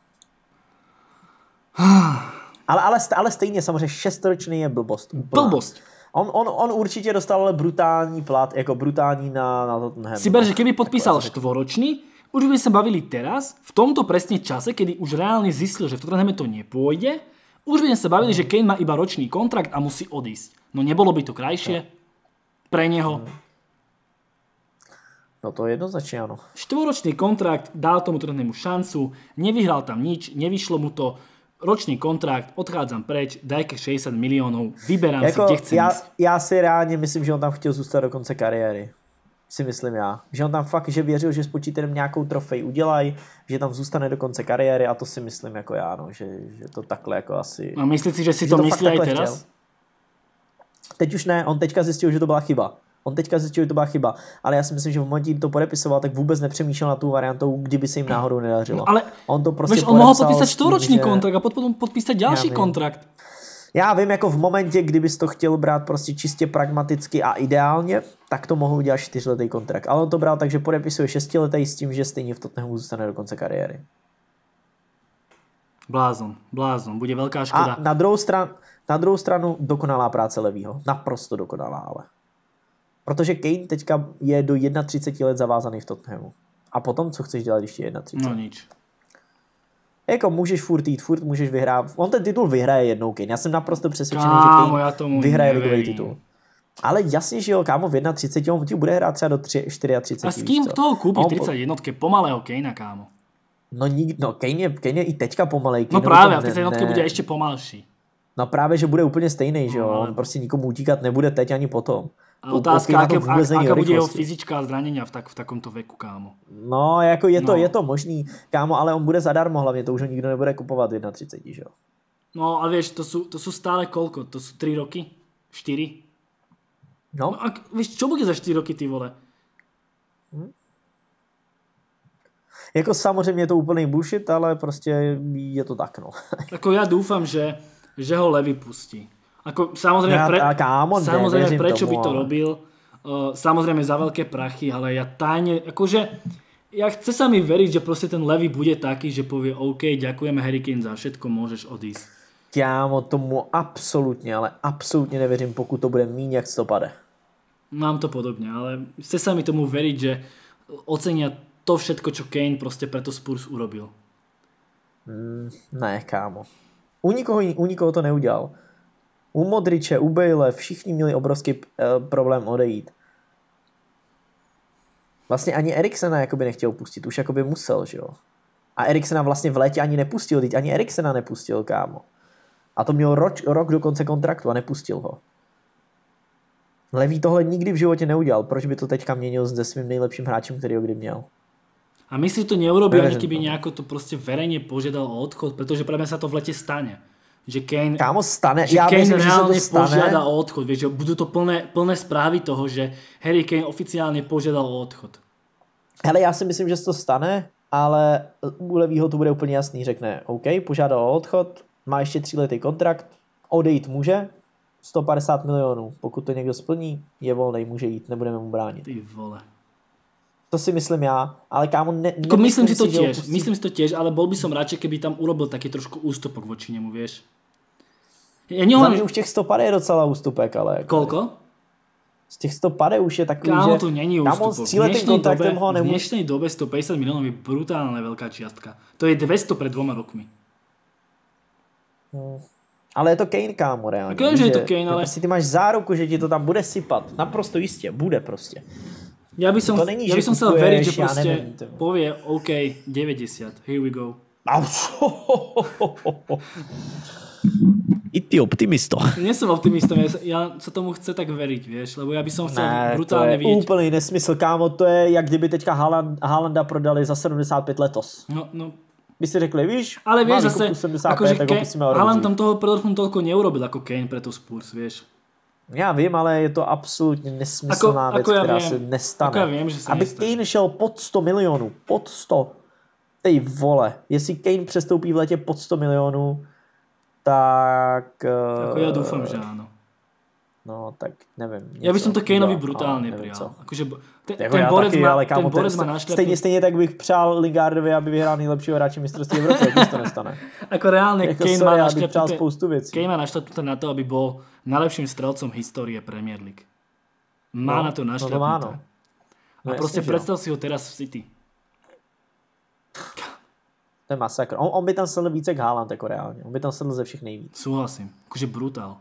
ale stejně samozřejmě 6ročný je blbost. Blbost. On určitě dostal ale brutální plat, jako brutální na Tottenham. Si ber, že keby podpísal štvoročný, už by sa bavili teraz, v tomto presne čase, kedy už reálne zistil, že v Tottenhame to nepôjde, už by sa bavili, že Kane má iba ročný kontrakt a musí odísť. No nebolo by to krajšie pre neho. No to jednoznačne áno. Štvoročný kontrakt, dal tomu Tottenhamu šancu, nevyhral tam nič, nevyšlo mu to, ročný kontrakt, odchádzam preč, dajke 60 miliónov, vyberám jako, si, kde chcem ísť. Já si reálně myslím, že on tam chtěl zůstat do konce kariéry. Si myslím já. Že on tam fakt, že věřil, že s počítanem nějakou trofej udělají, že tam zůstane do konce kariéry a to si myslím jako já, no, že to takhle jako asi... A myslíš si, že si to myslí aj teraz? Chtěl. Teď už ne, on teďka zjistil, že to byla chyba. Ale já si myslím, že v momentě, kdy to podepisoval, tak vůbec nepřemýšlel na tu variantu, kdyby se jim náhodou nedařilo. No, ale on to prostě on mohl podpísať štvoročný kontrakt a potom podpísať ďalší kontrakt. Já vím, jako v momentě, kdybys to chtěl brát prostě čistě pragmaticky a ideálně, tak to mohl udělat 4letý kontrakt. Ale on to bral tak, že podepisuje 6letý s tím, že stejně v Tottenhamu zůstane do konce kariéry. Blázon, bude veľká škoda. A na druhou stranu dokonalá práce Levýho. Naprosto dokonalá, ale. Protože Kane teďka je do 31 let zavázaný v Tottenhamu. A potom, co chceš dělat, když je 31? No nič. Jako můžeš furt můžeš vyhrát. On ten titul vyhraje jednou, Kane. Já jsem naprosto přesvědčený, že Kane vyhraje ligový titul. Ale jasně, že jo, kámo, v 31 on ti bude hrát třeba do 34. A s kým toho koupí 31 pomalého Kanea, kámo? No Kane je i teďka pomalej. No právě, a v 31 bude ještě pomalší. No právě, že bude úplně stejný, že jo. On prostě nikomu utíkat nebude teď ani potom. A otázka, aká bude jeho fyzička a zranenia v takomto veku, kámo. No, jako je to možný, kámo, ale on bude zadarmo, hlavně to už ho nikdo nebude kupovat v 31, že jo. No, ale vieš, to sú stále koľko? To sú 3 roky? 4? No a vieš, čo bude za 4 roky, ty vole? Jako samozřejmě je to úplný bullshit, ale prostě je to tak, no. Ako ja dúfam, že ho Levy pustí. Ako, samozrejme, prečo by to robil, samozrejme za veľké prachy, ale ja tajne, akože chce sa mi veriť, že proste ten Levy bude taký, že povie OK, ďakujeme Harry Kane za všetko, môžeš odísť. Kámo, tomu ale absolútne neverím, pokud to bude míň jak 100 pade. Mám to podobne, ale chce sa mi tomu veriť, že ocenia to všetko, čo Kane proste preto Spurs urobil. Ne, kámo. U nikoho to neudělal. U Modriče, u Bale, všichni měli obrovský problém odejít. Vlastně ani Eriksena jakoby nechtěl pustit, už jakoby musel, že jo. A Eriksena vlastně v létě ani nepustil, teď ani Eriksena nepustil, kámo. A to měl rok do konce kontraktu a nepustil ho. Levý tohle nikdy v životě neudělal, proč by to teďka měnil se svým nejlepším hráčem, který ho kdy měl. A myslíš, že to neurobil, ani keby nejako to proste verejne požiadal o odchod, pretože pre mňa sa to v lete stane. Že Kane, kámo, stane. Že ja Kane myslím, reálne že to stane. požiada o odchod. Vieš, že budú to plné správy toho, že Harry Kane oficiálne požiadal o odchod. Hele, já si myslím, že se to stane, ale u Levýho to bude úplně jasný. Řekne, OK, požádal o odchod, má ještě 3letý kontrakt, odejít může, 150 milionů. Pokud to někdo splní, je volnej, může jít, nebudeme mu bránit. Ty vole. To si myslím já, ale kámo, myslím si to tiež, ale bol by som radšej, keby tam urobil taký trošku ústupok voči nemu, vieš. Za mě už těch 100 pade je docela ústupek, ale... Koľko? Z těch 100 pade už je takový, Kámo, že... to není ústupok. V dnešnej dobe 150 miliónov je brutálne veľká čiastka. To je 200 pred 2 rokmi. Ale je to Kane, kámo, reálně. Kane, že je to Kane, ale... Prostě ty máš záruku, že ti to tam bude sypat. Naprosto jistě, bude prostě. Ja by som chcel veriť, že proste povie OK, 90, here we go. I ty optimisto. Nie som optimistom, ja sa tomu chce tak veriť, vieš, lebo ja by som chcel brutálne vidieť. To je úplný nesmysl, kámo, to je jak kdyby teďka Haalanda prodali za 75 letos. No. By si řekli, víš, ale vieš zase, akože Haaland tam toho predorfnu toľko neurobil ako Kane pre tú Spurs, vieš. Já vím, ale je to absolutně nesmyslná věc, která se nestane. Já vím, že se aby nestane. Kane šel pod 100 milionů, pod 100. Tej vole, jestli Kane přestoupí v letě pod 100 milionů, tak... Ako ja dúfam, že áno. No, tak nevím. Ja by som to Kaneovi brutálne prijal. Akože ten borec má našľapnú. Stejně tak bych přál Lingardovi, aby vyhrál nejlepšího hráče mistrovství Evropy, když to nestane. Ako reálne jako Kane má našľapnuté na to, aby bol najlepším strelcom histórie Premier League. Má na to našľapnuté. A proste predstav si ho teraz v City. To je masakr. On by tam sedl více jak Haaland, jako reálně. On by tam sedl ze všech nejvíc. Súhlasím. Akože brutál.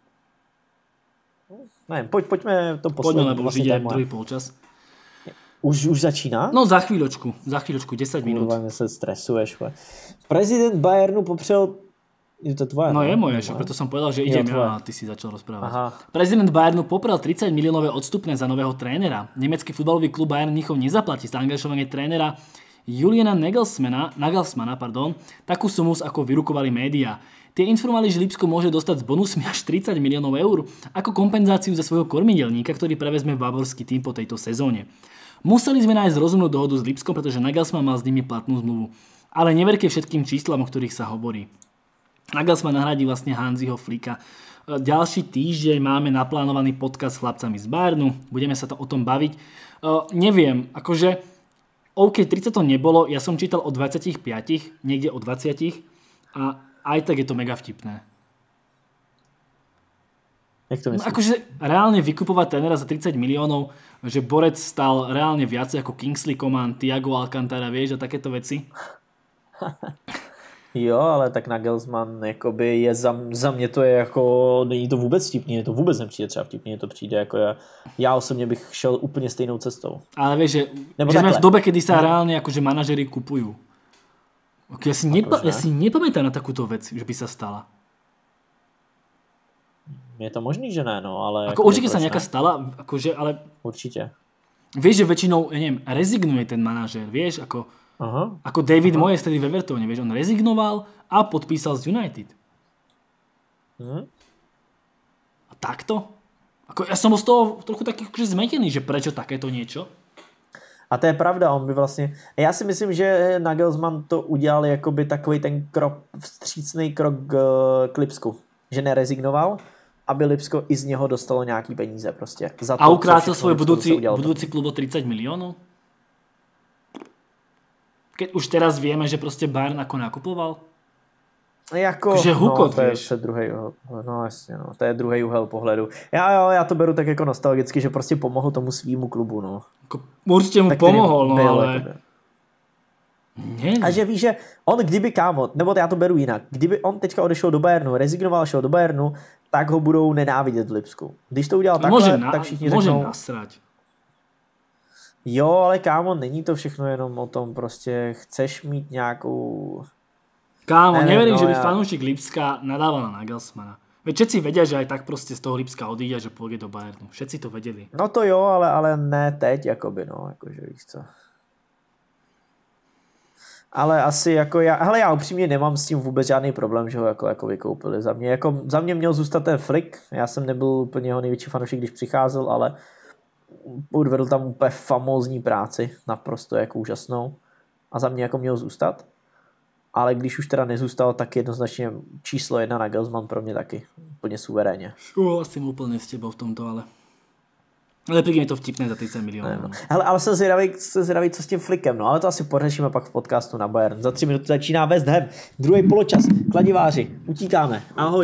Nevím, pojďme to poslední. Poďme, lebo už ide druhý polčas. Už začíná? No za chvíľočku, 10 minút. Kurva, se stresuješ. Prezident Bayernu popřel... Je to tvoje? No je moje, však preto som povedal, že idem ja a ty si začal rozprávať. Aha. Prezident Bayernu poprel 30 miliónové odstupné za nového trénera. Nemecký futbalový klub Bayern Mníchov nezaplatí za angažovanie trénera Juliana Nagelsmana, takú sumu, ako vyrukovali médiá. Tie informovali, že Lipsko môže dostať s bonusmi až 30 miliónov eur ako kompenzáciu za svojho kormidelníka, ktorý prevezme bávorský tým po tejto sezóne. Museli sme nájsť rozumnú dohodu s Lipskom, pretože Nagelsmann mal s nimi platnú zmluvu. Ale neverte všetkým číslam, o ktorých sa hovorí. Nagelsmann nahradí vlastne Hansiho Flicka. Ďalší týždeň máme naplánovaný podcast s chlapcami z Bayernu. Budeme sa o tom baviť. Neviem, akože OK, 30 to nebolo, ja som čítal o 25, niekde o 20 a aj tak je to mega vtipné. Jak to myslíš? No, akože reálne vykupovať trénera za 30 miliónov, že borec stal reálne viacej ako Kingsley Coman, Thiago Alcantara, vieš, a takéto veci. Jo, ale tak Nagelsmann jakoby je za mě to je jako, není to vůbec vtipný, je to vůbec nepřijde třeba vtipný, je to přijde jako já osobně bych šel úplně stejnou cestou. Ale vieš, že sme v dobe, kedy sa reálne akože manažeri kupujú. Ja si nepamätám na takúto vec, že by sa stala. Je to možný, že ne, no, ale... Ako určite sa nejaká stala, akože, ale... Určite. Vieš, že väčšinou, ja neviem, rezignuje ten manažer, vieš, ako David Moyes vtedy v Evertone, vieš, on rezignoval a podpísal z United. A takto? Ako, ja som z toho trochu taký akože zmetený, že prečo takéto niečo? A to je pravda, on by vlastně... Já si myslím, že Nagelsmann to udělal jakoby takový ten vstřícný krok k Lipsku. Že nerezignoval, aby Lipsko i z něho dostalo nějaký peníze prostě. Za to, a ukrátil svoj budúci klub o 30 miliónov? Keď už teraz vieme, že prostě Bayern ako nakupoval? Jako, že hukot, to je druhý, no jasně, no, to je druhý úhel pohledu. Já to beru tak jako nostalgicky, že prostě pomohl tomu svýmu klubu, no. Určitě mu tak pomohl, no, ale... A že víš, že on kdyby, kámo, nebo já to beru jinak, kdyby on teďka odešel do Bayernu, rezignoval, šel do Bayernu, tak ho budou nenávidět v Lipsku. Když to udělal takhle, tak všichni řeknou... Môže nasrať. Jo, ale kámo, není to všechno jenom o tom, prostě chceš mít nějakou... Kámo, neverím, že by fanúšik Lipska nadával na Nagelsmana. Veď všetci vedia, že aj tak proste z toho Lipska odíde, že pôjde do Bayernu. Všetci to vedeli. No to jo, ale ne teď, jakoby, no, jakože víš co. Ale asi jako já upřímně nemám s tím vůbec žádný problém, že ho jako vykoupili. Za mě měl zůstat ten Flick, já jsem nebyl úplně jeho největší fanoušek, když přicházel, ale odvedl tam úplně famózní práci, naprosto jako úžasnou. A za mě jako měl zůstat. Ale když už teda nezůstal, tak jednoznačně číslo 1 Nagelsmann pro mě taky úplně suverénně. Súhlasím úplne s tebou v tomto, ale príde mi to vtipné za 30 miliónov. Hele, ale jsem zvědavý, co s tím Flickem, no ale to asi pořešíme pak v podcastu na Bayern. Za 3 minuty začíná West Ham, druhý poločas, kladiváři, utíkáme, ahoj.